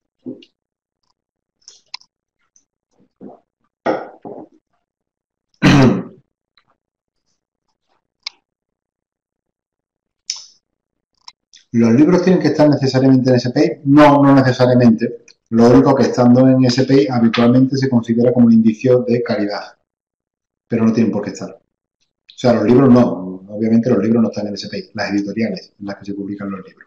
¿Los libros tienen que estar necesariamente en S P I? No, no necesariamente. Lo único que, estando en S P I, habitualmente se considera como un indicio de calidad, pero no tienen por qué estar. O sea, los libros no, obviamente los libros no están en S P I, las editoriales en las que se publican los libros.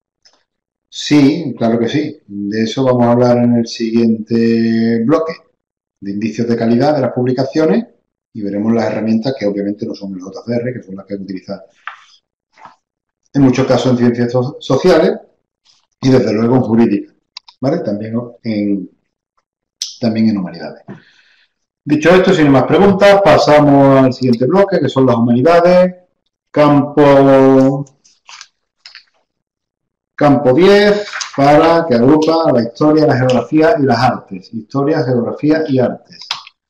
Sí, claro que sí. De eso vamos a hablar en el siguiente bloque. de indicios de calidad de las publicaciones y veremos las herramientas que obviamente no son el J C R, que son las que utilizan en muchos casos en ciencias sociales y desde luego en jurídica, ¿vale? También en, también en humanidades. Dicho esto, sin más preguntas, pasamos al siguiente bloque, que son las humanidades. Campo, campo diez, para que agrupa la historia, la geografía y las artes. Historia, geografía y artes.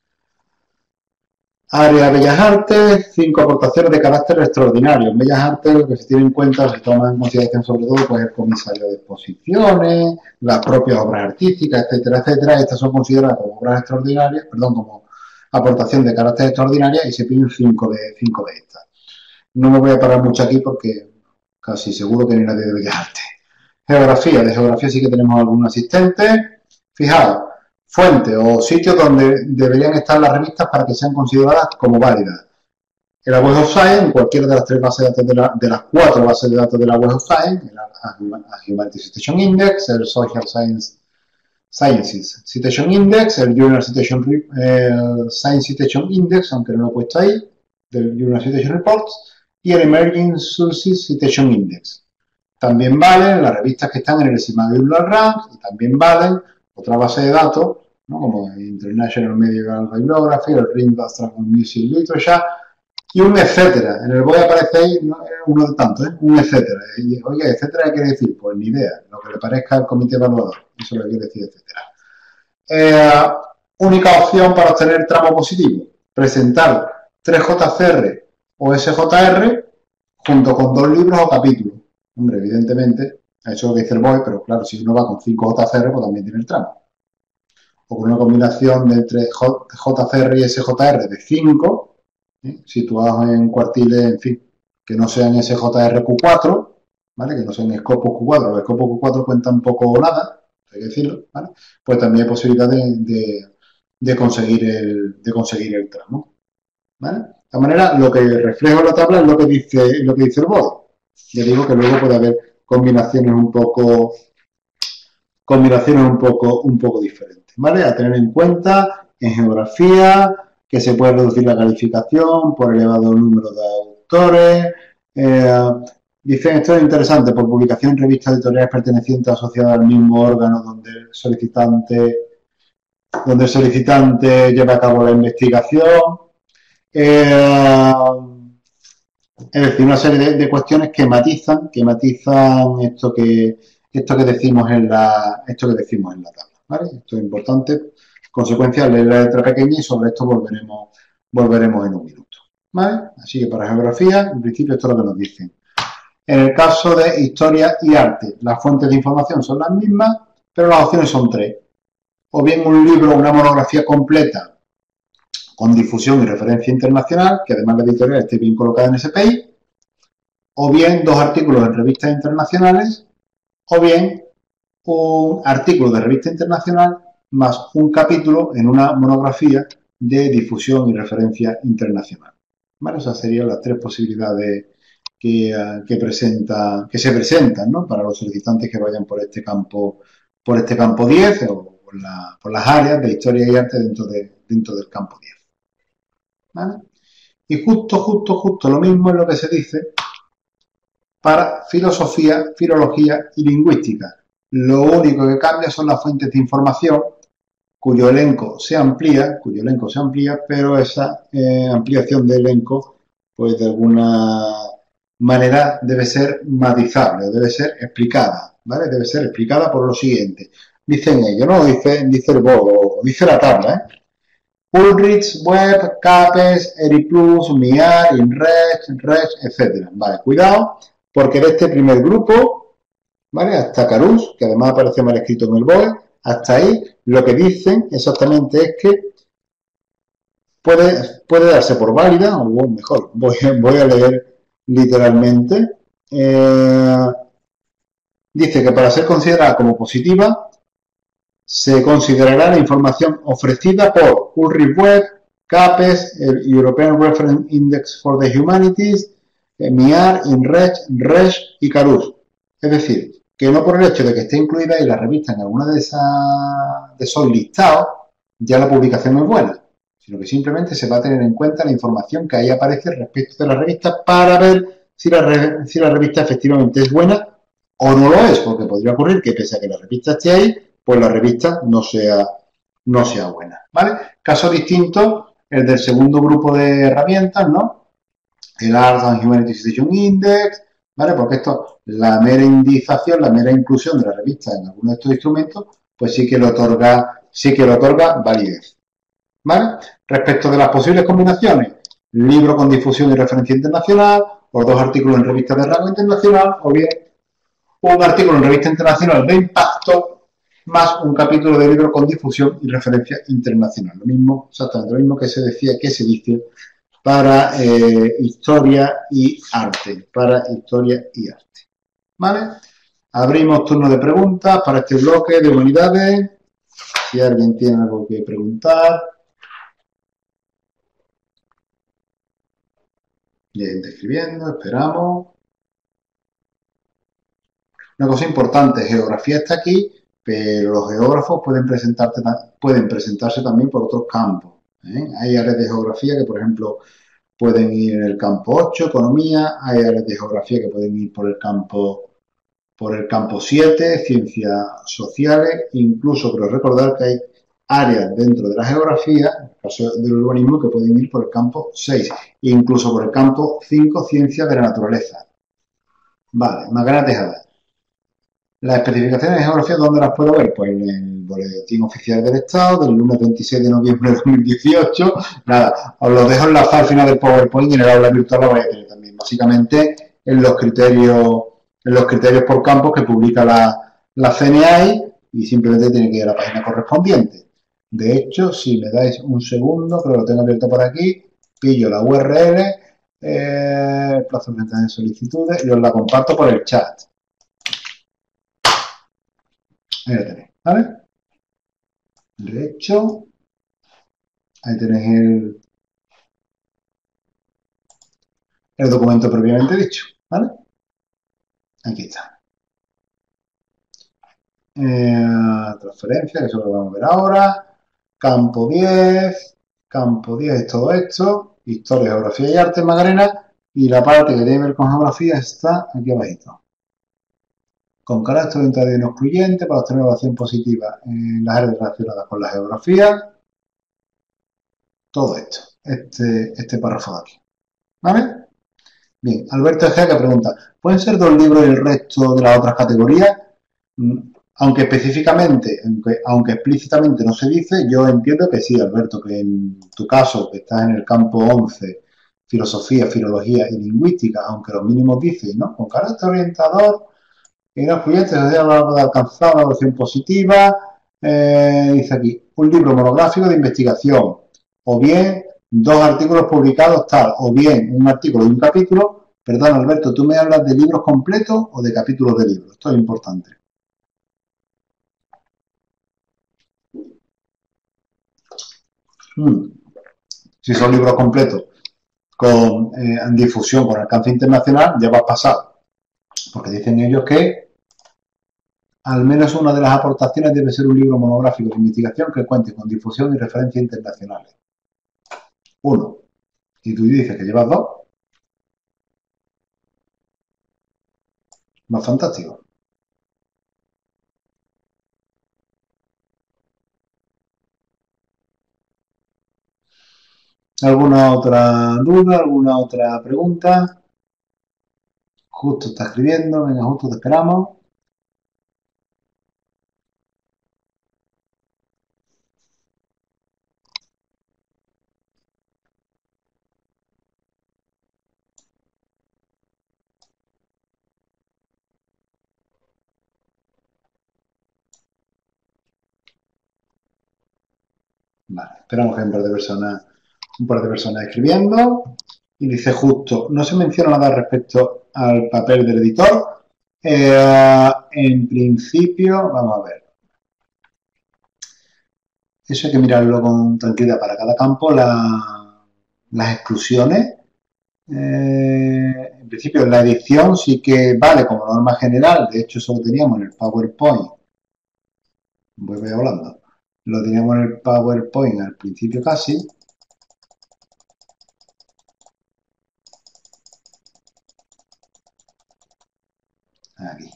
Área Bellas Artes, cinco aportaciones de carácter extraordinario. En Bellas Artes lo que se tiene en cuenta, se toma en consideración sobre todo pues, el comisario de exposiciones, las propias obras artísticas, etcétera, etcétera. Estas son consideradas como obras extraordinarias, perdón, como aportación de carácter extraordinaria y se piden cinco de, cinco de estas. No me voy a parar mucho aquí porque casi seguro que no hay nadie de Bellas Artes. Geografía, de geografía sí que tenemos algún asistente. Fijaos, fuentes o sitios donde deberían estar las revistas para que sean consideradas como válidas. En la Web of Science, en cualquiera de las tres bases de datos de, la, de las cuatro bases de datos de la Web of Science, el Humanities Citation Index, el Social Science, Sciences Citation Index, el Journal Citation, eh, Science Citation Index, aunque no lo he puesto ahí, del Journal Citation Reports, y el Emerging Sources Citation Index. También valen las revistas que están en el Epidemiological Rank y también valen otra base de datos, ¿no? Como el International Medical Bibliography, el Ring of Music Literature y un etcétera. En el B O E aparece ahí ¿no? uno de tantos, ¿eh? Un etcétera. Y, oye, etcétera, ¿qué quiere decir? Pues ni idea, lo que le parezca al comité evaluador. Eso es lo que quiere decir etcétera. Eh, única opción para obtener tramo positivo, presentar tres J C R o S J R junto con dos libros o capítulos. Hombre, evidentemente, eso es lo que dice el B O E, pero claro, si uno va con cinco J C R, pues también tiene el tramo. O con una combinación de entre J C R y S J R de cinco, ¿eh? situados en cuartiles, en fin, que no sean S J R Q cuatro, ¿vale? Que no sean Scopus Q cuatro, los Scopus Q cuatro cuentan poco o nada, hay que decirlo, ¿vale? Pues también hay posibilidad de, de, de, conseguir, el, de conseguir el tramo, ¿vale? De esta manera, lo que reflejo en la tabla es lo que dice, lo que dice el B O E. Ya digo que luego puede haber combinaciones un poco combinaciones un poco, un poco diferentes, ¿vale? A tener en cuenta en geografía que se puede reducir la calificación por elevado número de autores. Eh, dicen, esto es interesante, por publicación en revistas editoriales pertenecientes o asociadas al mismo órgano donde el solicitante, donde el solicitante lleva a cabo la investigación. Eh, Es decir, una serie de, de cuestiones que matizan, que matizan esto que, esto que decimos en la, esto que decimos en la tabla, ¿vale? Esto es importante. Consecuencias de la letra pequeña y sobre esto volveremos, volveremos en un minuto, ¿vale? Así que para geografía, en principio esto es lo que nos dicen. En el caso de historia y arte, las fuentes de información son las mismas, pero las opciones son tres. O bien un libro o una monografía completa con difusión y referencia internacional, que además la editorial esté bien colocada en ese país, o bien dos artículos en revistas internacionales, o bien un artículo de revista internacional más un capítulo en una monografía de difusión y referencia internacional. ¿Vale? Esas serían las tres posibilidades que, uh, que, presenta, que se presentan, ¿no? Para los solicitantes que vayan por este campo, por este campo diez o por, la, por las áreas de historia y arte dentro, de, dentro del campo diez. ¿Vale? Y justo, justo, justo lo mismo es lo que se dice para filosofía, filología y lingüística. Lo único que cambia son las fuentes de información cuyo elenco se amplía, cuyo elenco se amplía, pero esa eh, ampliación de elenco, pues de alguna manera debe ser matizable, debe ser explicada, ¿vale? Debe ser explicada por lo siguiente. Dicen ellos, ¿no? Dice, dice el B O E, dice la tabla, ¿eh? Ulrich, Web, Capes, Eriplus, Miar, Inrex, Rex, etcétera. Vale, cuidado, porque de este primer grupo, ¿vale? Hasta Carus, que además aparece mal escrito en el B O E, hasta ahí lo que dicen exactamente es que puede, puede darse por válida, o mejor, voy, voy a leer literalmente. Eh, dice que para ser considerada como positiva, se considerará la información ofrecida por Ulrich Web, CAPES, el European Reference Index for the Humanities, MIAR, INRECH, RESH y Carus. Es decir, que no por el hecho de que esté incluida en la revista en alguna de, esas, de esos listados, ya la publicación no es buena, sino que simplemente se va a tener en cuenta la información que ahí aparece respecto de la revista para ver si la, re, si la revista efectivamente es buena o no lo es, porque podría ocurrir que pese a que la revista esté ahí, pues la revista no sea, no sea buena, ¿vale? Caso distinto, el del segundo grupo de herramientas, ¿no? El Arts and Humanities Citation Index, ¿vale? Porque esto, la mera indización, la mera inclusión de la revista en alguno de estos instrumentos, pues sí que le otorga, sí que le otorga validez, ¿vale? Respecto de las posibles combinaciones, libro con difusión y referencia internacional, o dos artículos en revistas de rango internacional, o bien un artículo en revista internacional de impacto, más un capítulo de libro con difusión y referencia internacional. Lo mismo, exactamente lo mismo que se decía, que se dice para eh, historia y arte, para historia y arte. ¿Vale? Abrimos turno de preguntas para este bloque de humanidades. Si alguien tiene algo que preguntar. Bien, escribiendo, esperamos. Una cosa importante, geografía está aquí, pero los geógrafos pueden, pueden presentarse también por otros campos. ¿eh? Hay áreas de geografía que, por ejemplo, pueden ir en el campo ocho, economía, hay áreas de geografía que pueden ir por el campo por el campo siete, ciencias sociales, incluso creo recordar que hay áreas dentro de la geografía, en el caso del urbanismo, que pueden ir por el campo seis, incluso por el campo cinco, ciencias de la naturaleza. Vale, Magana Tejada. Las especificaciones de geografía, ¿dónde las puedo ver? Pues en el Boletín Oficial del Estado, del lunes veintiséis de noviembre de dos mil dieciocho. Nada, os lo dejo enlazado al final del PowerPoint y en el aula virtual lo vais a tener también. Básicamente, en los criterios, en los criterios por campos que publica la, la C N A I y simplemente tiene que ir a la página correspondiente. De hecho, si me dais un segundo, que lo tengo abierto por aquí, pillo la U R L, eh, plazo de solicitudes y os la comparto por el chat. Ahí lo tenéis, ¿vale? Derecho. Ahí tenéis el, el documento previamente dicho, ¿vale? Aquí está. Eh, transferencia, que eso lo vamos a ver ahora. Campo diez. Campo diez es todo esto. Historia, geografía y arte, Magdalena. Y la parte que tiene que ver con geografía está aquí abajito. Con carácter orientado y no excluyente para obtener evaluación positiva en las áreas relacionadas con la geografía. Todo esto, este, este párrafo de aquí. ¿Vale? Bien, Alberto Egea que pregunta, ¿pueden ser dos libros y el resto de las otras categorías? Aunque específicamente, aunque, aunque explícitamente no se dice, yo entiendo que sí, Alberto, que en tu caso, que estás en el campo once, filosofía, filología y lingüística, aunque los mínimos dicen, ¿no? Con carácter orientador y no excluyente, se debe de alcanzar una evaluación positiva, eh, dice aquí, un libro monográfico de investigación, o bien dos artículos publicados tal, o bien un artículo y un capítulo. Perdón, Alberto, ¿tú me hablas de libros completos o de capítulos de libros? Esto es importante. Hmm. Si son libros completos con eh, difusión, con alcance internacional, ya va pasado. Porque dicen ellos que al menos una de las aportaciones debe ser un libro monográfico de investigación que cuente con difusión y referencias internacionales. Uno. Y tú dices que llevas dos. Más fantástico. ¿Alguna otra duda? ¿Alguna otra pregunta? Justo está escribiendo. Venga, justo te esperamos. Vale, esperamos que hay un par de personas, un par de personas escribiendo. Y dice justo, no se menciona nada respecto al papel del editor. Eh, en principio, vamos a ver. Eso hay que mirarlo con tranquilidad para cada campo. La, las exclusiones, eh, en principio la edición sí que vale como norma general. De hecho, eso lo teníamos en el PowerPoint. Voy hablando. Lo teníamos en el PowerPoint al principio casi. Aquí.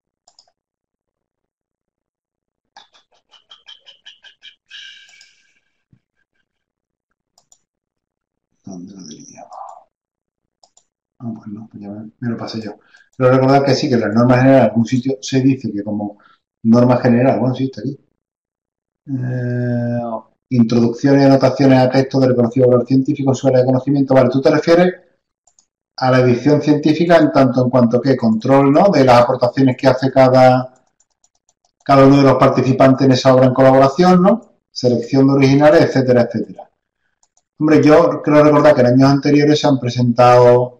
¿Dónde lo teníamos? Ah, pues no, pues ya me, me lo pasé yo. Pero recordad que sí, que las normas generales, en algún sitio se dice que como norma general, bueno, sí, está aquí. Eh, introducciones y anotaciones a texto del reconocido valor científico en su área de conocimiento. Vale, tú te refieres a la edición científica en tanto en cuanto que control, ¿no? De las aportaciones que hace cada, cada uno de los participantes en esa obra en colaboración, ¿no? Selección de originales, etcétera, etcétera. Hombre, yo creo recordar que en años anteriores se han presentado,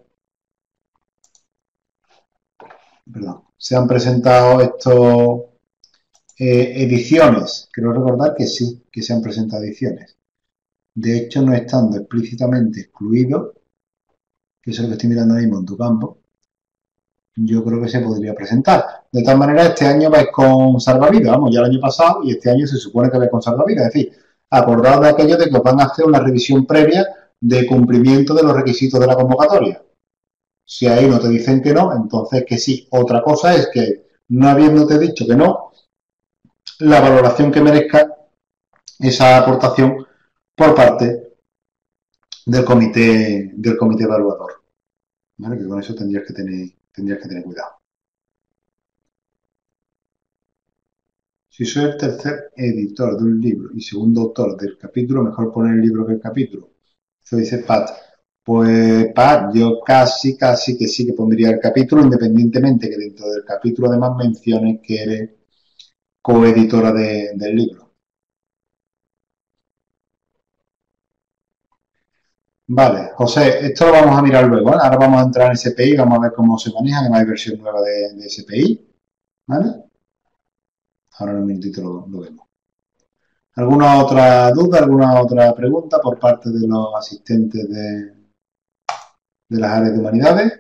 perdón, se han presentado estos eh, ediciones. Creo recordar que sí, que se han presentado ediciones. De hecho, no estando explícitamente excluido, que es lo que estoy mirando ahora mismo en tu campo, yo creo que se podría presentar. De tal manera, este año vais con salvavidas, vamos, ya el año pasado, y este año se supone que vais con salvavidas. Es decir, acordaos de aquello de que os van a hacer una revisión previa de cumplimiento de los requisitos de la convocatoria. Si ahí no te dicen que no, entonces que sí. Otra cosa es que, no habiéndote dicho que no, la valoración que merezca esa aportación por parte del comité, del comité evaluador. ¿Vale? Que con eso tendrías que tener, tendrías que tener cuidado. Si soy el tercer editor de un libro y segundo autor del capítulo, mejor poner el libro que el capítulo. Eso dice Pat. Pues Pat, yo casi, casi que sí que pondría el capítulo, independientemente que dentro del capítulo además menciones que eres coeditora de, del libro. Vale, José, esto lo vamos a mirar luego, ¿eh? Ahora vamos a entrar en S P I, vamos a ver cómo se maneja, que no hay versión nueva de, de S P I, ¿vale? Ahora en un minutito lo, lo vemos. ¿Alguna otra duda, alguna otra pregunta por parte de los asistentes de, de las áreas de humanidades?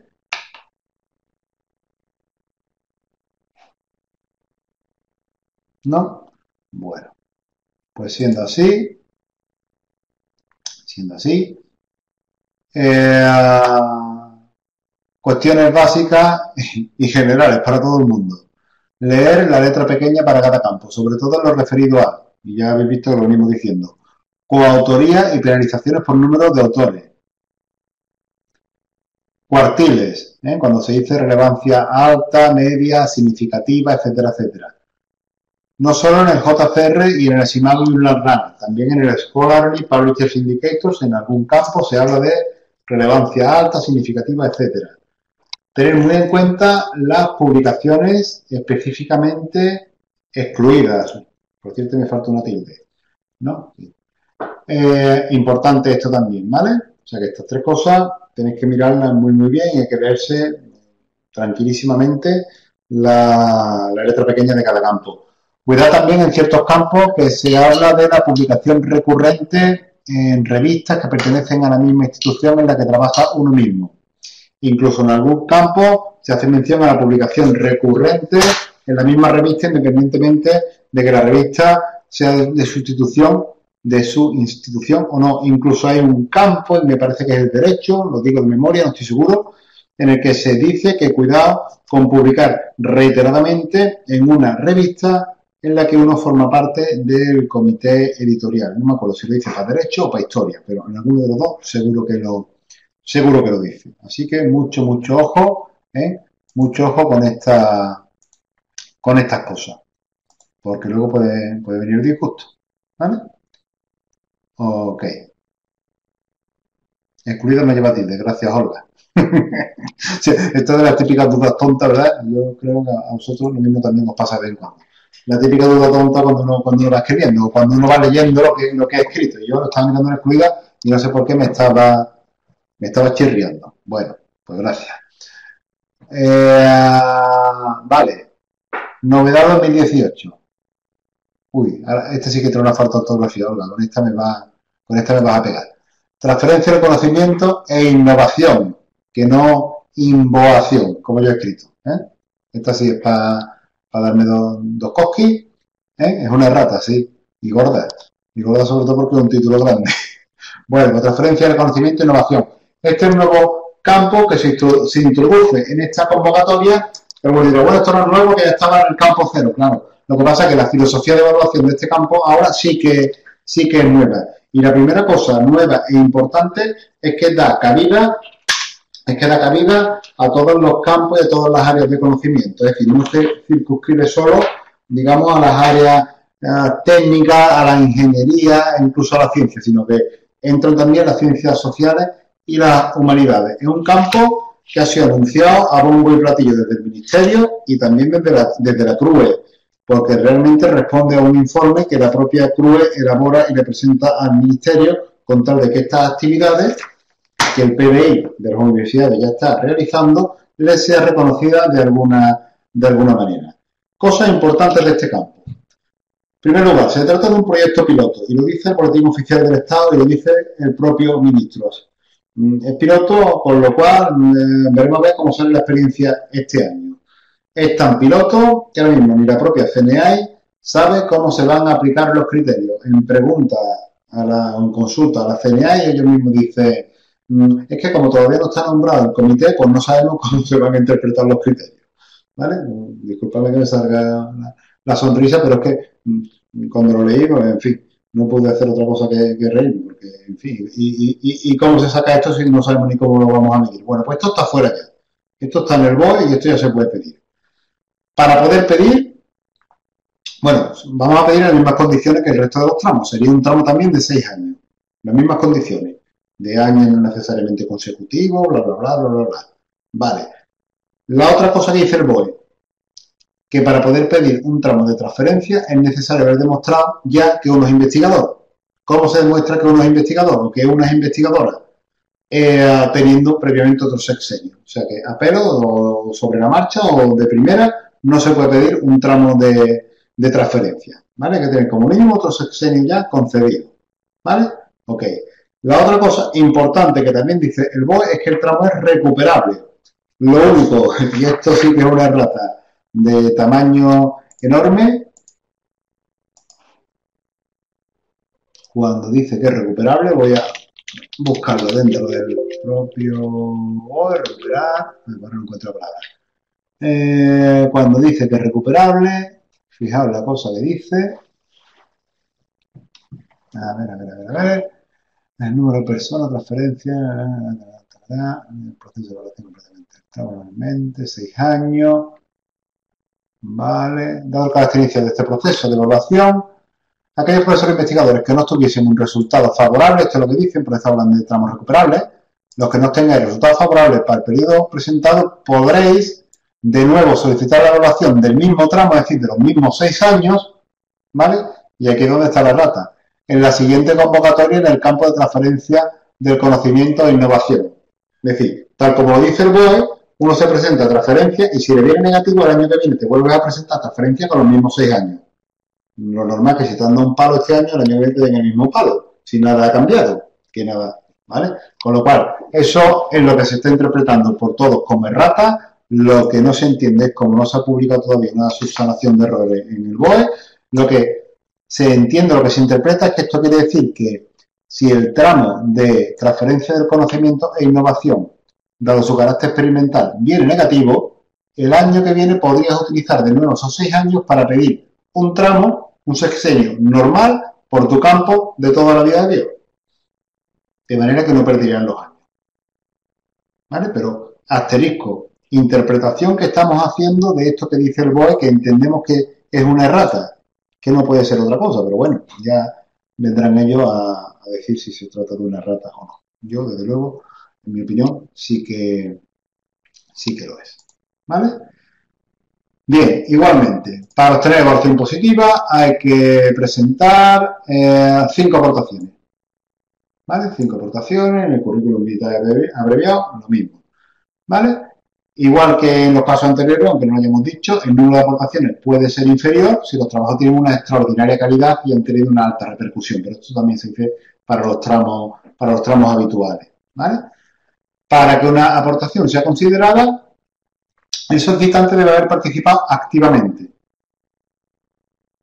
¿No? Bueno, pues siendo así, siendo así, eh, cuestiones básicas y generales para todo el mundo. Leer la letra pequeña para cada campo, sobre todo en lo referido a, y ya habéis visto que lo venimos diciendo, coautoría y penalizaciones por número de autores. Cuartiles, ¿eh? Cuando se dice relevancia alta, media, significativa, etcétera, etcétera. No solo en el J C R y en el SIMAGO y en el también en el Scholarly Publishers Indicators, en algún campo se habla de relevancia alta, significativa, etcétera. Tener muy en cuenta las publicaciones específicamente excluidas. Por cierto, me falta una tilde, ¿no? Eh, importante esto también, ¿vale? O sea que estas tres cosas tenéis que mirarlas muy, muy bien y hay que leerse tranquilísimamente la, la letra pequeña de cada campo. Cuidado también en ciertos campos que se habla de la publicación recurrente en revistas que pertenecen a la misma institución en la que trabaja uno mismo. Incluso en algún campo se hace mención a la publicación recurrente en la misma revista, independientemente de que la revista sea de sustitución de su institución o no. Incluso hay un campo, y me parece que es el derecho, lo digo de memoria, no estoy seguro, en el que se dice que cuidado con publicar reiteradamente en una revista en la que uno forma parte del comité editorial. No me acuerdo si lo dice para derecho o para historia, pero en alguno de los dos seguro que lo, seguro que lo dice. Así que mucho, mucho ojo, ¿eh? Mucho ojo con, esta, con estas cosas, porque luego puede, puede venir disgusto. ¿Vale? Ok. Excluido me lleva a tilde, gracias, Olga. Sí, esto de las típicas dudas tontas, ¿verdad? Yo creo que a vosotros lo mismo también os pasa de vez en cuando. La típica duda tonta cuando uno, cuando uno va escribiendo, o cuando uno va leyendo lo que, lo que ha escrito. Yo lo estaba mirando en excluida y no sé por qué me estaba, me estaba chirriando. Bueno, pues gracias. Eh, vale. Novedad dos mil dieciocho. Uy, ahora, este sí que tiene una falta de ortografía, Olga. Con esta me va, con esta me vas a pegar. Transferencia de conocimiento e innovación, que no innovación, como yo he escrito. ¿eh? Esta sí es para pa darme dos, dos cosquis. ¿eh? Es una errata, sí. y gorda. Y gorda sobre todo porque es un título grande. Bueno, transferencia de conocimiento e innovación. Este es un nuevo campo que se, se introduce en esta convocatoria, pero bueno, digo, bueno, esto no es nuevo, que ya estaba en el campo cero, claro. Lo que pasa es que la filosofía de evaluación de este campo ahora sí que, sí que es nueva. Y la primera cosa nueva e importante es que da cabida, es que da cabida a todos los campos y a todas las áreas de conocimiento. Es decir, no se circunscribe solo, digamos, a las áreas eh, técnicas, a la ingeniería, incluso a la ciencia, sino que entran también las ciencias sociales y las humanidades. Es un campo que ha sido anunciado a bombo y platillo desde el Ministerio y también desde la, desde la C R U E, porque realmente responde a un informe que la propia C R U E elabora y le presenta al Ministerio con tal de que estas actividades que el P B I de las universidades ya está realizando les sea reconocida de alguna, de alguna manera. Cosas importantes de este campo. En primer lugar, se trata de un proyecto piloto y lo dice el Boletín Oficial del Estado y lo dice el propio ministro. Es piloto, con lo cual eh, veremos a ver cómo sale la experiencia este año. Es tan piloto que ahora mismo ni la propia C N A I sabe cómo se van a aplicar los criterios. En pregunta a la, o en consulta a la C N A I, ellos mismos dicen, mmm, es que como todavía no está nombrado el comité, pues no sabemos cómo se van a interpretar los criterios. ¿Vale? Disculpadme que me salga la, la sonrisa, pero es que mmm, cuando lo leí, pues, en fin, no pude hacer otra cosa que, que reírme, porque, en fin, y, y, y cómo se saca esto si no sabemos ni cómo lo vamos a medir. Bueno, pues esto está fuera ya. Esto está en el B O E y esto ya se puede pedir. Para poder pedir, bueno, vamos a pedir en las mismas condiciones que el resto de los tramos. Sería un tramo también de seis años. Las mismas condiciones. De años no necesariamente consecutivos, bla, bla, bla, bla, bla, bla. Vale. La otra cosa que dice el B O E, que para poder pedir un tramo de transferencia es necesario haber demostrado ya que uno es investigador. ¿Cómo se demuestra que uno es investigador o que una es investigadora? Eh, teniendo previamente otro sexenio. O sea que a pelo o sobre la marcha o de primera no se puede pedir un tramo de, de transferencia. ¿Vale? Hay que tener como mínimo otro sexenio ya concedido. ¿Vale? Ok. La otra cosa importante que también dice el B O E es que el tramo es recuperable. Lo único, y esto sí que es una errata de tamaño enorme, cuando dice que es recuperable, voy a buscarlo dentro del propio B O E, recuperar, no encuentro palabras. Eh, cuando dice que es recuperable, fijaos la cosa que dice, a ver, a ver, a ver, a ver, el número de personas, transferencia, el proceso de evaluación completamente normalmente, seis años, vale, dado las características de este proceso de evaluación, aquellos profesores investigadores que no tuviesen un resultado favorable, esto es lo que dicen, por eso hablan de tramos recuperables, los que no tengáis resultados favorables para el periodo presentado, podréis de nuevo solicitar la evaluación del mismo tramo, es decir, de los mismos seis años, ¿vale? Y aquí es donde está la rata. En la siguiente convocatoria en el campo de transferencia del conocimiento e innovación. Es decir, tal como lo dice el B O E, uno se presenta a transferencia y si le viene negativo el año que viene te vuelves a presentar transferencia con los mismos seis años. Lo normal es que si te han dado un palo este año, el año que viene te den el mismo palo, si nada ha cambiado, que nada, ¿vale? Con lo cual, eso es lo que se está interpretando por todos como errata. Lo que no se entiende es, como no se ha publicado todavía una subsanación de errores en el B O E, lo que se entiende, lo que se interpreta es que esto quiere decir que si el tramo de transferencia del conocimiento e innovación, dado su carácter experimental, viene negativo, el año que viene podrías utilizar de nuevo esos seis años para pedir un tramo, un sexenio normal por tu campo de toda la vida de Dios. De manera que no perderían los años. ¿Vale? Pero, asterisco, interpretación que estamos haciendo de esto que dice el B O E, que entendemos que es una errata, que no puede ser otra cosa, pero bueno, ya vendrán ellos a, a decir si se trata de una errata o no. Yo, desde luego, en mi opinión, sí que, sí que lo es. ¿Vale? Bien, igualmente, para obtener evaluación positiva hay que presentar eh, cinco aportaciones. ¿Vale? Cinco aportaciones, en el currículum vitae abreviado, lo mismo. ¿Vale? Igual que en los casos anteriores, aunque no lo hayamos dicho, el número de aportaciones puede ser inferior si los trabajos tienen una extraordinaria calidad y han tenido una alta repercusión, pero esto también se dice para los tramos, para los tramos habituales. ¿Vale? Para que una aportación sea considerada, el solicitante debe haber participado activamente.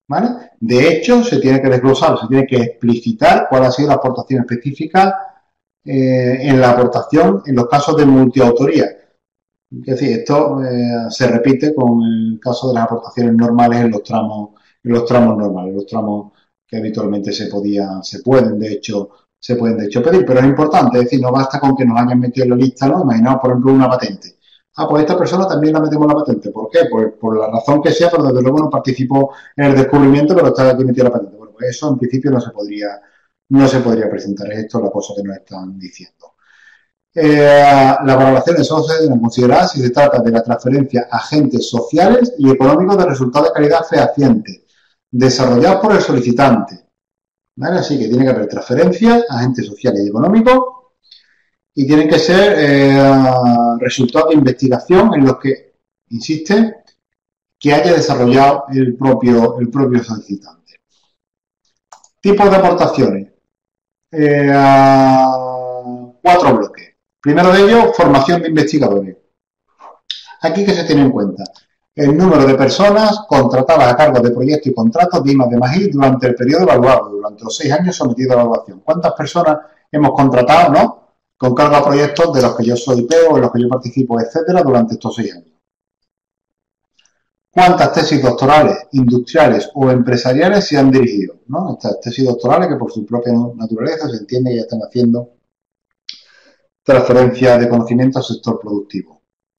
¿vale? De hecho, se tiene que desglosar, se tiene que explicitar cuál ha sido la aportación específica eh, en la aportación en los casos de multiautoría. Es decir, esto eh, se repite con el caso de las aportaciones normales en los tramos, en los tramos normales, los tramos que habitualmente se podían, se pueden de hecho, se pueden de hecho pedir, pero es importante, es decir, no basta con que nos hayan metido en la lista, ¿no? Imaginaos, por ejemplo, una patente. Ah, pues esta persona también la metemos en la patente. ¿Por qué? Pues por la razón que sea, pero desde luego no participó en el descubrimiento, pero está aquí metido en la patente. Bueno, pues eso en principio no se podría, no se podría presentar. Es esto la cosa que nos están diciendo. Eh, las valoraciones solo se deben considerar si se trata de la transferencia a agentes sociales y económicos de resultados de calidad fehaciente, desarrollados por el solicitante. ¿Vale? Así que tiene que haber transferencias a agentes sociales y económicos y tienen que ser eh, resultados de investigación en los que, insiste, que haya desarrollado el propio, el propio solicitante. Tipos de aportaciones. Eh, cuatro bloques. Primero de ellos, formación de investigadores. Aquí, ¿qué se tiene en cuenta? El número de personas contratadas a cargo de proyectos y contratos de I más D más I durante el periodo evaluado, durante los seis años sometidos a evaluación. ¿Cuántas personas hemos contratado, no? Con cargo a proyectos de los que yo soy P O, en los que yo participo, etcétera, durante estos seis años. ¿Cuántas tesis doctorales, industriales o empresariales se han dirigido? ¿No? Estas tesis doctorales que por su propia naturaleza se entiende que ya están haciendo transferencia de conocimiento al sector productivo.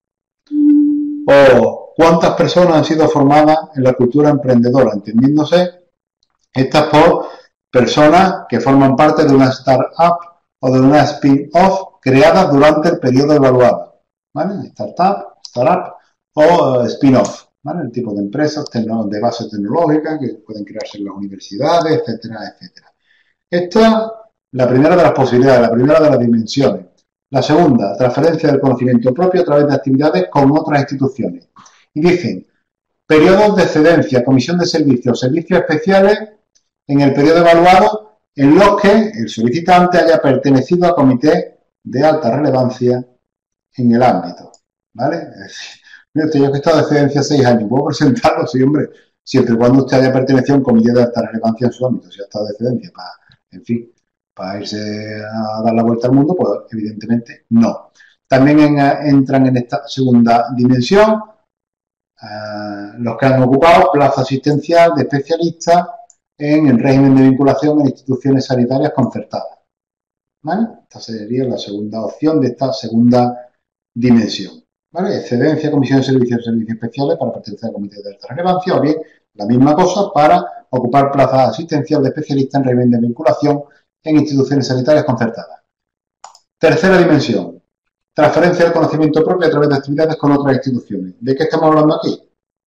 O cuántas personas han sido formadas en la cultura emprendedora, entendiéndose estas por personas que forman parte de una startup o de una spin-off creadas durante el periodo evaluado. ¿Vale? Startup, startup o spin-off. ¿Vale? El tipo de empresas de base tecnológica que pueden crearse en las universidades, etcétera, etcétera. Esta es la primera de las posibilidades, la primera de las dimensiones. La segunda, transferencia del conocimiento propio a través de actividades con otras instituciones. Y dicen, periodos de excedencia, comisión de servicios, servicios especiales en el periodo evaluado en los que el solicitante haya pertenecido a comité de alta relevancia en el ámbito. ¿Vale? Es decir, mira, yo que he estado de excedencia seis años, ¿puedo presentarlo? Sí, hombre, siempre y cuando usted haya pertenecido a un comité de alta relevancia en su ámbito, si ha estado de excedencia, para, en fin, para irse a dar la vuelta al mundo, pues evidentemente no. También en, entran en esta segunda dimensión eh, los que han ocupado plaza asistencial de especialistas en el régimen de vinculación en instituciones sanitarias concertadas. ¿Vale? Esta sería la segunda opción de esta segunda dimensión. ¿Vale? Excedencia, comisión de servicios, servicios especiales para pertenecer al comité de alta relevancia, o bien la misma cosa para ocupar plazas asistenciales de especialistas en régimen de vinculación en instituciones sanitarias concertadas. Tercera dimensión, transferencia del conocimiento propio a través de actividades con otras instituciones. ¿De qué estamos hablando aquí?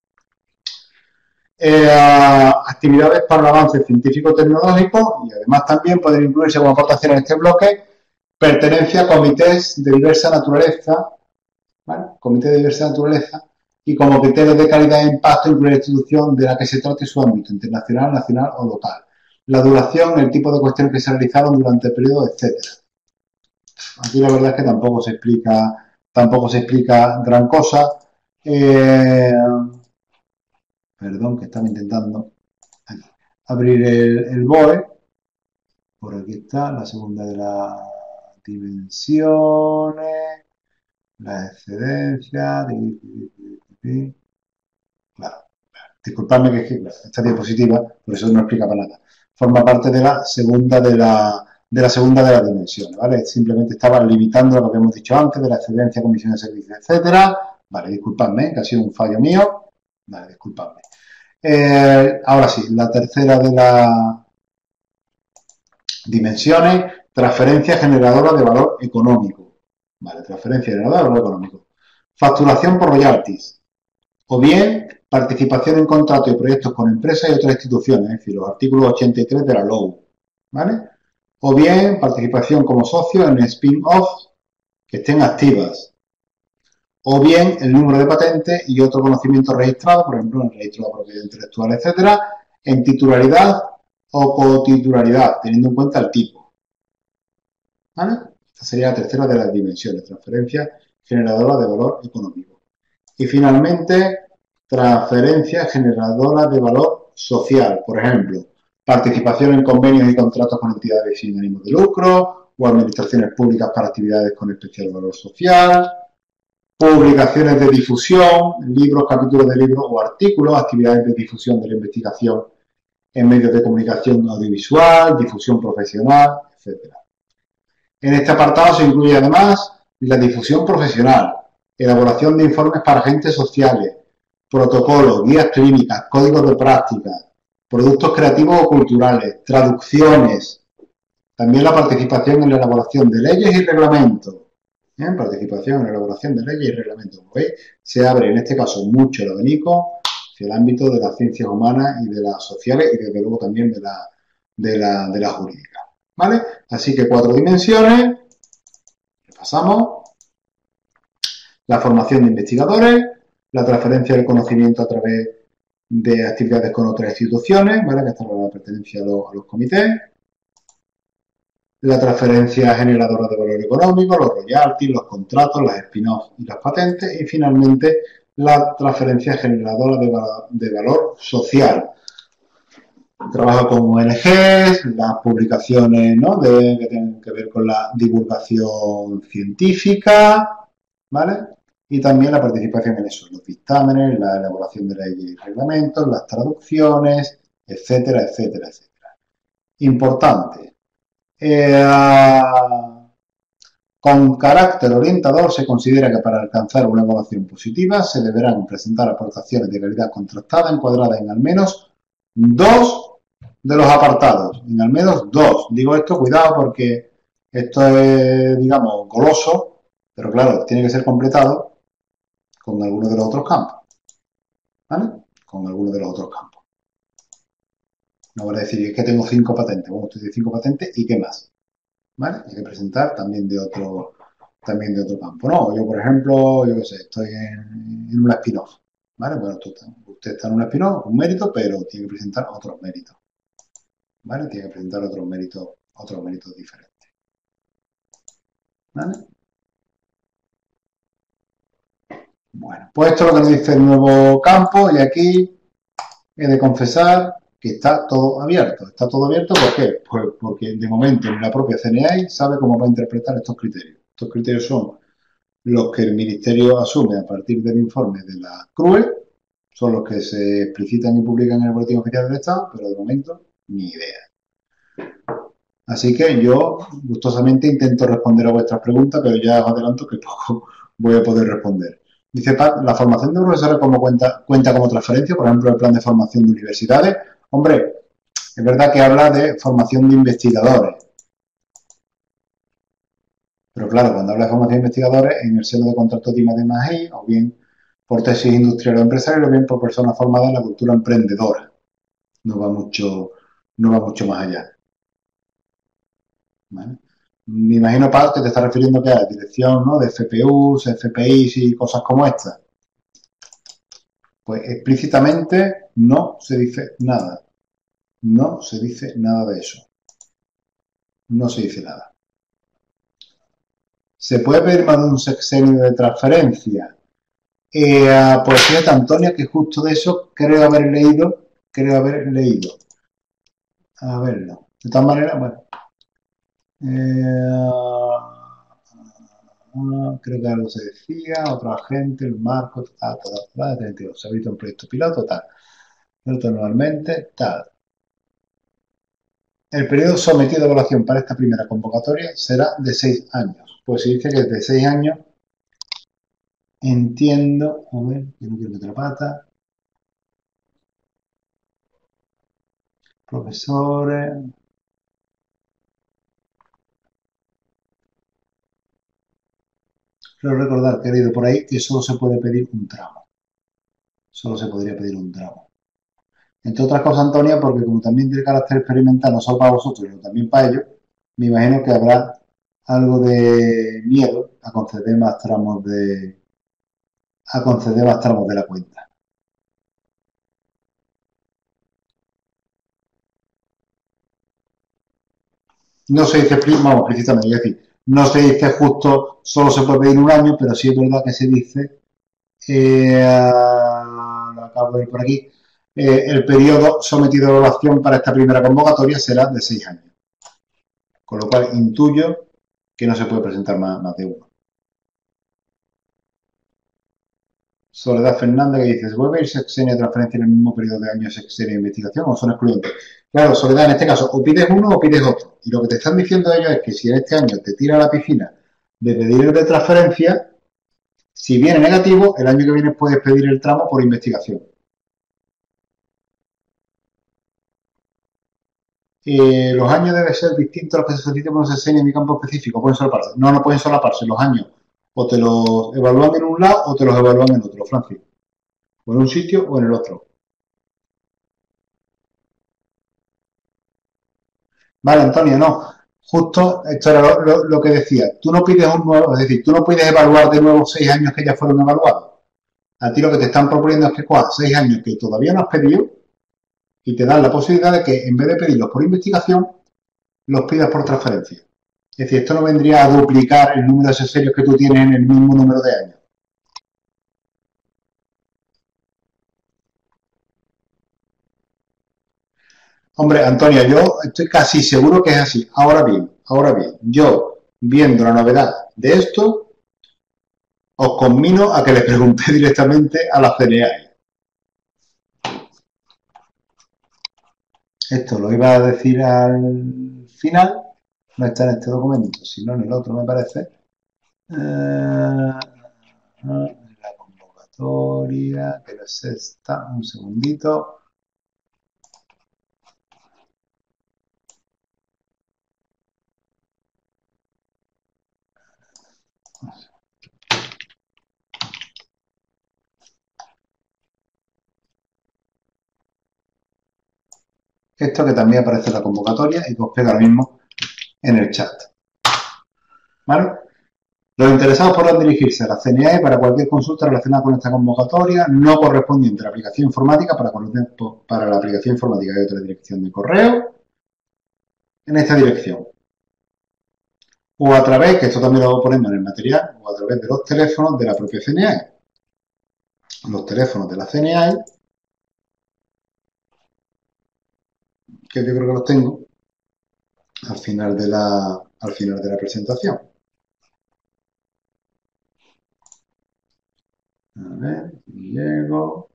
Eh, actividades para el avance científico-tecnológico y además también pueden incluirse como aportación en este bloque pertenencia a comités de diversa naturaleza, ¿vale? Comité de diversa naturaleza y como criterios de calidad e impacto incluir la institución de la que se trate su ámbito internacional, nacional o local. La duración, el tipo de cuestiones que se realizaron durante el periodo, etcétera. Aquí la verdad es que tampoco se explica, tampoco se explica gran cosa. Eh, perdón, que estaba intentando aquí, abrir el, el B O E. Por aquí está, la segunda de las dimensiones, la excedencia. Claro, disculpadme que, que esta diapositiva, por eso no explica para nada. Forma parte de la segunda de la de la segunda de las dimensiones, ¿vale? Simplemente estaba limitando lo que habíamos dicho antes, de la excedencia, comisión de servicios, etcétera. Vale, disculpadme, que ha sido un fallo mío. Vale, disculpadme. Eh, ahora sí, la tercera de las dimensiones, transferencia generadora de valor económico. Vale, transferencia generadora de valor económico. Facturación por royalties. O bien, participación en contratos y proyectos con empresas y otras instituciones, es decir, los artículos ochenta y tres de la L O U. ¿Vale? O bien participación como socio en spin-off que estén activas, o bien el número de patentes y otro conocimiento registrado, por ejemplo, en el registro de la propiedad intelectual, etcétera, en titularidad o cotitularidad, teniendo en cuenta el tipo. ¿Vale? Esta sería la tercera de las dimensiones, transferencia generadora de valor económico. Y finalmente, transferencia generadora de valor social, por ejemplo, participación en convenios y contratos con entidades sin ánimo de lucro o administraciones públicas para actividades con especial valor social, publicaciones de difusión, libros, capítulos de libros o artículos, actividades de difusión de la investigación en medios de comunicación audiovisual, difusión profesional, etcétera. En este apartado se incluye además la difusión profesional, elaboración de informes para agentes sociales, protocolos, guías clínicas, códigos de práctica, productos creativos o culturales, traducciones, también la participación en la elaboración de leyes y reglamentos. ¿Eh? Participación en la elaboración de leyes y reglamentos. Como veis, se abre en este caso mucho el abanico hacia el ámbito de las ciencias humanas y de las sociales y desde luego también de la, de la, de la jurídica. ¿Vale? Así que cuatro dimensiones. Repasamos. La formación de investigadores, la transferencia del conocimiento a través de actividades con otras instituciones, ¿vale? Que está la pertenencia a los, a los comités. La transferencia generadora de valor económico, los royalties, los contratos, las spin-offs y las patentes. Y finalmente, la transferencia generadora de, de valor social. Trabajo con O N Ges, las publicaciones, ¿no? de, que tienen que ver con la divulgación científica, ¿vale? Y también la participación en eso, los dictámenes, la elaboración de leyes y reglamentos, las traducciones, etcétera, etcétera, etcétera. Importante. Eh, con carácter orientador se considera que para alcanzar una evaluación positiva se deberán presentar aportaciones de calidad contrastada encuadradas en al menos dos de los apartados, en al menos dos. Digo esto, cuidado, porque esto es, digamos, goloso, pero claro, tiene que ser completado con alguno de los otros campos, ¿vale? Con alguno de los otros campos. No voy a decir que tengo cinco patentes, bueno, estoy de cinco patentes y qué más, ¿vale? Hay que presentar también de otro, también de otro campo. No, yo por ejemplo, yo qué sé, estoy en, en una spin-off, ¿vale? Bueno, tú, usted está en una spin-off, un mérito, pero tiene que presentar otros méritos, ¿vale? Tiene que presentar otros méritos, otros méritos diferentes, ¿vale? Bueno, pues esto es lo que nos dice el nuevo campo y aquí he de confesar que está todo abierto. ¿Está todo abierto por qué? Pues porque de momento en la propia C N A I sabe cómo va a interpretar estos criterios. Estos criterios son los que el Ministerio asume a partir del informe de la C R U E, son los que se explicitan y publican en el Boletín Oficial del Estado, pero de momento ni idea. Así que yo gustosamente intento responder a vuestras preguntas, pero ya os adelanto que poco voy a poder responder. Dice Pat, ¿la formación de profesores como cuenta, cuenta como transferencia? Por ejemplo, el plan de formación de universidades. Hombre, es verdad que habla de formación de investigadores. Pero claro, cuando habla de formación de investigadores, en el seno de contratos de I más D más I, o bien por tesis industrial o empresarial, o bien por personas formadas en la cultura emprendedora. No va mucho, no va mucho más allá. ¿Vale? Me imagino, Pat, que te estás refiriendo que a dirección, ¿no? De F P Us, F P Is y cosas como estas. Pues explícitamente no se dice nada. No se dice nada de eso. No se dice nada. ¿Se puede pedir más de un sexenio de transferencia? Eh, pues fíjate, Antonio, que justo de eso creo haber leído, creo haber leído. A verlo. De todas maneras, bueno. Eh, creo que algo se decía, otro agente, el marco, tal, tal, tal, tal, tal, se ha visto un proyecto piloto, tal. Piloto anualmente, tal. El periodo sometido a evaluación para esta primera convocatoria será de seis años. Pues se dice que es de seis años. Entiendo, a ver, yo no quiero meter la pata. Profesores. Quiero recordar que he leído por ahí que solo se puede pedir un tramo. Solo se podría pedir un tramo. Entre otras cosas, Antonia, porque como también tiene carácter experimental, no solo para vosotros, sino también para ellos, me imagino que habrá algo de miedo a conceder más tramos de a conceder más tramos de la cuenta. No se dice, vamos, explícitamente, es decir, no se dice justo, solo se puede pedir un año, pero sí es verdad que se dice, eh, lo acabo de ver por aquí, eh, el periodo sometido a evaluación para esta primera convocatoria será de seis años. Con lo cual intuyo que no se puede presentar más, más de uno. Soledad Fernández que dice, ¿se puede pedir sexenio de transferencia en el mismo periodo de años sexenio de investigación o son excluyentes? Claro, Soledad, en este caso, o pides uno o pides otro. Y lo que te están diciendo ellos es que si en este año te tira a la piscina de pedir el de transferencia, si viene negativo, el año que viene puedes pedir el tramo por investigación. Eh, los años deben ser distintos a los que se solicitan por un sexenio en mi campo específico. Pueden solaparse. No, no pueden solaparse. Los años o te los evalúan en un lado o te los evalúan en otro, Francis. O en un sitio o en el otro. Vale, Antonio, no. Justo esto era lo, lo, lo que decía. Tú no pides un nuevo, es decir, tú no puedes evaluar de nuevo seis años que ya fueron evaluados. A ti lo que te están proponiendo es que cojas seis años que todavía no has pedido y te dan la posibilidad de que en vez de pedirlos por investigación, los pidas por transferencia. Es decir, esto no vendría a duplicar el número de sexenios que tú tienes en el mismo número de años. Hombre, Antonio, yo estoy casi seguro que es así. Ahora bien, ahora bien, yo, viendo la novedad de esto, os conmino a que le pregunté directamente a la C N A I. Esto lo iba a decir al final, no está en este documento, sino en el otro me parece. Eh, la convocatoria, que no es esta, un segundito. Esto que también aparece en la convocatoria y que os pega lo mismo en el chat. ¿Vale? Los interesados podrán dirigirse a la C N A E para cualquier consulta relacionada con esta convocatoria no correspondiente a la aplicación informática para, para la aplicación informática de otra dirección de correo en esta dirección. O a través, que esto también lo ponemos en el material, o a través de los teléfonos de la propia C N A E. Los teléfonos de la C N A E, que yo creo que los tengo al final de la, al final de la presentación. A ver, llego.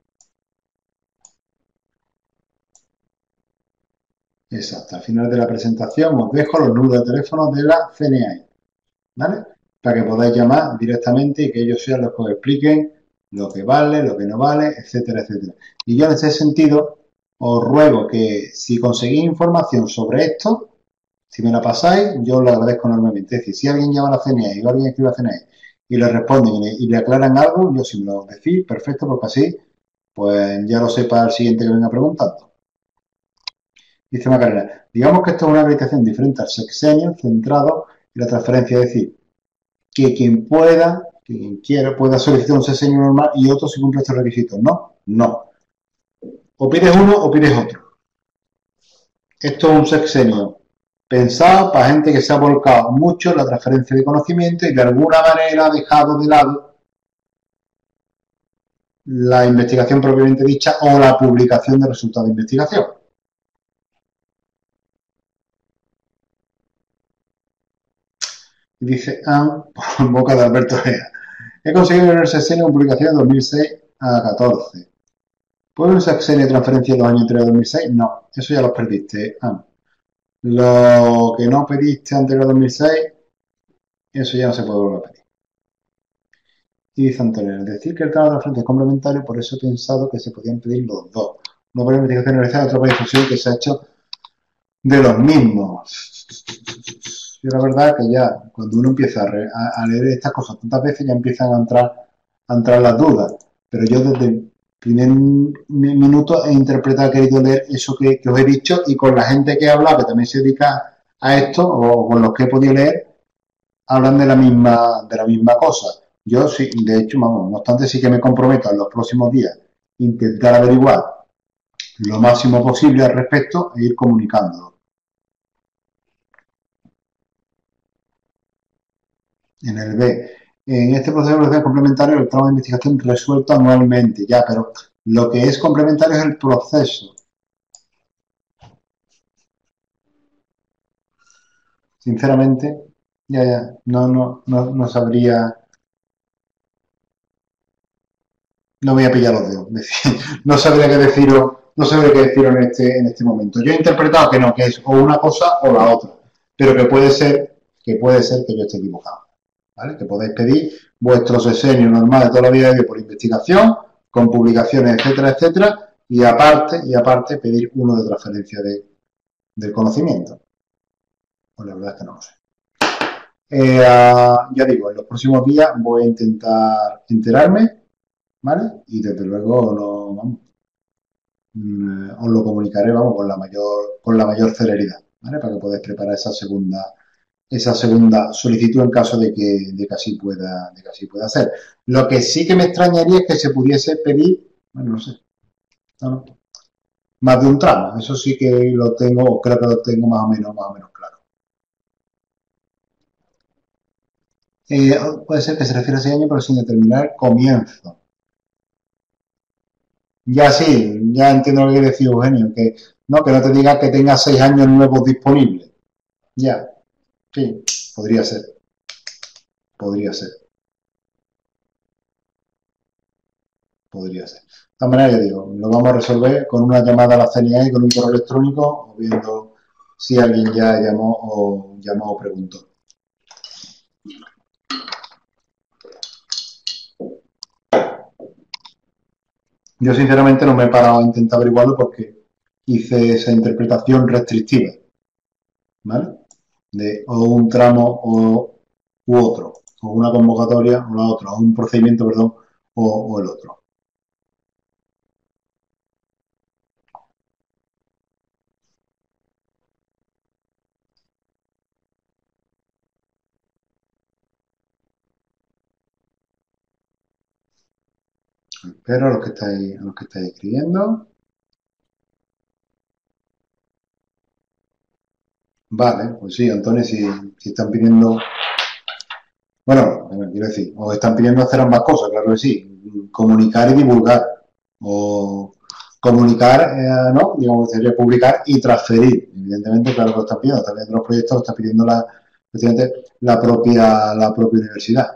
Exacto, al final de la presentación os dejo los números de teléfono de la C N A E, ¿vale? Para que podáis llamar directamente y que ellos sean los que os expliquen lo que vale, lo que no vale, etcétera, etcétera. Y yo en ese sentido os ruego que si conseguís información sobre esto, si me la pasáis, yo os lo agradezco enormemente. Es decir, si alguien llama a la C N A E o alguien escribe a la C N A E y le responden y le, y le aclaran algo, yo si me lo decís, perfecto, porque así, pues ya lo sé para el siguiente que venga preguntando. Dice Macarena, digamos que esto es una habilitación diferente al sexenio centrado en la transferencia, es decir, que quien pueda, que quien quiera, pueda solicitar un sexenio normal y otro si cumple estos requisitos. No, no. O pides uno o pides otro. Esto es un sexenio pensado para gente que se ha volcado mucho en la transferencia de conocimiento y de alguna manera ha dejado de lado la investigación propiamente dicha o la publicación de resultados de investigación. Y dice Anne, por boca de Alberto Rea, he conseguido en el sexenio con publicación de dos mil seis a catorce. ¿Puede un sexenio de transferencia en los años anteriores a dos mil seis? No, eso ya los perdiste, Anne. Lo que no pediste anterior a dos mil seis, eso ya no se puede volver a pedir. Y dice Antonio, es decir que el tramo de transferencia es complementario, por eso he pensado que se podían pedir los dos. No por investigación realizada, otra por difusión que se ha hecho de los mismos. Yo la verdad que ya cuando uno empieza a, re, a, a leer estas cosas tantas veces ya empiezan a entrar, a entrar las dudas. Pero yo desde el primer minuto he interpretado, he querido leer eso que, que os he dicho y con la gente que he hablado, que también se dedica a esto, o con los que he podido leer, hablan de la misma, de la misma cosa. Yo sí, de hecho, vamos, no obstante sí que me comprometo en los próximos días intentar averiguar lo máximo posible al respecto e ir comunicándolo. En el B. En este proceso de evaluación complementario, el tramo de investigación resuelto anualmente. Ya, pero Lo que es complementario es el proceso. Sinceramente, ya, ya, no, no, no, no sabría, no voy a pillar los dedos, decir, no sabría qué deciros, no sabría qué deciros en este, en este momento. Yo he interpretado que no, que es o una cosa o la otra, pero que puede ser, que puede ser que yo esté equivocado, ¿vale? Que podéis pedir vuestro sesenio normal de toda la vida de Dios por investigación, con publicaciones, etcétera, etcétera, y aparte, y aparte pedir uno de transferencia de, del conocimiento. Pues la verdad es que no lo sé. Eh, uh, ya digo, en los próximos días voy a intentar enterarme, ¿vale? Y desde luego lo, vamos, mm, os lo comunicaré, vamos, con la mayor, con la mayor celeridad, ¿vale? Para que podáis preparar esa segunda, esa segunda solicitud en caso de que, de que así pueda, de que así pueda hacer. Lo que sí que me extrañaría es que se pudiese pedir, bueno, no sé, no, no, más de un tramo. Eso sí que lo tengo, creo que lo tengo más o menos, más o menos claro. Eh, puede ser que se refiera a ese año, pero sin determinar comienzo. Ya sí, ya entiendo lo que quiere decir Eugenio, que no, que no te diga que tenga seis años nuevos disponibles. Ya, sí, podría ser, podría ser, podría ser. De todas maneras, ya digo, lo vamos a resolver con una llamada a la C N A y con un correo electrónico, o viendo si alguien ya llamó o llamó o preguntó. Yo sinceramente no me he parado a intentar averiguarlo porque hice esa interpretación restrictiva, ¿vale? De o un tramo o u otro, o una convocatoria o la otra, o un procedimiento, perdón, o, o el otro. Espero a los que estáis, a los que estáis escribiendo. Vale, pues sí, Antonio, si, si están pidiendo, bueno, quiero decir, o están pidiendo hacer ambas cosas, claro que sí, comunicar y divulgar, o comunicar, eh, ¿no? Digamos, sería publicar y transferir. Evidentemente, claro que lo están pidiendo, también de los proyectos lo está pidiendo la, la propia, la propia universidad.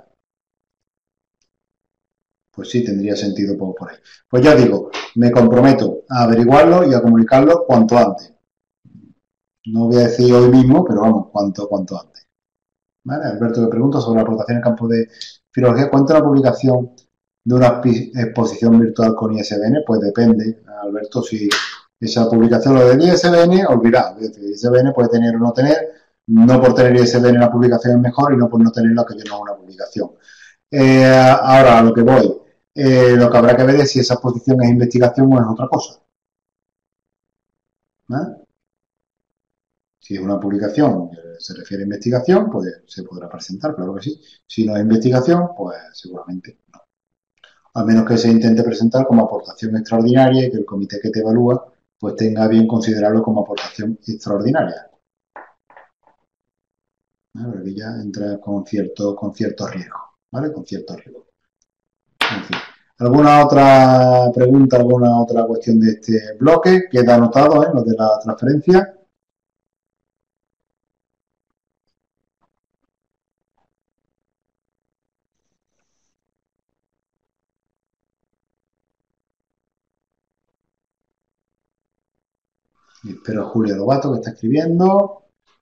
Pues sí, tendría sentido por, por ahí. Pues ya digo, me comprometo a averiguarlo y a comunicarlo cuanto antes. No voy a decir hoy mismo, pero vamos, cuanto, cuanto antes. ¿Vale? Alberto me pregunta sobre la aportación en el campo de filología. ¿Cuánto la publicación de una exposición virtual con I S B N? Pues depende, Alberto, si esa publicación lo del I S B N, olvidad. Es decir, I S B N puede tener o no tener. No por tener I S B N la publicación es mejor y no por no tenerlo que yo no hago una publicación. Eh, ahora, a lo que voy. Eh, lo que habrá que ver es si esa exposición es investigación o es otra cosa. ¿Vale? Si es una publicación que se refiere a investigación, pues se podrá presentar, claro que sí. Si no es investigación, pues seguramente no. A menos que se intente presentar como aportación extraordinaria y que el comité que te evalúa pues tenga bien considerarlo como aportación extraordinaria. ¿Vale? Porque ya entra con cierto, con cierto riesgo, ¿vale? Con cierto riesgo. En fin. ¿Alguna otra pregunta, alguna otra cuestión de este bloque? Queda anotado, ¿eh? Lo de la transferencia. Y espero a Julio Lobato que está escribiendo.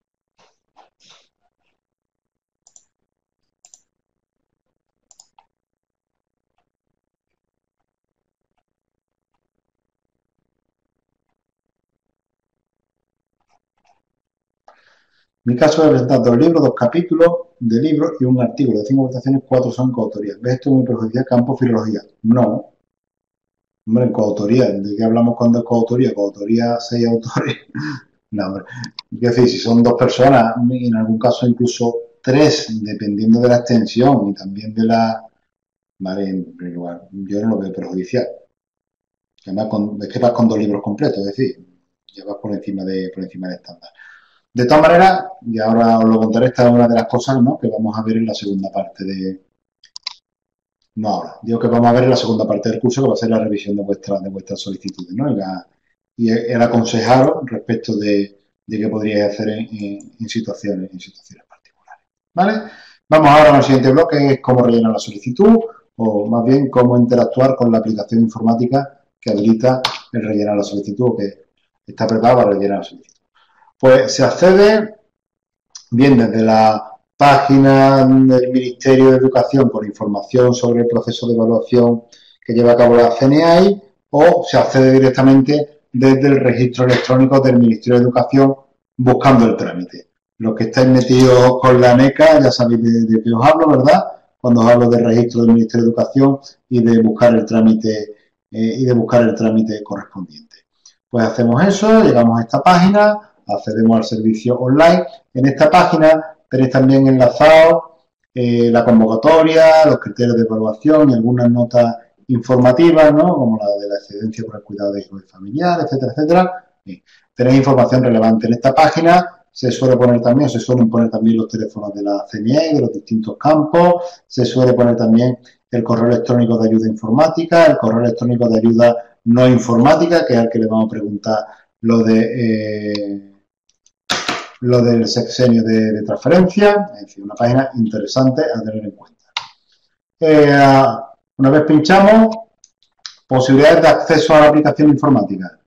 Mi caso es presentar dos libros, dos capítulos de libros y un artículo de cinco votaciones, cuatro son coautorías. ¿Ves esto muy perjudicial campo filología? No. Hombre, en coautoría, ¿de qué hablamos cuando es coautoría? Coautoría, seis autores. No, hombre. Es decir, si son dos personas, en algún caso incluso tres, dependiendo de la extensión y también de la... Vale, en primer lugar, yo no lo veo perjudicial. Además, con, es que vas con dos libros completos, es decir, ya vas por encima de, por encima del estándar. De todas maneras, y ahora os lo contaré, esta es una de las cosas, ¿no?, que vamos a ver en la segunda parte de, No ahora. Digo que vamos a ver en la segunda parte del curso, que va a ser la revisión de vuestras de vuestras solicitudes, ¿no? Y, la, y el aconsejaros respecto de, de qué podríais hacer en, en, en, situaciones, en situaciones particulares. ¿Vale? Vamos ahora al siguiente bloque, que es cómo rellenar la solicitud, o más bien cómo interactuar con la aplicación informática que habilita el rellenar la solicitud, o que está preparada para rellenar la solicitud. Pues se accede bien desde la página del Ministerio de Educación con información sobre el proceso de evaluación que lleva a cabo la C N A I, o se accede directamente desde el registro electrónico del Ministerio de Educación buscando el trámite. Los que estáis metidos con la NECA ya sabéis de, de qué os hablo, ¿verdad? Cuando os hablo del registro del Ministerio de Educación y de buscar el trámite eh, y de buscar el trámite correspondiente. Pues hacemos eso, llegamos a esta página, accedemos al servicio online. En esta página tenéis también enlazado eh, la convocatoria, los criterios de evaluación y algunas notas informativas, ¿no? Como la de la excedencia por el cuidado de hijos y familiares, etcétera, etcétera. Bien. Tenéis información relevante en esta página. Se suele poner también, se suelen poner también los teléfonos de la C N I E, de los distintos campos. Se suele poner también el correo electrónico de ayuda informática, el correo electrónico de ayuda no informática, que es al que le vamos a preguntar lo de eh, lo del sexenio de, de transferencia. Es decir, una página interesante a tener en cuenta. Eh, una vez pinchamos, posibilidades de acceso a la aplicación informática.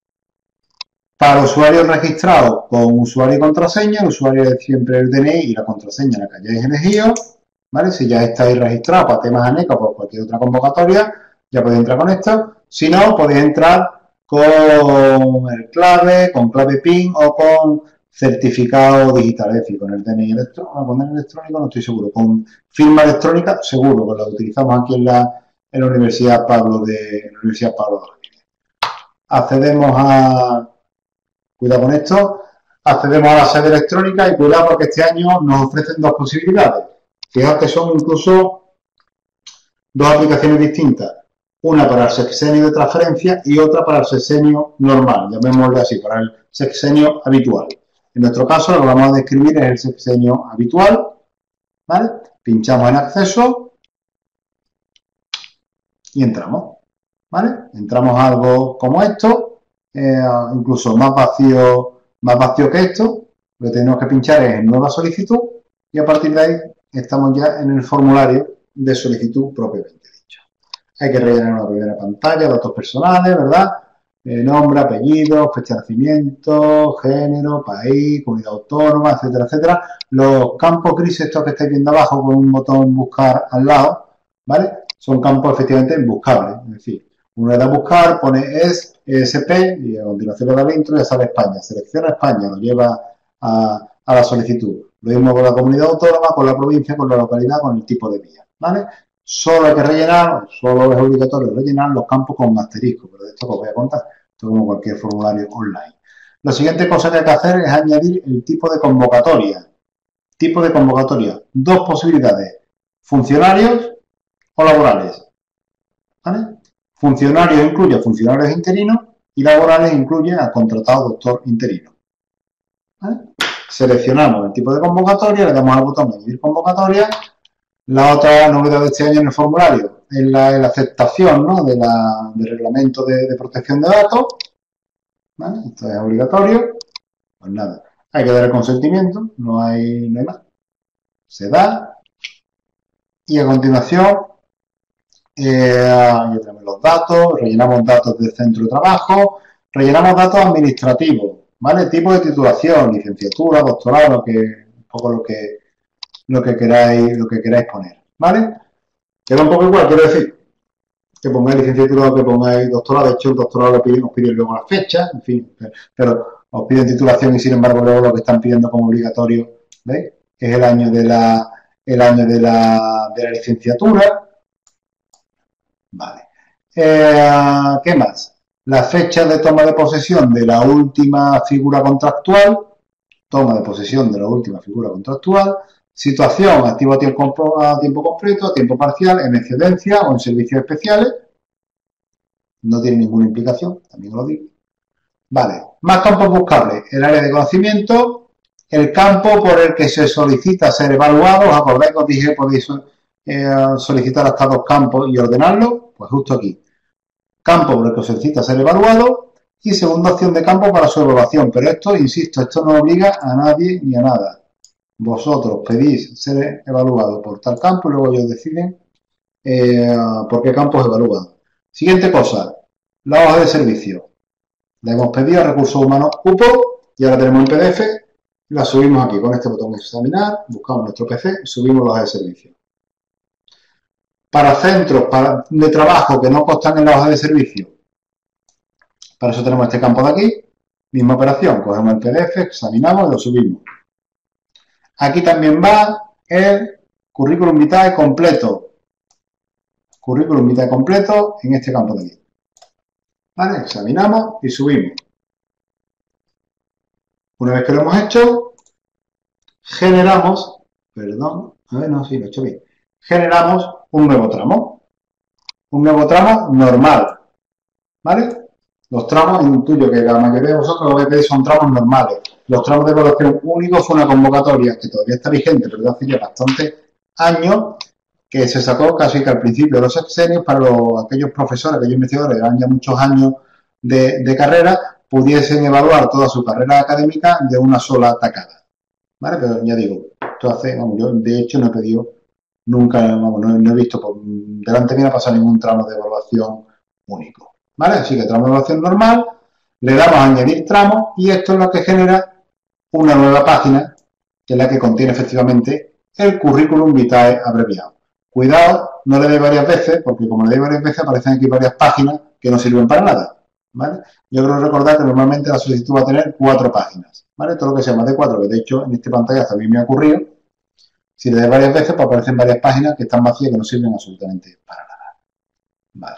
Para usuarios registrados con usuario y contraseña, el usuario es siempre el D N I y la contraseña la que hayáis elegido, ¿vale? Si ya estáis registrados para temas ANECA o por cualquier otra convocatoria, ya podéis entrar con esto. Si no, podéis entrar con el clave, con clave PIN o con certificado digital, es decir, con el D N I electrónico, con el electrónico no estoy seguro, con firma electrónica seguro, que la utilizamos aquí en la, en la Universidad Pablo de, en la Universidad Pablo de la Virgen. Accedemos a Cuidado con esto, accedemos a la sede electrónica y cuidado porque este año nos ofrecen dos posibilidades. Fijaos que son incluso dos aplicaciones distintas. Una para el sexenio de transferencia y otra para el sexenio normal, llamémosle así, para el sexenio habitual. En nuestro caso lo que vamos a describir es el sexenio habitual, ¿vale? Pinchamos en acceso y entramos, ¿vale? Entramos a algo como esto. Eh, incluso más vacío, más vacío que esto. Lo que tenemos que pinchar es en nueva solicitud y a partir de ahí estamos ya en el formulario de solicitud propiamente dicho. Hay que rellenar una primera pantalla, datos personales, ¿verdad? Eh, nombre, apellido, fecha de nacimiento, género, país, comunidad autónoma, etcétera, etcétera. Los campos grises, estos que estáis viendo abajo con un botón buscar al lado, ¿vale? Son campos efectivamente buscables, es decir, uno le da a buscar, pone es E S P y a continuación le da dentro y ya sale España. Selecciona España, lo lleva a, a la solicitud. Lo mismo con la comunidad autónoma, con la provincia, con la localidad, con el tipo de vía, ¿vale? Solo hay que rellenar, solo es obligatorio rellenar los campos con asterisco, pero de esto que os voy a contar, esto como cualquier formulario online. La siguiente cosa que hay que hacer es añadir el tipo de convocatoria. Tipo de convocatoria. Dos posibilidades, funcionarios o laborales, ¿vale? Funcionarios incluye a funcionarios interinos y laborales incluye a contratado doctor interino. ¿Vale? Seleccionamos el tipo de convocatoria, le damos al botón de añadir convocatoria. La otra novedad de este año en el formulario es la, la aceptación, ¿no? de la, del reglamento de, de protección de datos. ¿Vale? Esto es obligatorio. Pues nada, hay que dar el consentimiento, no hay, no hay más. Se da y a continuación Eh, ya tenemos los datos, rellenamos datos del centro de trabajo, rellenamos datos administrativos, ¿vale? Tipo de titulación, licenciatura, doctorado, lo que, un poco lo que, lo que queráis, lo que queráis poner, ¿vale? Queda un poco igual, quiero decir, que pongáis licenciatura o que pongáis doctorado, de hecho el doctorado lo piden, os piden luego la fecha, en fin, pero os piden titulación y sin embargo luego lo que están pidiendo como obligatorio, ¿veis? Es el año de la, el año de la, de la licenciatura. Vale. Eh, ¿Qué más? La fecha de toma de posesión de la última figura contractual, toma de posesión de la última figura contractual, situación activo a tiempo, a tiempo completo, a tiempo parcial, en excedencia o en servicios especiales. No tiene ninguna implicación, también lo digo. Vale. Más campos buscables. El área de conocimiento, el campo por el que se solicita ser evaluado. ¿Os acordáis que os dije podéis eh, solicitar hasta dos campos y ordenarlo, pues justo aquí. Campo por el que os solicita ser evaluado y segunda opción de campo para su evaluación. Pero esto, insisto, esto no obliga a nadie ni a nada. Vosotros pedís ser evaluado por tal campo y luego ellos deciden eh, por qué campo es evaluado. Siguiente cosa, la hoja de servicio. La hemos pedido a Recursos Humanos U P O y ahora tenemos en P D F y la subimos aquí con este botón de examinar, buscamos nuestro P C y subimos la hoja de servicio. Para centros para, de trabajo que no constan en la hoja de servicio, para eso tenemos este campo de aquí, misma operación, cogemos el P D F, examinamos y lo subimos. Aquí también va el currículum vitae completo. Currículum vitae completo en este campo de aquí. ¿Vale? Examinamos y subimos. Una vez que lo hemos hecho, generamos, perdón, a ver, no, sí, lo he hecho bien. Generamos un nuevo tramo. Un nuevo tramo normal. ¿Vale? Los tramos, intuyo que la mayoría de vosotros lo que veis son tramos normales. Los tramos de evaluación únicos fue una convocatoria que todavía está vigente, pero de hace ya bastantes años, que se sacó casi que al principio de los sexenios para los, aquellos profesores, aquellos investigadores que llevan ya muchos años de, de carrera, pudiesen evaluar toda su carrera académica de una sola tacada. ¿Vale? Pero ya digo, esto hace, vamos, yo de hecho no he pedido nunca, vamos, no, no he visto por delante mío no ha pasado ningún tramo de evaluación único. ¿Vale? Así que tramo de evaluación normal, le damos a añadir tramos y esto es lo que genera una nueva página que es la que contiene efectivamente el currículum vitae abreviado. Cuidado, no le dé varias veces, porque como le dé varias veces aparecen aquí varias páginas que no sirven para nada. ¿Vale? Yo creo recordar que normalmente la solicitud va a tener cuatro páginas. ¿Vale? Todo lo que sea más de cuatro, que de hecho en este pantalla también me ha ocurrido. Si le dé varias veces, pues aparecen varias páginas que están vacías que no sirven absolutamente para nada. Vale.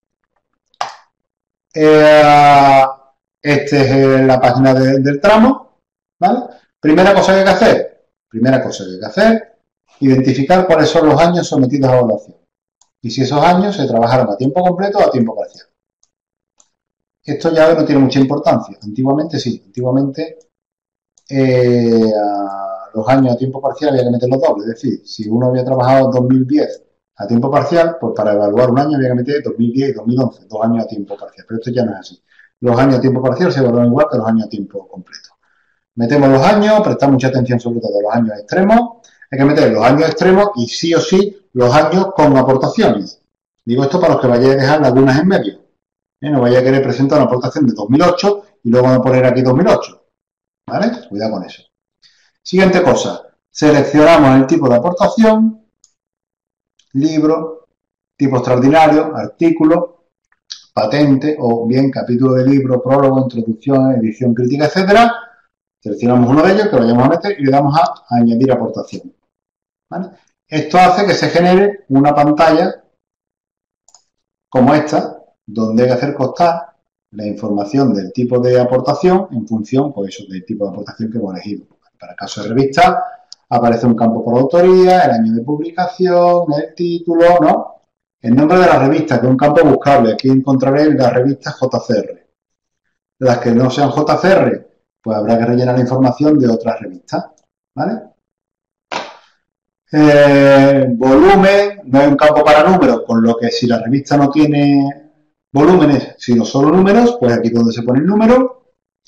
Eh, este es la página de, del tramo, ¿vale? Primera cosa que hay que hacer, primera cosa que hay que hacer, identificar cuáles son los años sometidos a evaluación y si esos años se trabajaron a tiempo completo o a tiempo parcial. Esto ya no tiene mucha importancia, antiguamente sí, antiguamente eh, a los años a tiempo parcial había que meterlos dobles, es decir, si uno había trabajado en dos mil diez a tiempo parcial, pues para evaluar un año había que meter dos mil diez y dos mil once, dos años a tiempo parcial, pero esto ya no es así. Los años a tiempo parcial se evalúan igual que los años a tiempo completo. Metemos los años, prestamos mucha atención sobre todo a los años extremos, hay que meter los años extremos y sí o sí los años con aportaciones. Digo esto para los que vayáis a dejar lagunas en medio. ¿Eh? No vaya a querer presentar una aportación de dos mil ocho y luego van a poner aquí dos mil ocho. ¿Vale? Cuidado con eso. Siguiente cosa, seleccionamos el tipo de aportación, libro, tipo extraordinario, artículo, patente o bien capítulo de libro, prólogo, introducción, edición crítica, etcétera. Seleccionamos uno de ellos que vayamos a meter y le damos a añadir aportación. ¿Vale? Esto hace que se genere una pantalla como esta, donde hay que hacer constar la información del tipo de aportación en función, pues eso, del tipo de aportación que hemos elegido. Para el caso de revista, aparece un campo por autoría, el año de publicación, el título, ¿no? El nombre de la revista, que es un campo buscable. Aquí encontraréis las revistas J C R. Las que no sean J C R, pues habrá que rellenar la información de otras revistas, ¿vale? Eh, volumen, no hay un campo para números, con lo que si la revista no tiene volúmenes, sino solo números, pues aquí es donde se pone el número.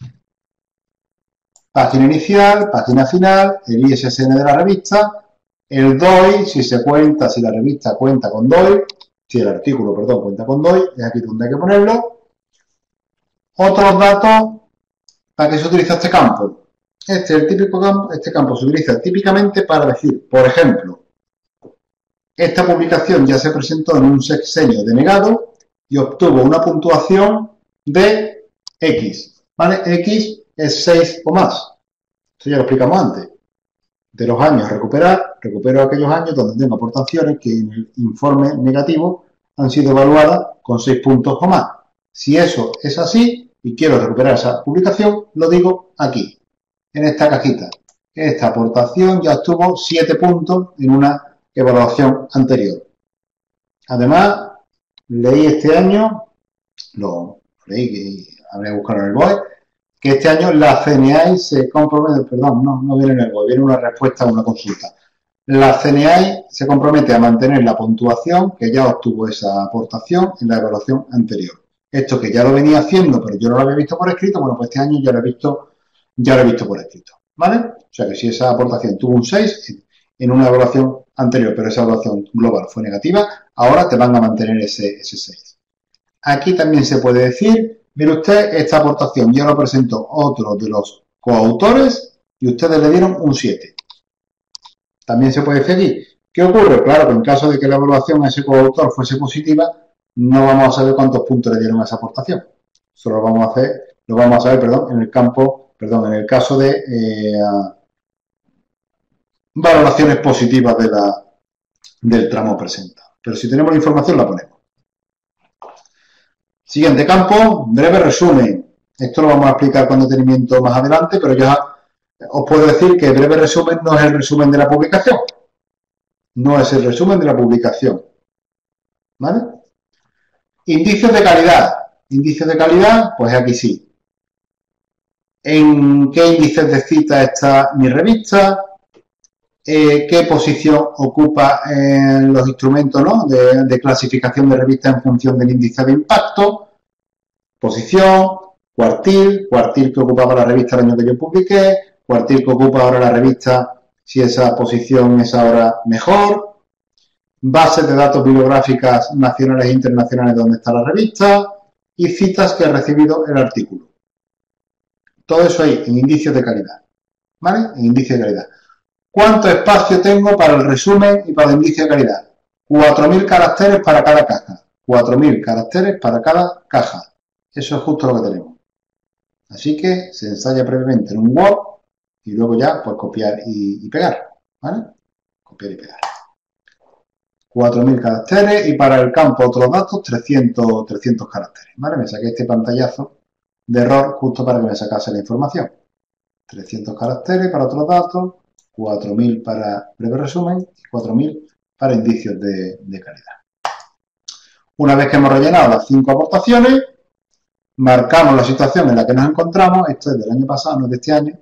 Página inicial, página final, el I S S N de la revista, el D O I, si se cuenta, si la revista cuenta con D O I, si el artículo, perdón, cuenta con D O I, es aquí donde hay que ponerlo. Otros datos, ¿para qué se utiliza este campo? Este, el típico campo, este campo se utiliza típicamente para decir, por ejemplo, esta publicación ya se presentó en un sexenio denegado y obtuvo una puntuación de X, ¿vale? X es seis o más. Esto ya lo explicamos antes. De los años a recuperar, recupero aquellos años donde tengo aportaciones que en el informe negativo han sido evaluadas con seis puntos o más. Si eso es así y quiero recuperar esa publicación, lo digo aquí, en esta cajita. Esta aportación ya obtuvo siete puntos en una evaluación anterior. Además, leí este año, lo leí que habré buscado en el B O E, que este año la C N A I se compromete, perdón, no, no viene en el B O E, viene una respuesta a una consulta. La C N A I se compromete a mantener la puntuación que ya obtuvo esa aportación en la evaluación anterior. Esto que ya lo venía haciendo, pero yo no lo había visto por escrito, bueno, pues este año ya lo he visto, ya lo he visto por escrito, ¿vale? O sea que si esa aportación tuvo un seis en una evaluación anterior, pero esa evaluación global fue negativa, ahora te van a mantener ese, ese seis. Aquí también se puede decir, mire usted, esta aportación ya lo presentó otro de los coautores y ustedes le dieron un siete. También se puede decir aquí. ¿Qué ocurre? Claro que en caso de que la evaluación a ese coautor fuese positiva, no vamos a saber cuántos puntos le dieron a esa aportación. Solo lo vamos a hacer, lo vamos a saber, perdón, en el campo, perdón, en el caso de eh, valoraciones positivas de la, del tramo presentado. Pero si tenemos la información, la ponemos. Siguiente campo, breve resumen. Esto lo vamos a explicar con detenimiento más adelante, pero ya os puedo decir que breve resumen no es el resumen de la publicación. No es el resumen de la publicación. ¿Vale? Indicios de calidad. Indicios de calidad, pues aquí sí. ¿En qué índices de cita está mi revista? Eh, ¿Qué posición ocupa en los instrumentos, ¿no? de, de clasificación de revistas en función del índice de impacto? Posición, cuartil, cuartil que ocupaba la revista el año que yo publiqué, cuartil que ocupa ahora la revista, si esa posición es ahora mejor, bases de datos bibliográficas nacionales e internacionales donde está la revista y citas que ha recibido el artículo. Todo eso ahí en indicios de calidad, ¿vale? En indicios de calidad. ¿Cuánto espacio tengo para el resumen y para el indicio de calidad? cuatro mil caracteres para cada caja. cuatro mil caracteres para cada caja. Eso es justo lo que tenemos. Así que se ensaya previamente en un Word y luego ya pues copiar y, y pegar, ¿vale? Copiar y pegar. cuatro mil caracteres y para el campo otros datos trescientos, trescientos caracteres, ¿vale? Me saqué este pantallazo de error justo para que me sacase la información. trescientos caracteres para otros datos, cuatro mil para breve resumen y cuatro mil para indicios de, de calidad. Una vez que hemos rellenado las cinco aportaciones, marcamos la situación en la que nos encontramos, esto es del año pasado, no es de este año,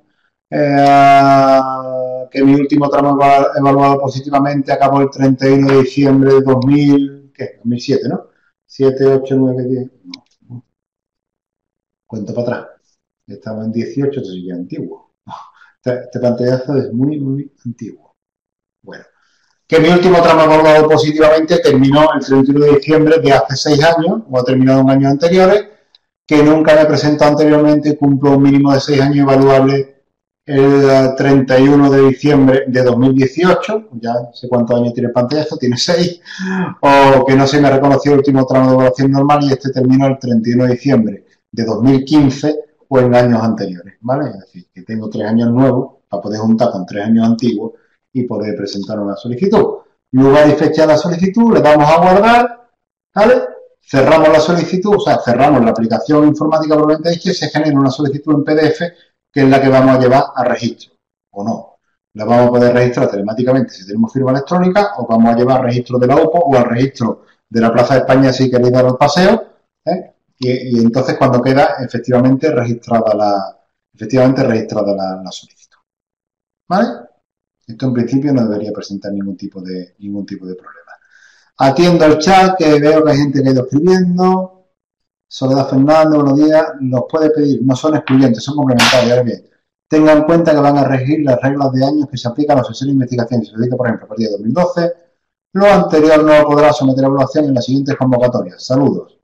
eh, que mi último tramo evaluado positivamente acabó el treinta y uno de diciembre de dos mil, ¿qué? dos mil siete, ¿no? siete, ocho, nueve, diez, no, no. Cuento para atrás. Estamos en dieciocho, esto sí ya es antiguo. Este, este pantallazo es muy, muy antiguo. Bueno, que mi último tramo evaluado positivamente terminó el treinta y uno de diciembre de hace seis años, o ha terminado en años anteriores, que nunca me presentó anteriormente, cumplo un mínimo de seis años evaluable el treinta y uno de diciembre de dos mil dieciocho, ya no sé cuántos años tiene el pantallazo, tiene seis, o que no se me reconoció el último tramo de evaluación normal y este terminó el treinta y uno de diciembre de dos mil quince o en años anteriores, ¿vale? Es decir, que tengo tres años nuevos para poder juntar con tres años antiguos y poder presentar una solicitud. Lugar y fecha de la solicitud, le damos a guardar, ¿vale? Cerramos la solicitud, o sea, cerramos la aplicación informática propiamente dicha y se genera una solicitud en P D F que es la que vamos a llevar a registro, o no. La vamos a poder registrar telemáticamente si tenemos firma electrónica o vamos a llevar al registro de la O P O o al registro de la Plaza de España si queréis dar el paseo, ¿eh? y, y entonces cuando queda efectivamente registrada la, efectivamente registrada la, la solicitud. ¿Vale? Esto en principio no debería presentar ningún tipo de, ningún tipo de problema. Atiendo el chat, que veo que hay gente que ha ido escribiendo. Soledad Fernando, buenos días. Nos puede pedir, no son excluyentes, son complementarios. Ahora bien, tengan en cuenta que van a regir las reglas de años que se aplican a las sesiones de investigación. Si se dedica, por ejemplo, a partir de dos mil doce, lo anterior no podrá someter a evaluación en las siguientes convocatorias. Saludos.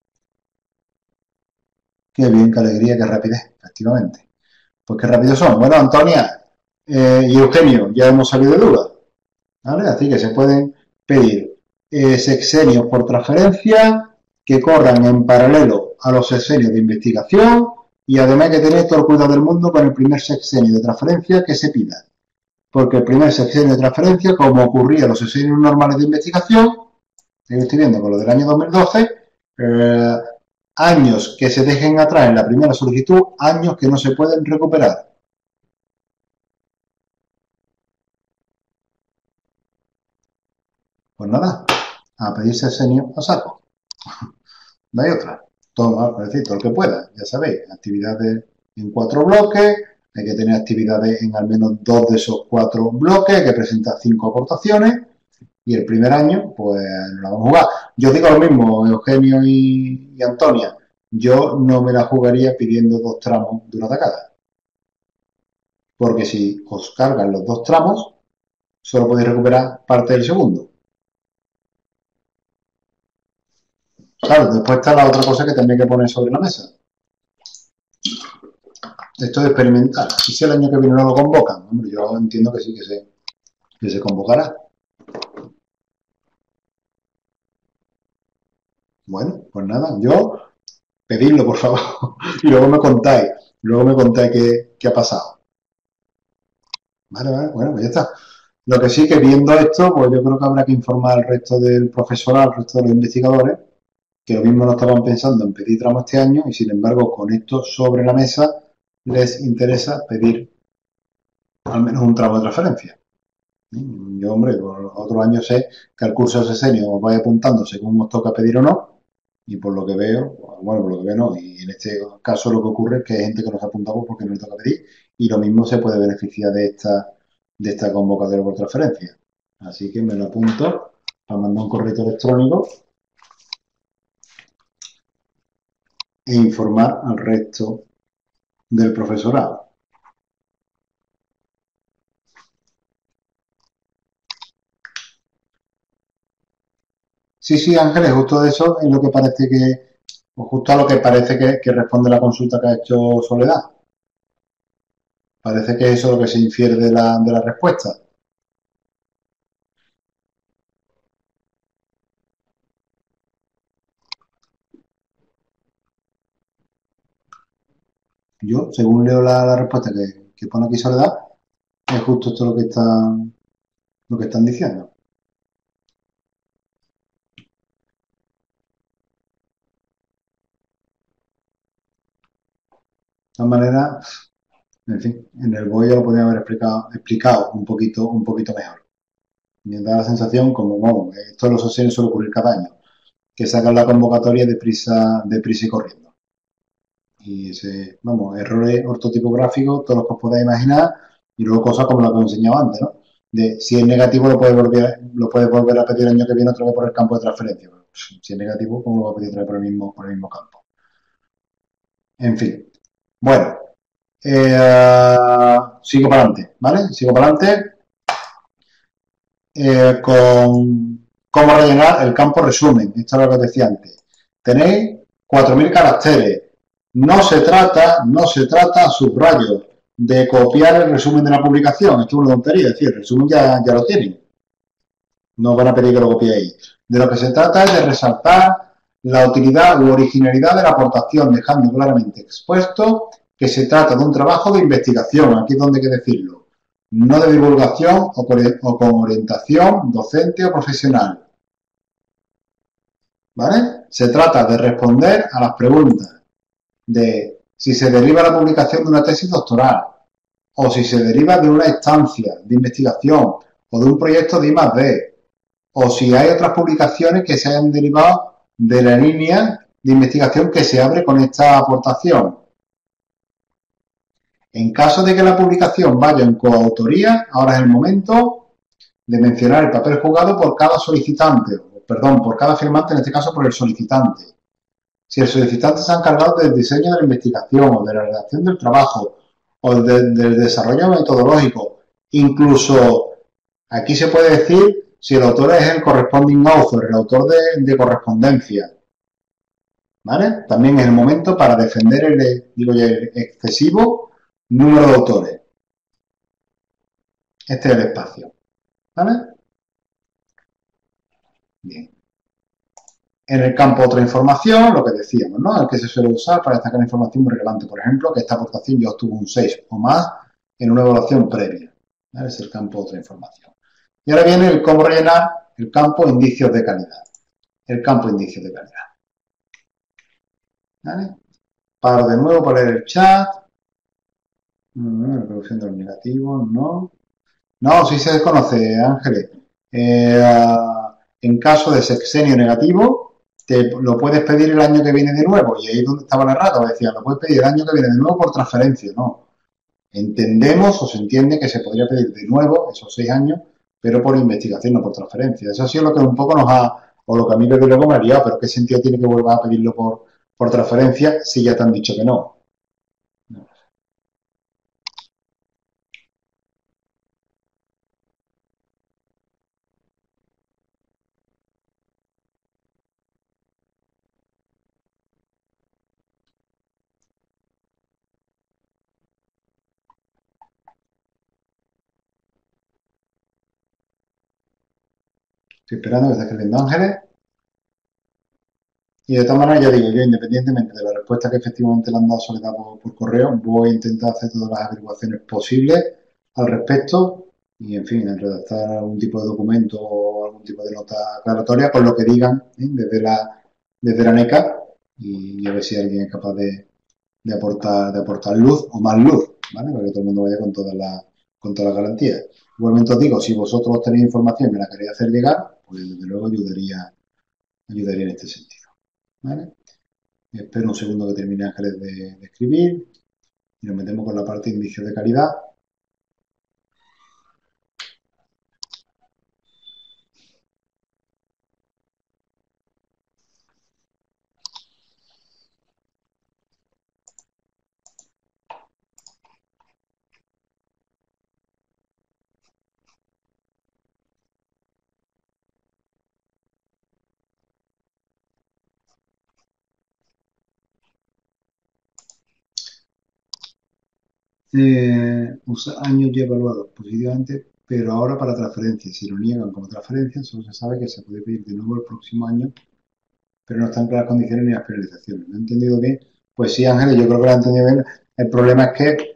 Qué bien, qué alegría, qué rapidez, efectivamente. Pues qué rápidos son. Bueno, Antonia eh, y Eugenio, ya hemos salido de duda, ¿vale? Así que se pueden pedir eh, sexenios por transferencia que corran en paralelo a los sexenios de investigación y además hay que tener todo el cuidado del mundo con el primer sexenio de transferencia que se pida. Porque el primer sexenio de transferencia, como ocurría en los sexenios normales de investigación, yo estoy viendo con lo del año dos mil doce, eh, años que se dejen atrás en la primera solicitud, años que no se pueden recuperar. Pues nada, a pedir sexenio a saco. No hay otra. Todo, es decir, todo lo que pueda. Ya sabéis, actividades en cuatro bloques, hay que tener actividades en al menos dos de esos cuatro bloques, hay que presentar cinco aportaciones y el primer año, pues, no la vamos a jugar. Yo digo lo mismo, Eugenio y, y Antonia, yo no me la jugaría pidiendo dos tramos de una tacada. Porque si os cargan los dos tramos, solo podéis recuperar parte del segundo. Claro, después está la otra cosa que también hay que poner sobre la mesa. Esto de experimentar. ¿Y si el año que viene no lo convocan? Hombre, yo entiendo que sí, que se, que se convocará. Bueno, pues nada, yo pedidlo, por favor, y luego me contáis, luego me contáis qué, qué ha pasado. Vale, vale, bueno, pues ya está. Lo que sí que viendo esto, pues yo creo que habrá que informar al resto del profesorado, al resto de los investigadores, que lo mismo no estaban pensando en pedir tramo este año y sin embargo con esto sobre la mesa les interesa pedir al menos un tramo de transferencia. Yo, hombre, por otro año sé que al curso de sesenio os vais apuntando según os toca pedir o no, y por lo que veo, bueno, por lo que veo no, y en este caso lo que ocurre es que hay gente que nos apuntamos porque no le toca pedir, y lo mismo se puede beneficiar de esta, de esta convocatoria por transferencia. Así que me lo apunto para mandar un correo electrónico e informar al resto del profesorado. Sí, sí, Ángeles, justo de eso es lo que parece que, o justo a lo que parece que, que responde la consulta que ha hecho Soledad. Parece que eso es lo que se infiere de la, de la respuesta. Yo, según leo la, la respuesta que, que pone aquí Soledad, es justo esto lo que están, lo que están diciendo. De todas maneras, en fin, en el B O E ya lo podría haber explicado, explicado un poquito, un poquito mejor. Me da la sensación, como vamos, esto de los sesiones suele ocurrir cada año, que sacan la convocatoria de prisa, de prisa y corriendo. Y ese, vamos, errores ortotipográficos, todos los que os podáis imaginar, y luego cosas como las que os enseñaba antes, ¿no? De si es negativo lo puedes volver, lo puedes volver a pedir el año que viene otra vez por el campo de transferencia. Si es negativo, ¿cómo lo va a pedir otra vez por el mismo, por el mismo campo? En fin. Bueno, eh, sigo para adelante, ¿vale? Sigo para adelante eh, con cómo rellenar el campo resumen. Esto es lo que os decía antes. Tenéis cuatro mil caracteres. No se trata, no se trata, subrayo, de copiar el resumen de la publicación. Esto es una tontería, es decir, el resumen ya, ya lo tienen. No van a pedir que lo copiéis. De lo que se trata es de resaltar la utilidad u originalidad de la aportación, dejando claramente expuesto que se trata de un trabajo de investigación. Aquí es donde hay que decirlo. No de divulgación o, por, o con orientación docente o profesional. ¿Vale? Se trata de responder a las preguntas de si se deriva la publicación de una tesis doctoral o si se deriva de una estancia de investigación o de un proyecto de I más D o si hay otras publicaciones que se hayan derivado de la línea de investigación que se abre con esta aportación. En caso de que la publicación vaya en coautoría, ahora es el momento de mencionar el papel jugado por cada solicitante, perdón, por cada firmante, en este caso por el solicitante. Si el solicitante se ha encargado del diseño de la investigación o de la redacción del trabajo o de, del desarrollo metodológico, incluso aquí se puede decir si el autor es el corresponding author, el autor de, de correspondencia. ¿Vale? También es el momento para defender el, digo yo, el excesivo número de autores. Este es el espacio. ¿Vale? Bien. En el campo otra información, lo que decíamos, ¿no? El que se suele usar para destacar información muy relevante. Por ejemplo, que esta aportación ya obtuvo un seis o más en una evaluación previa. ¿Vale? Es el campo otra información. Y ahora viene el cómo rellenar el campo indicios de calidad. El campo indicios de calidad. ¿Vale? Paro de nuevo para leer el chat. La reproducción de los negativos, no. No, sí se desconoce, Ángeles. Eh, en caso de sexenio negativo, te lo puedes pedir el año que viene de nuevo. Y ahí es donde estaba la errata. Decía, lo puedes pedir el año que viene de nuevo por transferencia. No. Entendemos o se entiende que se podría pedir de nuevo esos seis años, pero por investigación, no por transferencia. Eso ha sido lo que un poco nos ha, o lo que a mí desde luego me ha liado, pero ¿qué sentido tiene que vuelvas a pedirlo por, por transferencia si ya te han dicho que no? No. Estoy esperando que esté escribiendo Ángeles. Y de todas maneras, ya digo, yo independientemente de la respuesta que efectivamente le han dado Soledad por, por correo, voy a intentar hacer todas las averiguaciones posibles al respecto y, en fin, redactar algún tipo de documento o algún tipo de nota aclaratoria con lo que digan, ¿eh? desde la desde la NECA y, y a ver si alguien es capaz de, de aportar de aportar luz o más luz, ¿vale? Para que todo el mundo vaya con todas las con todas las garantías. Igualmente os digo, si vosotros tenéis información y me la queréis hacer llegar, pues desde luego ayudaría, ayudaría en este sentido. ¿Vale? Espero un segundo que termine Ángeles de, de escribir y nos metemos con la parte de indicios de calidad. Eh, años ya evaluados positivamente, pero ahora para transferencia. Si lo niegan como transferencia, solo se sabe que se puede pedir de nuevo el próximo año, pero no están claras las condiciones ni las penalizaciones. ¿Lo he entendido bien? Pues sí, Ángeles, yo creo que lo he entendido bien. El problema es que,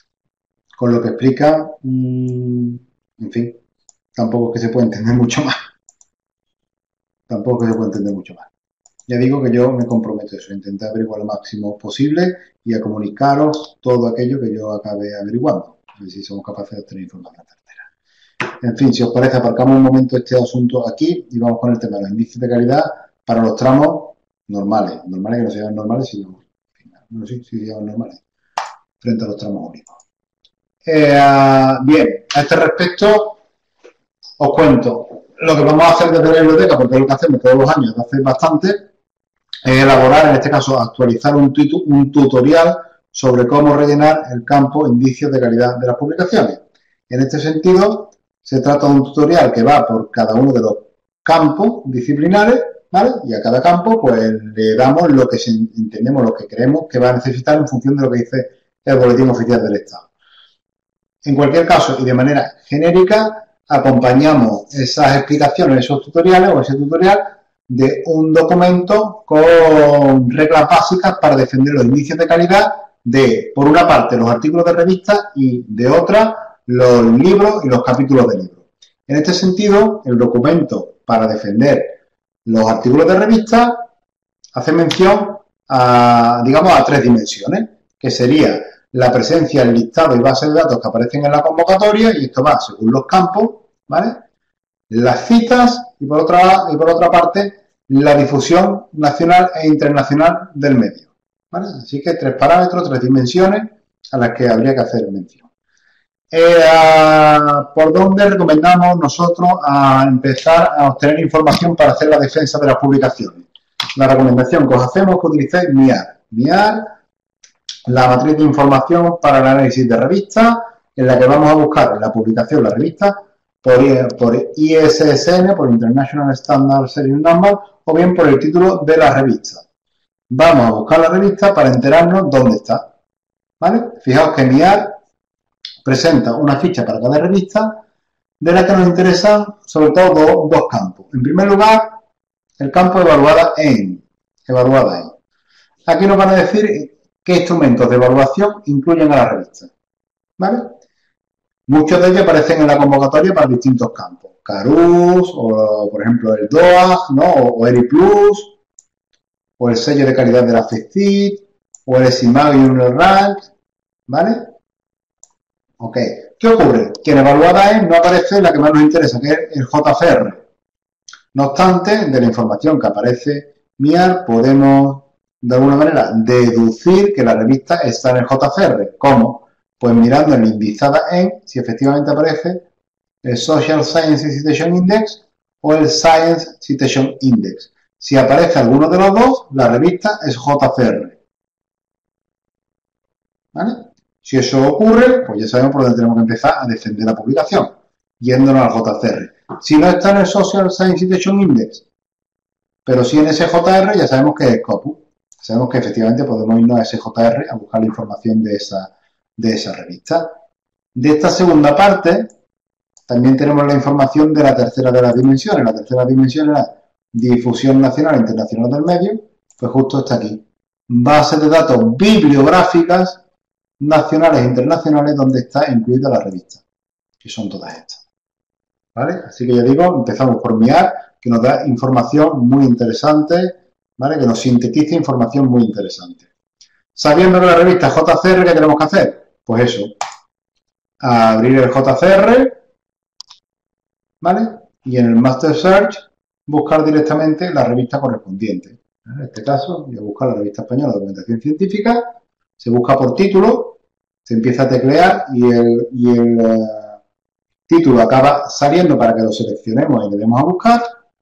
con lo que explica, mmm, en fin, tampoco es que se puede entender mucho más. Tampoco es que se puede entender mucho más. Ya digo que yo me comprometo a eso, a intentar averiguar lo máximo posible y a comunicaros todo aquello que yo acabe averiguando. A ver si somos capaces de obtener información certera. En fin, si os parece, aparcamos un momento este asunto aquí y vamos con el tema de los índices de calidad para los tramos normales. Normales que no se llaman normales, sino... No sé si se llaman normales. Frente a los tramos únicos. Eh, bien, a este respecto os cuento lo que vamos a hacer desde la biblioteca, porque es lo que hacemos todos los años, hace bastante, es elaborar, en este caso, actualizar un, un tutorial sobre cómo rellenar el campo indicios de calidad de las publicaciones. En este sentido, se trata de un tutorial que va por cada uno de los campos disciplinares, ¿vale? Y a cada campo, pues, le damos lo que entendemos, lo que creemos que va a necesitar en función de lo que dice el Boletín Oficial del Estado. En cualquier caso, y de manera genérica, acompañamos esas explicaciones, esos tutoriales o ese tutorial de un documento con reglas básicas para defender los indicios de calidad de, por una parte, los artículos de revista y de otra, los libros y los capítulos de libros. En este sentido, el documento para defender los artículos de revista hace mención a, digamos, a tres dimensiones, que sería la presencia, el listado y base de datos que aparecen en la convocatoria, y esto va según los campos, ¿vale? Las citas y por otra, y por otra parte la difusión nacional e internacional del medio, ¿vale? Así que tres parámetros, tres dimensiones a las que habría que hacer mención. Eh, ¿Por dónde recomendamos nosotros a empezar a obtener información para hacer la defensa de las publicaciones? La recomendación que os hacemos es que utilicéis M I A R. M I A R, la matriz de información para el análisis de revistas, en la que vamos a buscar la publicación, la revista, por, por I S S N, por International Standard Serial Number, o bien por el título de la revista. Vamos a buscar la revista para enterarnos dónde está, ¿vale? Fijaos que M I A R presenta una ficha para cada revista, de la que nos interesan sobre todo dos, dos campos. En primer lugar, el campo evaluada en, evaluada en. Aquí nos van a decir qué instrumentos de evaluación incluyen a la revista, ¿vale? Muchos de ellos aparecen en la convocatoria para distintos campos. Carus, o por ejemplo el D O A, ¿no? O ERI Plus, o el sello de calidad de la FECIT, o el SIMAG y el Rank, ¿vale? Ok. ¿Qué ocurre? Que en evaluada en no aparece la que más nos interesa, que es el J F R. No obstante, de la información que aparece M I A R, podemos de alguna manera deducir que la revista está en el J F R. ¿Cómo? Pues mirando en indizada en, si efectivamente aparece el Social Science Citation Index o el Science Citation Index. Si aparece alguno de los dos, la revista es J C R. ¿Vale? Si eso ocurre, pues ya sabemos por dónde tenemos que empezar a defender la publicación, yéndonos al J C R. Si no está en el Social Science Citation Index, pero sí en ese J R, ya sabemos que es Scopus. Sabemos que efectivamente podemos irnos a ese J R a buscar la información de esa, de esa revista. De esta segunda parte, también tenemos la información de la tercera de las dimensiones. La tercera dimensión es la difusión nacional e internacional del medio, pues justo está aquí. Bases de datos bibliográficas nacionales e internacionales donde está incluida la revista, que son todas estas. ¿Vale? Así que ya digo, empezamos por M I A R, que nos da información muy interesante, ¿vale? Que nos sintetiza información muy interesante. Sabiendo que la revista es J C R, ¿qué tenemos que hacer? Pues eso, abrir el J C R, ¿vale? Y en el Master Search buscar directamente la revista correspondiente. En este caso, voy a buscar la revista española de documentación científica, se busca por título, se empieza a teclear y el, y el uh, título acaba saliendo para que lo seleccionemos y le demos a buscar.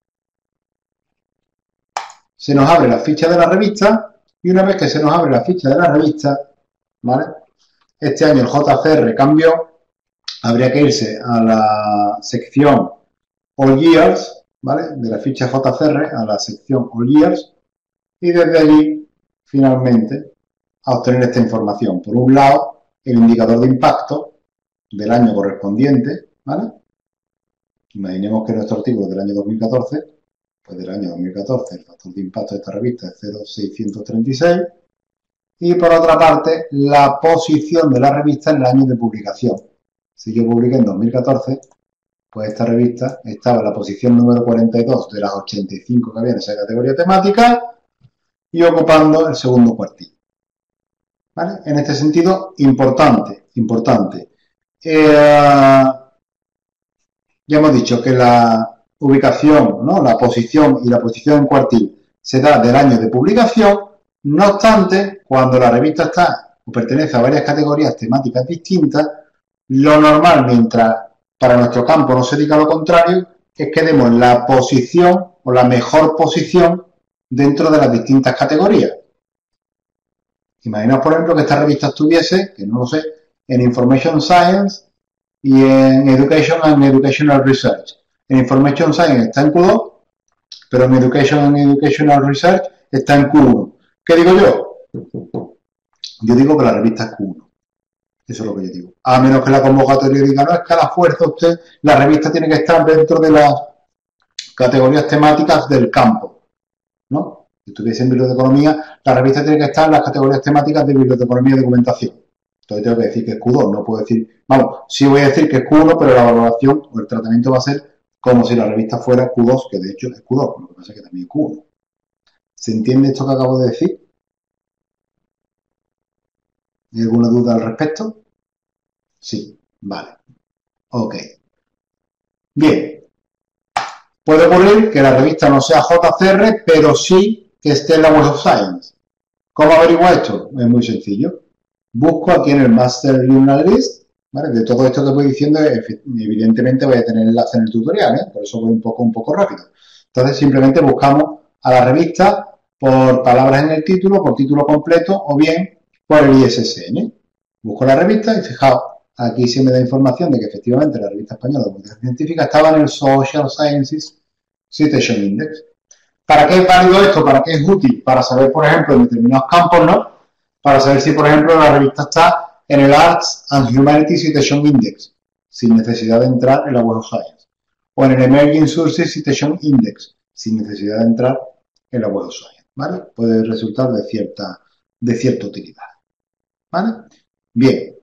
Se nos abre la ficha de la revista y una vez que se nos abre la ficha de la revista, ¿vale? Este año el J C R cambió, habría que irse a la sección All Years, ¿vale? De la ficha J C R a la sección All Years y desde allí, finalmente, a obtener esta información. Por un lado, el indicador de impacto del año correspondiente, ¿vale? Imaginemos que nuestro artículo es del año dos mil catorce, pues del año dos mil catorce el factor de impacto de esta revista es cero coma seiscientos treinta y seis y por otra parte la posición de la revista en el año de publicación. Si yo publiqué en dos mil catorce, pues esta revista estaba en la posición número cuarenta y dos de las ochenta y cinco que había en esa categoría temática y ocupando el segundo cuartil. ¿Vale? En este sentido, importante, importante. Eh, ya hemos dicho que la ubicación, ¿no? La posición y la posición en cuartil se da del año de publicación. No obstante, cuando la revista está o pertenece a varias categorías temáticas distintas, lo normal, mientras para nuestro campo no se diga lo contrario, es que demos la posición o la mejor posición dentro de las distintas categorías. Imaginaos, por ejemplo, que esta revista estuviese, que no lo sé, en Information Science y en Education and Educational Research. En Information Science está en Q dos, pero en Education and Educational Research está en Q uno. ¿Qué digo yo? Yo digo que la revista es Q uno. Eso es lo que yo digo. A menos que la convocatoria diga, no, es que a la fuerza usted, la revista tiene que estar dentro de las categorías temáticas del campo, ¿no? Si estuviese en biblioteconomía, la revista tiene que estar en las categorías temáticas de biblioteconomía y documentación. Entonces tengo que decir que es Q dos, no puedo decir, vamos, sí voy a decir que es Q uno, pero la valoración o el tratamiento va a ser como si la revista fuera Q dos, que de hecho es Q dos, lo que pasa es que también es Q uno. ¿Se entiende esto que acabo de decir? ¿Hay alguna duda al respecto? Sí, vale. Ok. Bien. Puede ocurrir que la revista no sea J C R, pero sí que esté en la Web of Science. ¿Cómo averiguo esto? Es muy sencillo. Busco aquí en el Master Journal List, ¿vale? De todo esto que voy diciendo, evidentemente voy a tener enlace en el tutorial, ¿eh? Por eso voy un poco, un poco rápido. Entonces simplemente buscamos a la revista por palabras en el título, por título completo o bien por el I S S N. Busco la revista y fijaos, aquí se me da información de que efectivamente la revista española de documentación científica estaba en el Social Sciences Citation Index. ¿Para qué es válido esto? ¿Para qué es útil? Para saber, por ejemplo, en determinados campos, ¿no? Para saber si, por ejemplo, la revista está en el Arts and Humanities Citation Index, sin necesidad de entrar en la Web of Science. O en el Emerging Sources Citation Index, sin necesidad de entrar en la Web of Science, ¿vale? Puede resultar de cierta, de cierta utilidad, ¿vale? Bien.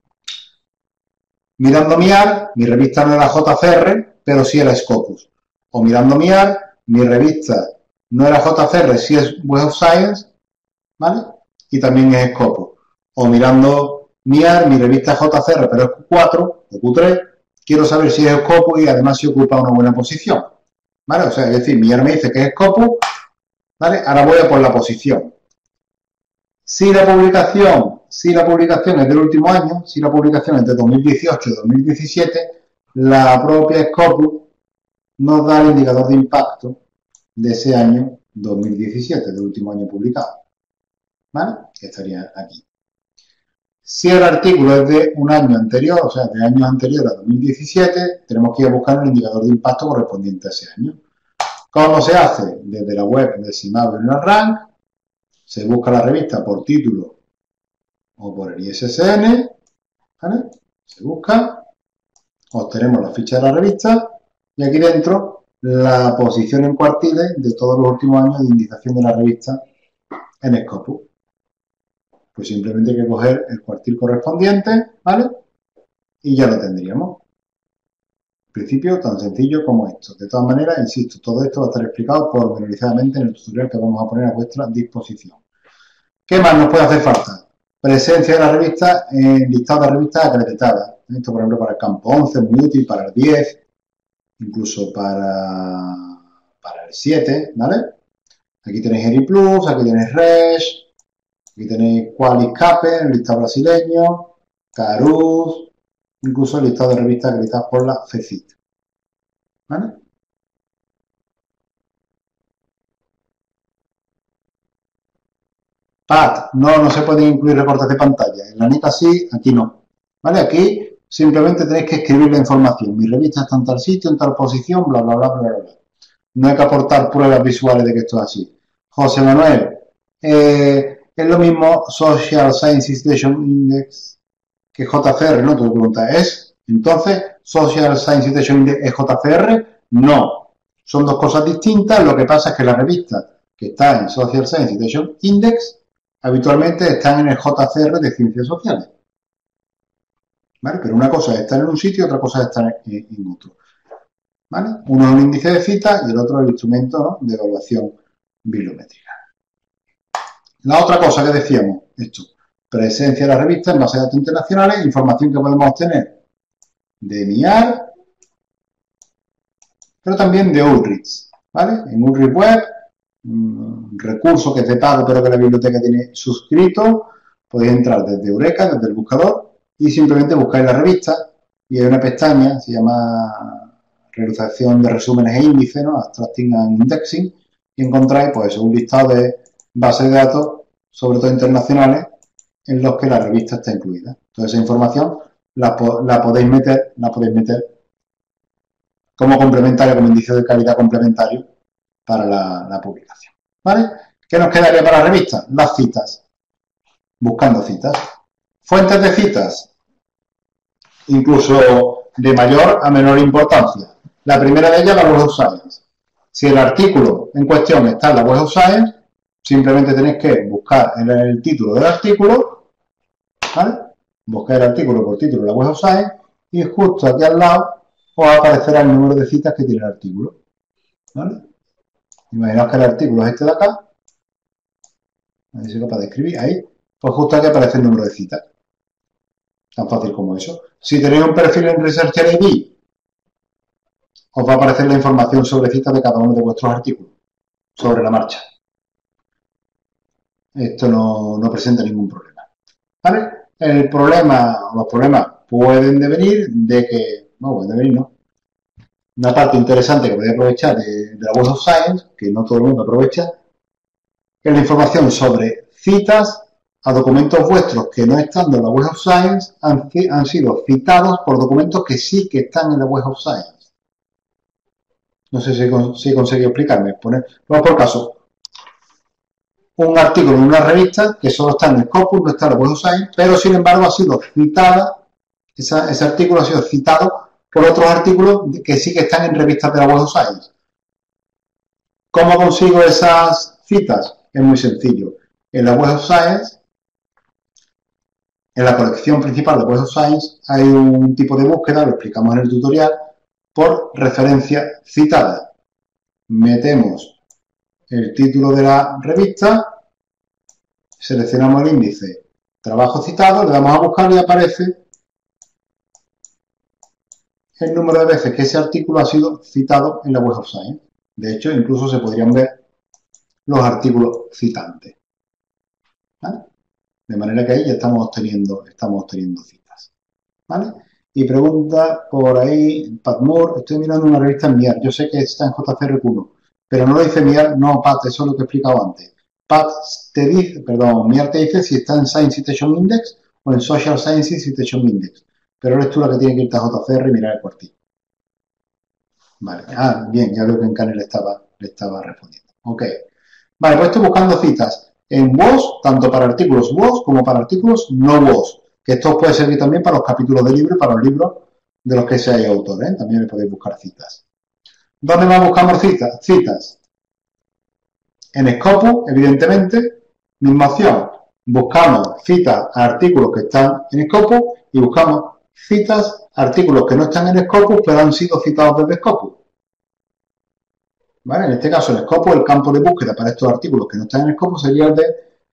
Mirando M I A R, mi revista no era J C R, pero sí era Scopus. O mirando M I A R, mi revista no era J C R, sí es Web of Science, ¿vale? Y también es Scopus. O mirando M I A R, mi revista es J C R, pero es Q cuatro o Q tres, quiero saber si es Scopus y además si ocupa una buena posición, ¿vale? O sea, es decir, M I A R me dice que es Scopus, ¿vale? Ahora voy a por la posición. Si la publicación si la publicación es del último año, si la publicación es de dos mil dieciocho o dos mil diecisiete, la propia Scopus nos da el indicador de impacto de ese año dos mil diecisiete, del último año publicado. ¿Vale? Que estaría aquí. Si el artículo es de un año anterior, o sea, de años anteriores a dos mil diecisiete, tenemos que ir a buscar el indicador de impacto correspondiente a ese año. ¿Cómo se hace? Desde la web de Cimabue Rank, se busca la revista por título o por el I S S N, ¿vale? Se busca, obtenemos la ficha de la revista y aquí dentro la posición en cuartiles de todos los últimos años de indicación de la revista en Scopus. Pues simplemente hay que coger el cuartil correspondiente, ¿vale? Y ya lo tendríamos. En principio, tan sencillo como esto. De todas maneras, insisto, todo esto va a estar explicado pormenorizadamente en el tutorial que vamos a poner a vuestra disposición. ¿Qué más nos puede hacer falta? Presencia de la revista en listado de revistas acreditadas. Esto, por ejemplo, para el campo once, muy útil, para el diez, incluso para, para el siete, ¿vale? Aquí tenéis ERIPlus, aquí tenéis Resh, aquí tenéis Qualiscape, el listado brasileño, Caruz, incluso el listado de revistas acreditadas por la FECIT. ¿Vale? P A T, no, no se pueden incluir recortes de pantalla. En la NECA sí, aquí no. ¿Vale? Aquí simplemente tenéis que escribir la información. Mi revista está en tal sitio, en tal posición, bla, bla, bla, bla, bla, bla. No hay que aportar pruebas visuales de que esto es así. José Manuel, eh, es lo mismo Social Science Citation Index que J C R, ¿no? Tu pregunta es, entonces, ¿Social Science Citation Index es J C R? No. Son dos cosas distintas. Lo que pasa es que la revista que está en Social Science Citation Index habitualmente están en el J C R de Ciencias Sociales. ¿Vale? Pero una cosa es estar en un sitio y otra cosa es estar en, en otro. ¿Vale? Uno es un índice de cita y el otro es el instrumento, ¿no?, de evaluación bibliométrica. La otra cosa que decíamos, esto, presencia de la revista en base de datos internacionales, información que podemos obtener de M I A R, pero también de Ulrich, ¿vale? En Ulrich Web, un recurso que es de pago pero que la biblioteca tiene suscrito, podéis entrar desde Eureka, desde el buscador, y simplemente buscáis la revista y hay una pestaña, se llama realización de resúmenes e índices, ¿no?, Abstracting and Indexing, y encontráis pues un listado de bases de datos, sobre todo internacionales, en los que la revista está incluida. Toda esa información la, la podéis meter, la podéis meter como complementario, como índice de calidad complementario para la, la publicación. ¿Vale? ¿Qué nos quedaría para la revista? Las citas. Buscando citas. Fuentes de citas. Incluso de mayor a menor importancia. La primera de ellas, la Web of Science. Si el artículo en cuestión está en la Web of Science, simplemente tenéis que buscar en el título del artículo, ¿vale? Buscar el artículo por título de la Web of Science y justo aquí al lado os aparecerá el número de citas que tiene el artículo, ¿vale? Imaginaos que el artículo es este de acá, a ver si soy capaz de escribir, ahí, pues justo aquí aparece el número de citas. Tan fácil como eso. Si tenéis un perfil en Researcher I D, os va a aparecer la información sobre citas de cada uno de vuestros artículos, sobre la marcha. Esto no, no presenta ningún problema. ¿Vale? El problema, los problemas pueden devenir de que, no, pueden devenir, no. Una parte interesante que podéis aprovechar de, de la Web of Science, que no todo el mundo aprovecha, es la información sobre citas a documentos vuestros que no estando en la Web of Science han, han sido citados por documentos que sí que están en la Web of Science. No sé si, si he conseguido explicarme. Poner, vamos por caso. Un artículo en una revista que solo está en el Scopus, no está en la Web of Science, pero sin embargo ha sido citada, esa, ese artículo ha sido citado por otros artículos que sí que están en revistas de la Web of Science. ¿Cómo consigo esas citas? Es muy sencillo. En la Web of Science, en la colección principal de Web of Science, hay un tipo de búsqueda, lo explicamos en el tutorial, por referencia citada. Metemos el título de la revista, seleccionamos el índice trabajo citado, le damos a buscar y aparece el número de veces que ese artículo ha sido citado en la Web of Science. De hecho, incluso se podrían ver los artículos citantes. ¿Vale? De manera que ahí ya estamos obteniendo, estamos obteniendo citas. ¿Vale? Y pregunta por ahí, Pat Moore, estoy mirando una revista en MIAR, yo sé que está en J C R Q uno, pero no lo dice MIAR, no, Pat, eso es lo que he explicado antes. Pat te dice, perdón, MIAR te dice si está en Science Citation Index o en Social Sciences Citation Index, pero eres tú la que tiene que irte a J C R y mirar el cuartillo. Vale, ah, bien, ya veo que en Canel le estaba, le estaba respondiendo. Ok. Vale, pues estoy buscando citas en W O S, tanto para artículos W O S como para artículos no W O S, que esto puede servir también para los capítulos de libro y para los libros de los que seáis autor, ¿eh? También le podéis buscar citas. ¿Dónde más buscamos citas? Citas. En Scopus, evidentemente, misma opción. Buscamos citas a artículos que están en Scopus y buscamos citas a artículos que no están en Scopus, pero han sido citados desde Scopus. ¿Vale? En este caso, en Scopus, el campo de búsqueda para estos artículos que no están en Scopus sería el de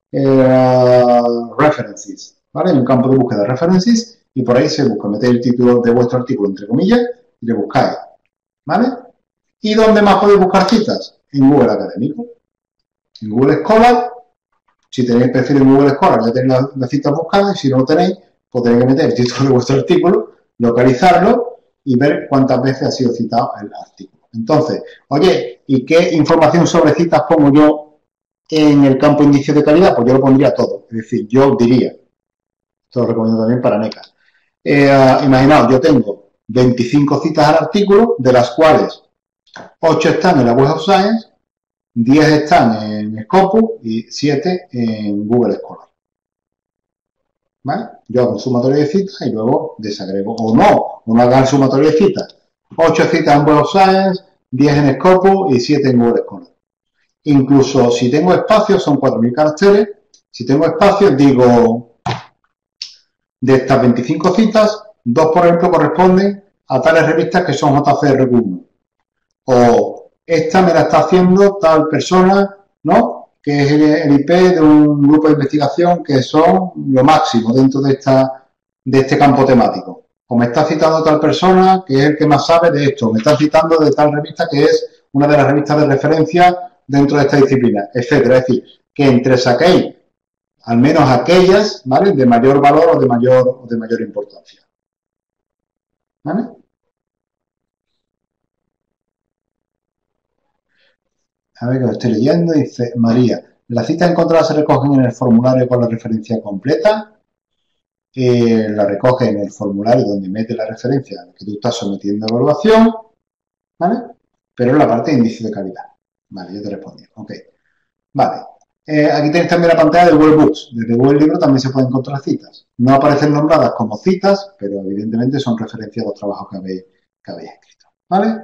eh, references. ¿Vale? Un campo de búsqueda de references y por ahí se busca. Metéis el título de vuestro artículo entre comillas y le buscáis. ¿Vale? ¿Y dónde más podéis buscar citas? En Google Académico. En Google Scholar, si tenéis perfil en Google Scholar, ya tenéis las la citas buscadas, y si no lo tenéis, pues tenéis que meter el título de vuestro artículo, localizarlo y ver cuántas veces ha sido citado el artículo. Entonces, oye, ¿y qué información sobre citas pongo yo en el campo índice de calidad? Pues yo lo pondría todo. Es decir, yo diría, esto lo recomiendo también para NECA. Eh, imaginaos, yo tengo veinticinco citas al artículo, de las cuales ocho están en la Web of Science, diez están en Scopus y siete en Google Scholar. ¿Vale? Yo hago un sumatorio de citas y luego desagrego. O no, o no haga el sumatorio de citas. ocho citas en Web of Science, diez en Scopus y siete en Google Scholar. Incluso si tengo espacio, son cuatro mil caracteres. Si tengo espacio, digo, de estas veinticinco citas, dos, por ejemplo, corresponden a tales revistas que son J C R Q uno. O esta me la está haciendo tal persona, ¿no? Que es el, el I P de un grupo de investigación que son lo máximo dentro de, esta, de este campo temático. O me está citando tal persona que es el que más sabe de esto. Me está citando de tal revista que es una de las revistas de referencia dentro de esta disciplina, etcétera. Es decir, que entre saquéis al menos aquellas, ¿vale? De mayor valor o de mayor, o de mayor importancia. ¿Vale? A ver que lo estoy leyendo. Dice María, las citas encontradas se recogen en el formulario con la referencia completa. Eh, la recoge en el formulario donde mete la referencia que tú estás sometiendo a evaluación, ¿vale? Pero en la parte de índice de calidad. Vale, yo te respondí. Ok. Vale. Eh, aquí tenéis también la pantalla de Google Books. Desde Google Libro también se pueden encontrar citas. No aparecen nombradas como citas, pero evidentemente son referencias a los trabajos que habéis, que habéis escrito. ¿Vale?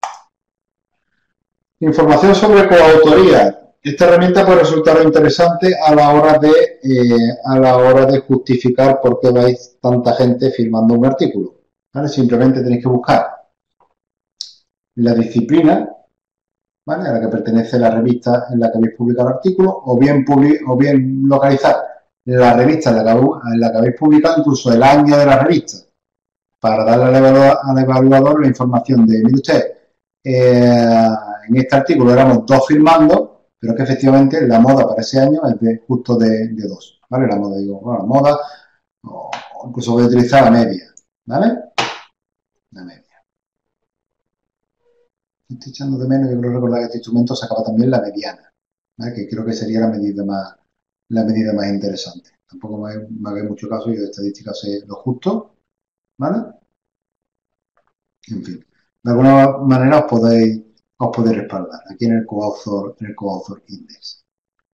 Información sobre coautoría. Esta herramienta puede resultar interesante a la hora de eh, a la hora de justificar por qué vais tanta gente firmando un artículo. ¿Vale? Simplemente tenéis que buscar la disciplina, ¿vale? A la que pertenece la revista en la que habéis publicado el artículo, o bien, o bien localizar la revista en la, que, en la que habéis publicado, incluso el año de la revista, para darle al evaluador, al evaluador la información de, mire usted, eh, en este artículo éramos dos firmando, pero que efectivamente la moda para ese año es de justo de, de dos, ¿vale? La moda, digo, bueno, la moda, o incluso voy a utilizar la media, ¿vale? La media. Estoy echando de menos, yo creo recordar que este instrumento sacaba también la mediana, ¿vale? Que creo que sería la medida más, la medida más interesante. Tampoco me, me hagáis mucho caso, yo de estadística sé lo justo, ¿vale? En fin, de alguna manera os podéis, os podéis respaldar aquí en el coauthor, en el coauthor index.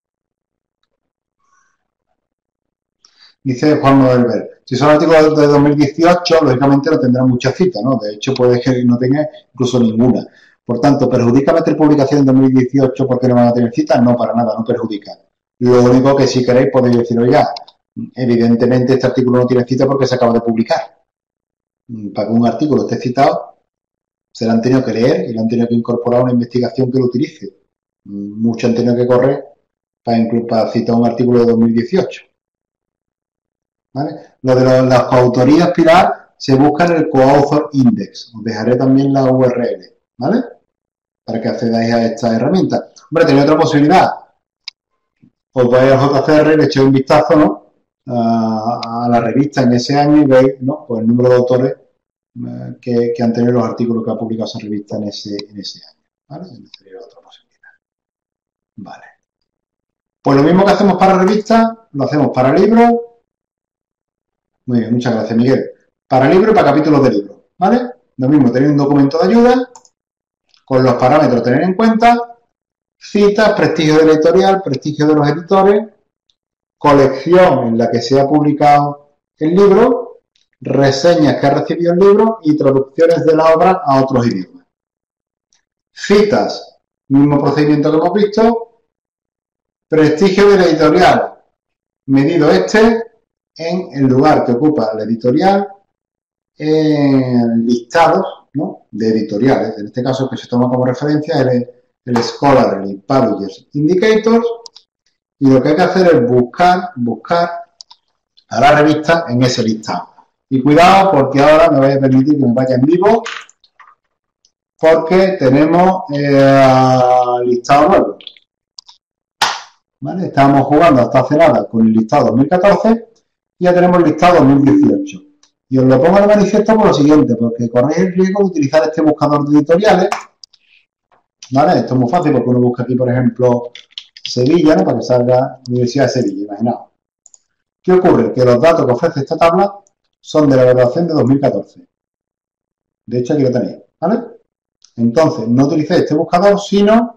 Dice Juan Noelberg, si son artículos de dos mil dieciocho, lógicamente no tendrán muchas citas, ¿no? De hecho, puede que no tenga incluso ninguna. Por tanto, ¿perjudica meter publicación en dos mil dieciocho porque no van a tener citas? No, para nada, no perjudica. Lo único que si queréis podéis decir, oiga, evidentemente este artículo no tiene cita porque se acaba de publicar. Para que un artículo esté citado, se lo han tenido que leer y le han tenido que incorporar una investigación que lo utilice. Mucho han tenido que correr para, para citar un artículo de dos mil dieciocho. ¿Vale? Lo de los, las coautorías Pilar se busca en el coauthor index. Os dejaré también la U R L, ¿vale? Para que accedáis a esta herramienta. Hombre, tenéis otra posibilidad. Os vais al J C R, le echéis un vistazo, ¿no? a, a la revista en ese año y veis, ¿no?, pues el número de autores eh, que, que han tenido los artículos que ha publicado esa revista en ese, en ese año. ¿Vale? Esa sería otra posibilidad. Vale. Pues lo mismo que hacemos para revistas, lo hacemos para libros. Muy bien, muchas gracias, Miguel. Para libros y para capítulos de libros. ¿Vale? Lo mismo, tenéis un documento de ayuda con los parámetros a tener en cuenta, citas, prestigio de la editorial, prestigio de los editores, colección en la que se ha publicado el libro, reseñas que ha recibido el libro y traducciones de la obra a otros idiomas. Citas, mismo procedimiento que hemos visto, prestigio de la editorial, medido este en el lugar que ocupa la editorial en listados, ¿no?, de editoriales. En este caso, que se toma como referencia el, el Scholarly Publishers Indicators, y lo que hay que hacer es buscar, buscar a la revista en ese listado. Y cuidado, porque ahora me vais a permitir que me vaya en vivo, porque tenemos eh, listado nuevo. ¿Vale? Estábamos jugando hasta hace nada con el listado dos mil catorce y ya tenemos el listado dos mil dieciocho. Y os lo pongo de manifiesto por lo siguiente, porque corréis el riesgo de utilizar este buscador de editoriales. ¿Vale? Esto es muy fácil porque uno busca aquí, por ejemplo, Sevilla, ¿no?, para que salga Universidad de Sevilla, imaginaos. ¿Qué ocurre? Que los datos que ofrece esta tabla son de la evaluación de dos mil catorce. De hecho, aquí lo tenéis, ¿vale? Entonces, no utilicéis este buscador, sino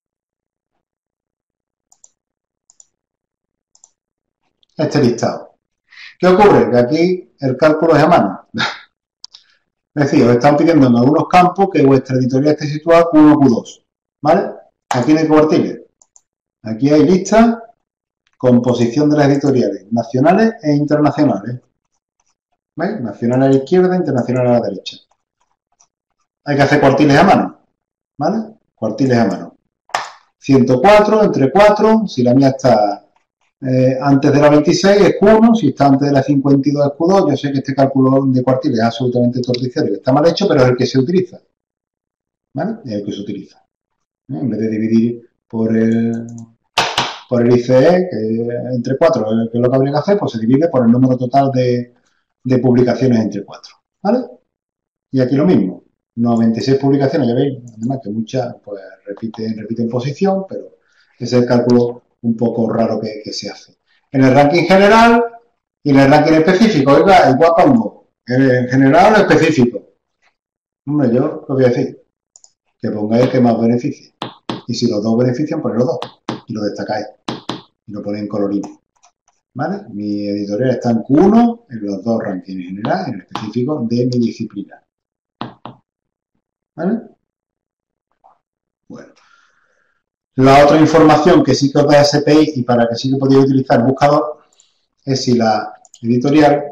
este listado. ¿Qué ocurre? Que aquí el cálculo es a mano. Es decir, os están pidiendo en algunos campos que vuestra editorial esté situada Q uno, Q dos. ¿Vale? Aquí no hay que convertirle. Aquí hay listas con posición de las editoriales nacionales e internacionales. ¿Veis? Nacional a la izquierda, internacional a la derecha. Hay que hacer cuartiles a mano. ¿Vale? Cuartiles a mano. ciento cuatro, entre cuatro, si la mía está eh, antes de la veintiséis es Q uno, si está antes de la cincuenta y dos es Q dos. Yo sé que este cálculo de cuartiles es absolutamente torticero y está mal hecho, pero es el que se utiliza. ¿Vale? Es el que se utiliza. ¿Eh? En vez de dividir por el, por el I C E, que entre cuatro, que es lo que habría que hacer, pues se divide por el número total de, de publicaciones entre cuatro. ¿Vale? Y aquí lo mismo. noventa y seis publicaciones, ya veis, además que muchas pues repiten, repiten posición, pero ese es el cálculo un poco raro que, que se hace. En el ranking general y en el ranking específico, oiga, igual pongo en general o específico. Hombre, yo lo voy a decir, que pongáis el que más beneficie. Y si los dos benefician, ponéis los dos y lo destacáis y lo ponéis en colorines. ¿Vale? Mi editorial está en Q uno en los dos rankings, en general y en el específico de mi disciplina. ¿Vale? Bueno. La otra información que sí que os da S P I y para que sí que podéis utilizar el buscador es si la editorial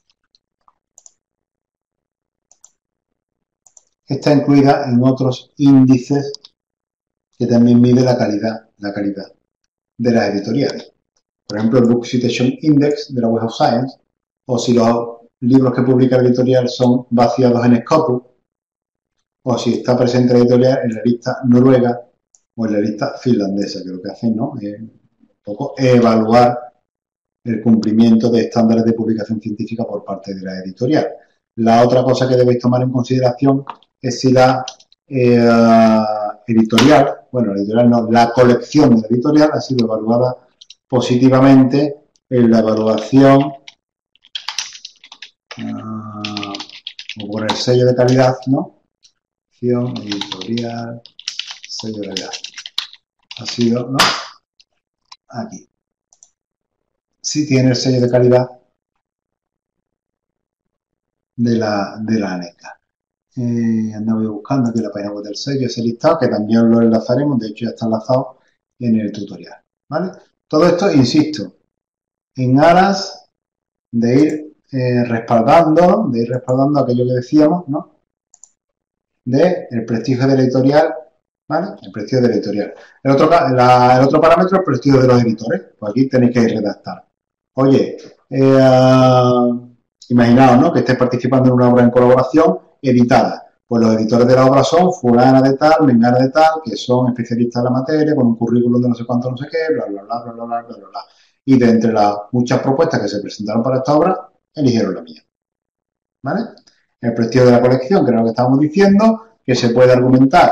está incluida en otros índices que también mide la calidad, la calidad de las editoriales. Por ejemplo, el Book Citation Index de la Web of Science, o si los libros que publica la editorial son vaciados en Scopus, o si está presente la editorial en la lista noruega o en la lista finlandesa, que lo que hacen, ¿no?, es un poco evaluar el cumplimiento de estándares de publicación científica por parte de la editorial. La otra cosa que debéis tomar en consideración es si la eh, editorial, bueno, la editorial no, la colección de la editorial ha sido evaluada positivamente en la evaluación uh, o por el sello de calidad, ¿no? Editorial, sello de calidad. Ha sido, ¿no? Aquí. Si tiene el sello de calidad de la, de la ANECA. Eh, andaba buscando aquí la página web del sello, ese listado, que también lo enlazaremos, de hecho ya está enlazado en el tutorial. ¿Vale? Todo esto, insisto, en aras de ir eh, respaldando, de ir respaldando aquello que decíamos, ¿no?, de el prestigio de la editorial, ¿vale? El prestigio de la editorial. El otro, la, el otro parámetro es el prestigio de los editores. Pues aquí tenéis que redactar. Oye, eh, imaginaos, ¿no?, que estés participando en una obra en colaboración editada. Pues los editores de la obra son fulana de tal, mengana de tal, que son especialistas en la materia, con un currículum de no sé cuánto, no sé qué, bla, bla, bla, bla, bla, bla, bla, bla. y de entre las muchas propuestas que se presentaron para esta obra, eligieron la mía. ¿Vale? El prestigio de la colección, que es lo que estábamos diciendo, que se puede argumentar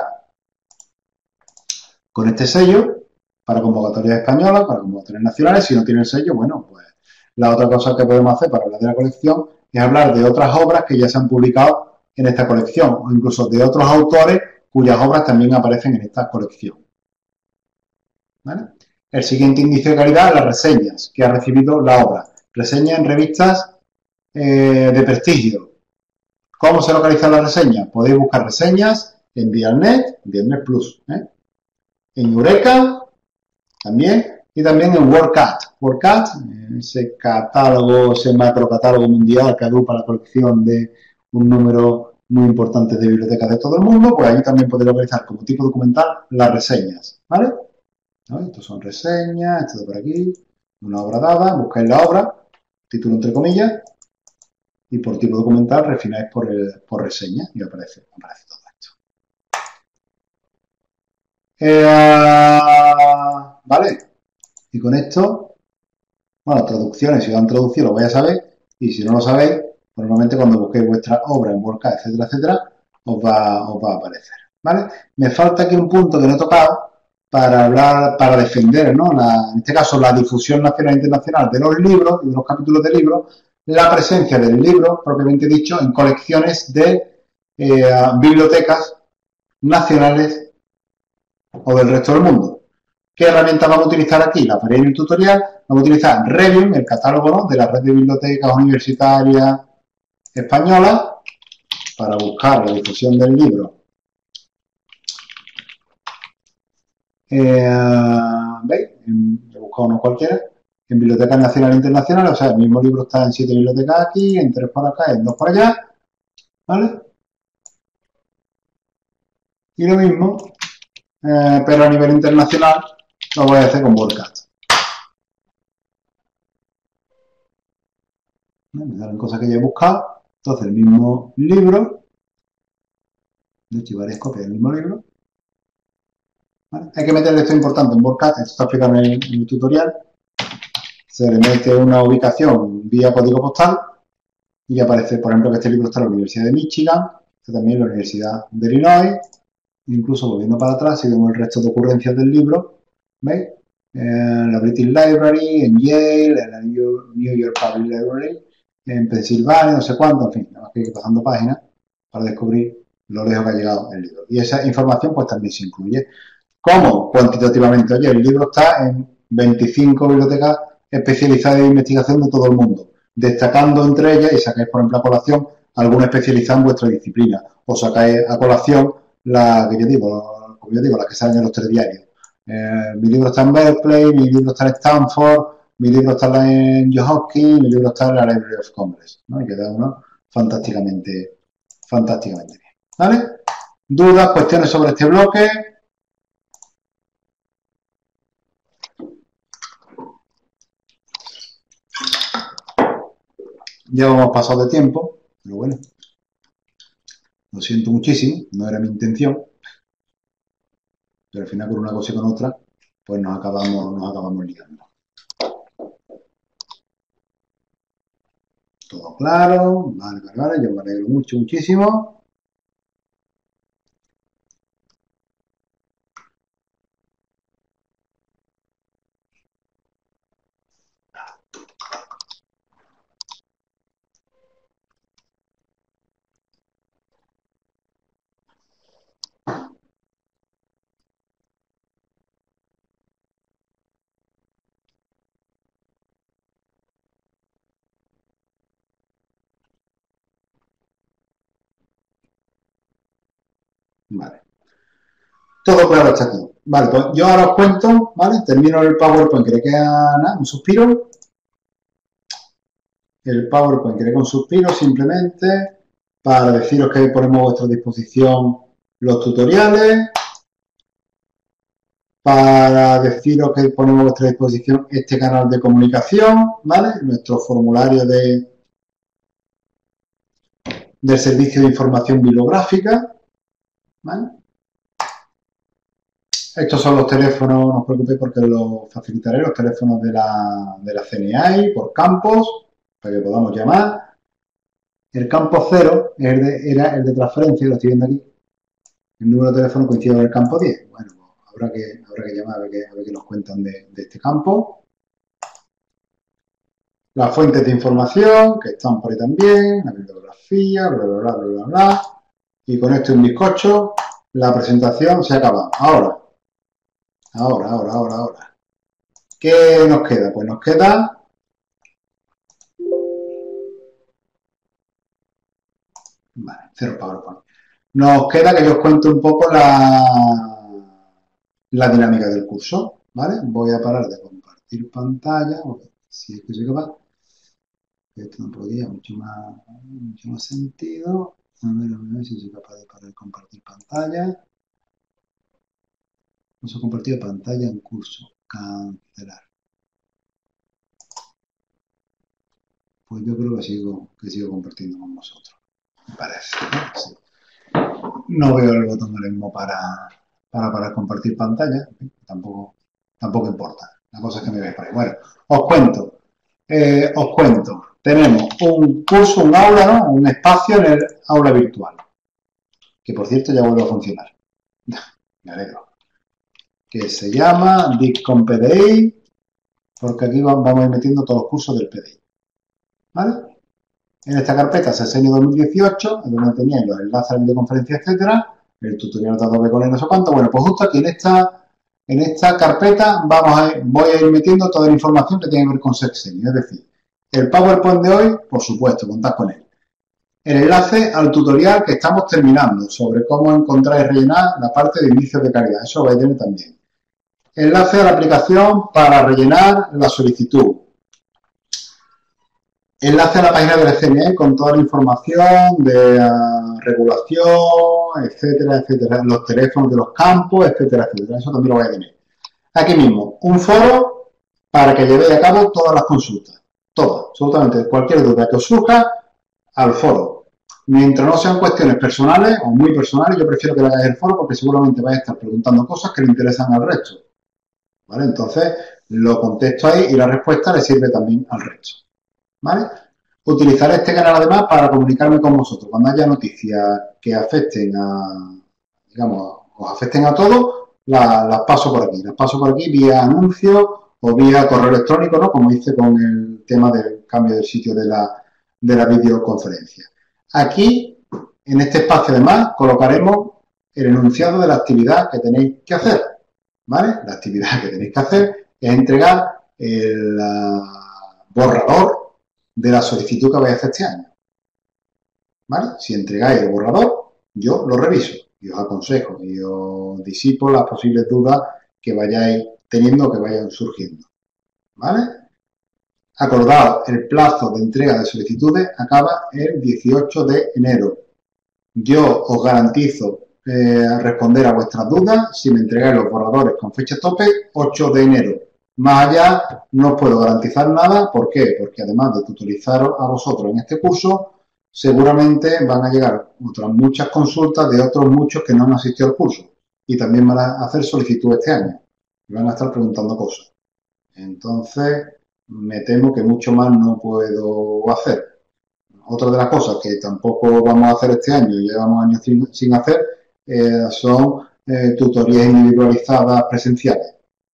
con este sello para convocatorias españolas, para convocatorias nacionales. Si no tiene el sello, bueno, pues la otra cosa que podemos hacer para hablar de la colección es hablar de otras obras que ya se han publicado en esta colección, o incluso de otros autores cuyas obras también aparecen en esta colección. ¿Vale? El siguiente índice de calidad, las reseñas que ha recibido la obra. Reseñas en revistas eh, de prestigio. ¿Cómo se localizan las reseñas? Podéis buscar reseñas en Vialnet, Vialnet Plus, ¿eh? En Eureka también, y también en WordCat. WordCat, ese catálogo, ese macrocatálogo mundial que agrupa la colección de un número muy importante de bibliotecas de todo el mundo, pues ahí también podéis localizar como tipo documental las reseñas, ¿vale? ¿No? Estos son reseñas, esto de por aquí, una obra dada, buscáis la obra, título entre comillas, y por tipo documental refináis por, el, por reseña y aparece, aparece todo esto. Eh, ¿Vale? Y con esto, bueno, traducciones, si os han traducido lo vais a saber, y si no lo sabéis, pues normalmente cuando busquéis vuestra obra en WordCat, etcétera, etcétera, os va, os va a aparecer. ¿Vale? Me falta aquí un punto que no he tocado para hablar, para defender, ¿no? La, en este caso, la difusión nacional e internacional de los libros y de los capítulos de libros, la presencia del libro, propiamente dicho, en colecciones de eh, bibliotecas nacionales o del resto del mundo. ¿Qué herramientas vamos a utilizar aquí? La veréis en el tutorial. Vamos a utilizar Revium, el catálogo, ¿no?, de la red de bibliotecas universitarias españolas, para buscar la difusión del libro. Eh, ¿Veis? He buscado uno cualquiera. En bibliotecas nacionales e internacionales, o sea, el mismo libro está en siete bibliotecas aquí, en tres por acá, en dos por allá, ¿vale? Y lo mismo, eh, pero a nivel internacional, lo voy a hacer con WordCat. Me salen cosas que ya he buscado, entonces el mismo libro, de hecho hay varias copias del mismo libro, ¿vale? Hay que meterle esto importante en WordCat, esto está explicado en el, en el tutorial. Se le mete una ubicación vía código postal y aparece, por ejemplo, que este libro está en la Universidad de Michigan, está también en la Universidad de Illinois. Incluso volviendo para atrás, si vemos el resto de ocurrencias del libro, ¿veis? En la British Library, en Yale, en la New York Public Library, en Pensilvania, no sé cuánto, en fin, nada más que ir pasando páginas para descubrir lo lejos que ha llegado el libro. Y esa información pues también se incluye. ¿Cómo? Cuantitativamente. Oye, el libro está en veinticinco bibliotecas especializadas en investigación de todo el mundo, destacando entre ellas, y sacáis, por ejemplo, a colación alguna especializada en vuestra disciplina, o sacáis a colación la que yo digo, como yo digo, las que salen en los tres diarios. Eh, mi libro está en Berkeley, mi libro está en Stanford, mi libro está en Johns Hopkins, mi libro está en la Library of Congress, ¿no? Y queda uno fantásticamente, fantásticamente bien. ¿Vale? ¿Dudas, cuestiones sobre este bloque? Ya hemos pasado de tiempo, pero bueno, lo siento muchísimo, no era mi intención, pero al final con una cosa y con otra, pues nos acabamos, nos acabamos liando. Todo claro, vale, vale, vale, yo me alegro mucho, muchísimo. Vale. Todo claro hasta aquí. Vale, pues yo ahora os cuento, ¿vale? Termino el PowerPoint, que le queda nada, un suspiro. El PowerPoint, que le queda un suspiro simplemente para deciros que ponemos a vuestra disposición los tutoriales, para deciros que ponemos a vuestra disposición este canal de comunicación, ¿vale? Nuestro formulario de, del servicio de información bibliográfica, ¿vale? Estos son los teléfonos, no os preocupéis porque los facilitaré, los teléfonos de la, de la C N A I por campos, para que podamos llamar. El campo cero el de, era el de transferencia, lo estoy viendo aquí. El número de teléfono coincide con el campo diez. Bueno, pues habrá que, habrá que llamar a ver qué, a ver qué nos cuentan de, de este campo. Las fuentes de información, que están por ahí también, la bibliografía, bla, bla, bla, bla, bla, bla. Y con esto y un bizcocho, la presentación se acaba. Ahora, ahora, ahora, ahora, ahora. ¿Qué nos queda? Pues nos queda... Vale, cero PowerPoint. Nos queda que yo os cuente un poco la, la dinámica del curso, ¿vale? Voy a parar de compartir pantalla, porque si es que soy capaz. Esto no podría mucho más, mucho más sentido. A ver, a ver si soy capaz de parar de compartir pantalla. Vamos a compartir pantalla en curso. Cancelar. Pues yo creo que sigo, que sigo compartiendo con vosotros. Me parece, ¿no? Sí. No veo el botón ahora mismo para, para, para compartir pantalla. Tampoco, tampoco importa. La cosa es que me veis por ahí. Bueno, os cuento. Eh, os cuento. Tenemos un curso, un aula, ¿no? Un espacio en el aula virtual. Que por cierto ya vuelve a funcionar. Me alegro. Que se llama DICCOM P D I, porque aquí vamos a ir metiendo todos los cursos del P D I. ¿Vale? En esta carpeta Sesenio dos mil dieciocho, en donde teníais los enlaces a la videoconferencia, etcétera, el tutorial de Adobe con el no sé cuánto. Bueno, pues justo aquí en esta, en esta carpeta vamos a ir, voy a ir metiendo toda la información que tiene que ver con Sesenio. Es decir, el PowerPoint de hoy, por supuesto, contad con él. El enlace al tutorial que estamos terminando sobre cómo encontrar y rellenar la parte de indicios de calidad. Eso lo vais a tener también. Enlace a la aplicación para rellenar la solicitud. Enlace a la página de la C N A I con toda la información de uh, regulación, etcétera, etcétera. Los teléfonos de los campos, etcétera, etcétera. Eso también lo vais a tener. Aquí mismo, un foro para que llevéis a cabo todas las consultas. Todas, absolutamente cualquier duda que os surja, al foro. Mientras no sean cuestiones personales o muy personales, yo prefiero que le hagáis el foro porque seguramente vais a estar preguntando cosas que le interesan al resto. ¿Vale? Entonces, lo contesto ahí y la respuesta le sirve también al resto. ¿Vale? Utilizaré este canal además para comunicarme con vosotros. Cuando haya noticias que afecten a, digamos, os afecten a todos, las, las paso por aquí. Las paso por aquí vía anuncio o vía correo electrónico, ¿no? Como hice con el tema del cambio del sitio de la, de la videoconferencia. Aquí, en este espacio además, colocaremos el enunciado de la actividad que tenéis que hacer. ¿Vale? La actividad que tenéis que hacer es entregar el uh, borrador de la solicitud que vais a hacer este año. ¿Vale? Si entregáis el borrador, yo lo reviso y os aconsejo y os disipo las posibles dudas que vayáis teniendo o que vayan surgiendo. ¿Vale? Acordado, el plazo de entrega de solicitudes acaba el dieciocho de enero. Yo os garantizo eh, responder a vuestras dudas si me entregáis los borradores con fecha tope, ocho de enero. Más allá no os puedo garantizar nada. ¿Por qué? Porque además de tutorizaros a vosotros en este curso, seguramente van a llegar otras muchas consultas de otros muchos que no han asistido al curso y también van a hacer solicitud este año y van a estar preguntando cosas. Entonces, me temo que mucho más no puedo hacer. Otra de las cosas que tampoco vamos a hacer este año y llevamos años sin, sin hacer eh, son eh, tutorías individualizadas presenciales.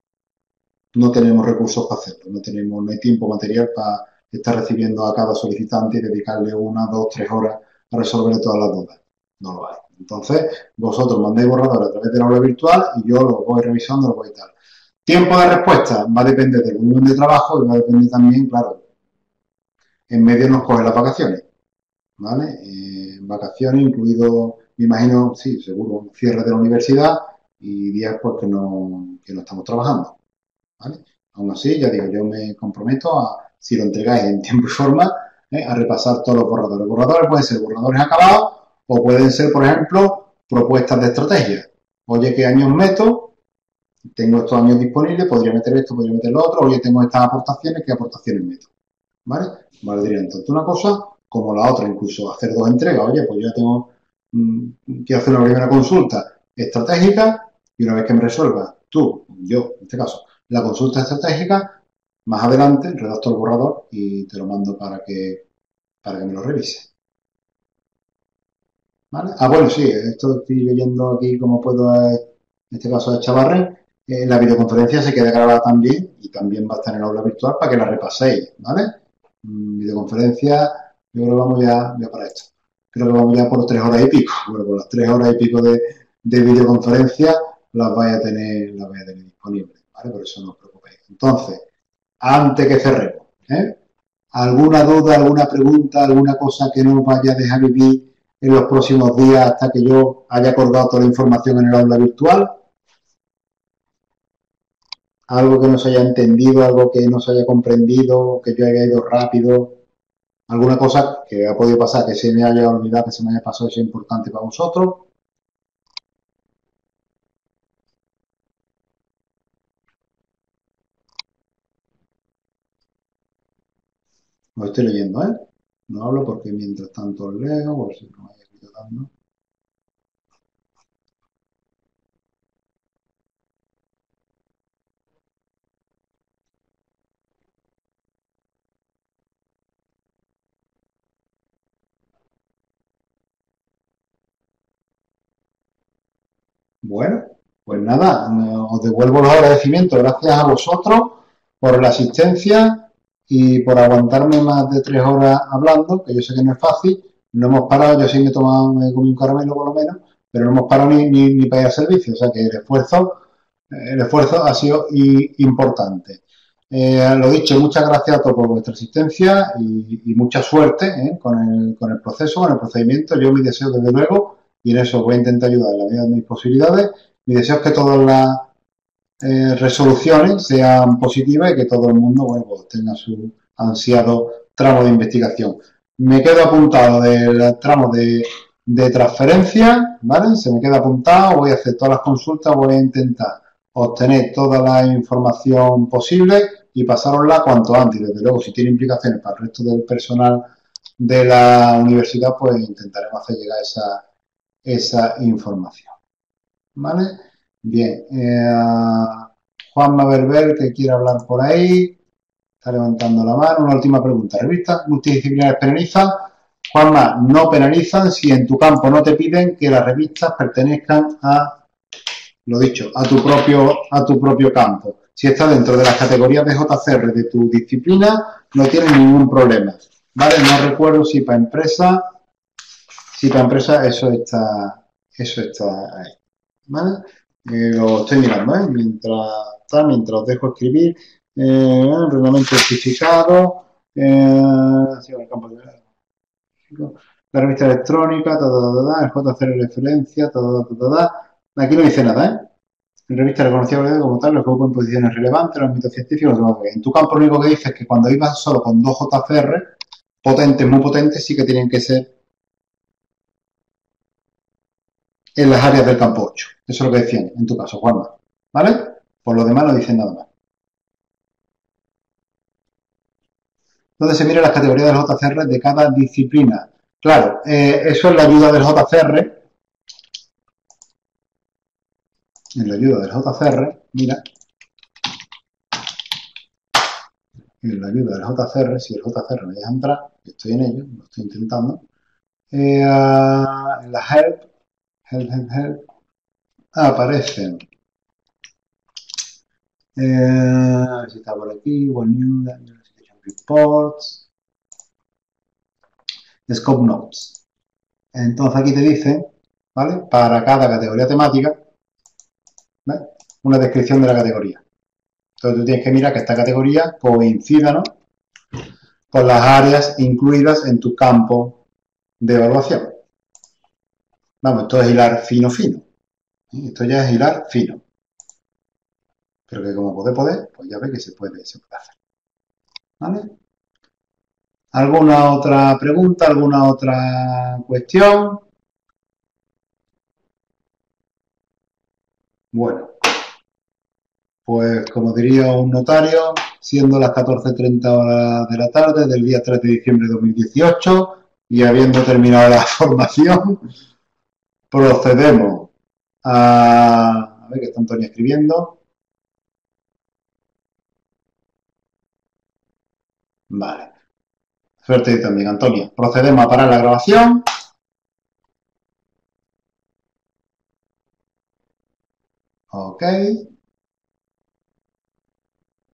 No tenemos recursos para hacerlo, no tenemos, no hay tiempo material para estar recibiendo a cada solicitante y dedicarle una, dos, tres horas a resolver todas las dudas. No lo hay. Entonces, vosotros mandáis borrador a través del aula virtual y yo lo voy revisando, lo voy y tal. Tiempo de respuesta va a depender del volumen de trabajo y va a depender también, claro, en medio nos cogen las vacaciones, ¿vale? Eh, vacaciones incluido, me imagino, sí, seguro, cierre de la universidad y días pues que no, que no estamos trabajando. ¿Vale? Aún así, ya digo, yo me comprometo a, si lo entregáis en tiempo y forma, ¿eh? a repasar todos los borradores. Los borradores pueden ser borradores acabados o pueden ser, por ejemplo, propuestas de estrategia. Oye, ¿qué años meto? Tengo estos años disponibles, podría meter esto, podría meter lo otro. Oye, tengo estas aportaciones, ¿qué aportaciones meto? ¿Vale? Vale, diría tanto una cosa como la otra, incluso hacer dos entregas. Oye, pues yo tengo, mmm, quiero hacer una primera consulta estratégica y una vez que me resuelva tú, yo, en este caso, la consulta estratégica, más adelante redacto el borrador y te lo mando para que, para que me lo revise. ¿Vale? Ah, bueno, sí, esto estoy leyendo aquí cómo puedo, eh, en este caso de Chavarren. Eh, la videoconferencia se queda grabada también y también va a estar en el aula virtual para que la repaséis, ¿vale? Mm, videoconferencia, yo creo que vamos ya, ya para esto. Creo que vamos ya por tres horas y pico. Bueno, por las tres horas y pico de, de videoconferencia las vais a tener, las vais a tener disponibles, ¿vale? Por eso no os preocupéis. Entonces, antes que cerremos, ¿eh? ¿Alguna duda, alguna pregunta, alguna cosa que no os vaya a dejar vivir en los próximos días hasta que yo haya colgado toda la información en el aula virtual? Algo que no se haya entendido, algo que no se haya comprendido, que yo haya ido rápido, alguna cosa que ha podido pasar, que se me haya olvidado, que se me haya pasado, eso es importante para vosotros. Lo estoy leyendo, ¿eh? No hablo porque mientras tanto os leo, por si no me haya ido dando. Bueno, pues nada, os devuelvo los agradecimientos. Gracias a vosotros por la asistencia y por aguantarme más de tres horas hablando, que yo sé que no es fácil. No hemos parado, yo sí me he tomado, me he comido un caramelo por lo menos, pero no hemos parado ni, ni, ni para ir al servicio. O sea que el esfuerzo, el esfuerzo ha sido y, importante. Eh, lo dicho, muchas gracias a todos por vuestra asistencia y, y mucha suerte ¿eh? con, el, con el proceso, con el procedimiento. Yo mi deseo, desde luego, y en eso voy a intentar ayudar en la medida de mis posibilidades. Mi deseo es que todas las eh, resoluciones sean positivas y que todo el mundo bueno, pues, tenga su ansiado tramo de investigación. Me quedo apuntado del tramo de, de transferencia, ¿vale? Se me queda apuntado, voy a hacer todas las consultas, voy a intentar obtener toda la información posible y pasárosla cuanto antes. Desde luego, si tiene implicaciones para el resto del personal de la universidad, pues intentaremos hacer llegar esa esa información. ¿Vale? Bien. Eh, Juanma Berber, que quiere hablar por ahí. Está levantando la mano. Una última pregunta. ¿Revistas multidisciplinares penalizan? Juanma, no penalizan si en tu campo no te piden que las revistas pertenezcan a, lo dicho, a tu propio, a tu propio campo. Si está dentro de las categorías de J C R de tu disciplina, no tienes ningún problema. ¿Vale? No recuerdo si para empresa si para empresa eso está, eso está ahí. ¿Vale? Eh, lo estoy mirando, ¿eh? Mientras, está, mientras os dejo escribir. Eh, reglamento certificado. Eh, la revista electrónica, ta, ta, ta, ta, el J C R referencia, ta, ta, ta, ta, ta. Aquí no dice nada, ¿eh? En revista reconocida como tal, los que ocupan posiciones relevantes en el ámbito científico. En tu campo lo único que dice es que cuando ibas solo con dos J C R, potentes, muy potentes, sí que tienen que ser en las áreas del campo ocho. Eso es lo que decían, en tu caso, Juanma. ¿Vale? Por lo demás no dicen nada más. Entonces se miran las categorías del J C R de cada disciplina. Claro, eh, eso es la ayuda del J C R. En la ayuda del J C R, mira. En la ayuda del J C R, si el J C R me deja entrar, estoy en ello, lo estoy intentando. Eh, uh, en la help, help, help, help, aparecen. Eh, a ver si está por aquí, One New Reports, Scope Notes. Entonces aquí te dice, ¿vale? Para cada categoría temática, ¿vale? Una descripción de la categoría. Entonces tú tienes que mirar que esta categoría coincida, ¿no? Con las áreas incluidas en tu campo de evaluación. Vamos, esto es hilar fino, fino. Esto ya es hilar fino. Pero que como puede poder, pues ya ve que se puede, se puede hacer. ¿Vale? ¿Alguna otra pregunta? ¿Alguna otra cuestión? Bueno, pues como diría un notario, siendo las catorce treinta horas de la tarde del día tres de diciembre de dos mil dieciocho y habiendo terminado la formación, procedemos a ver que está Antonio escribiendo. Vale. Suerte también, Antonio. Procedemos a parar la grabación. Ok.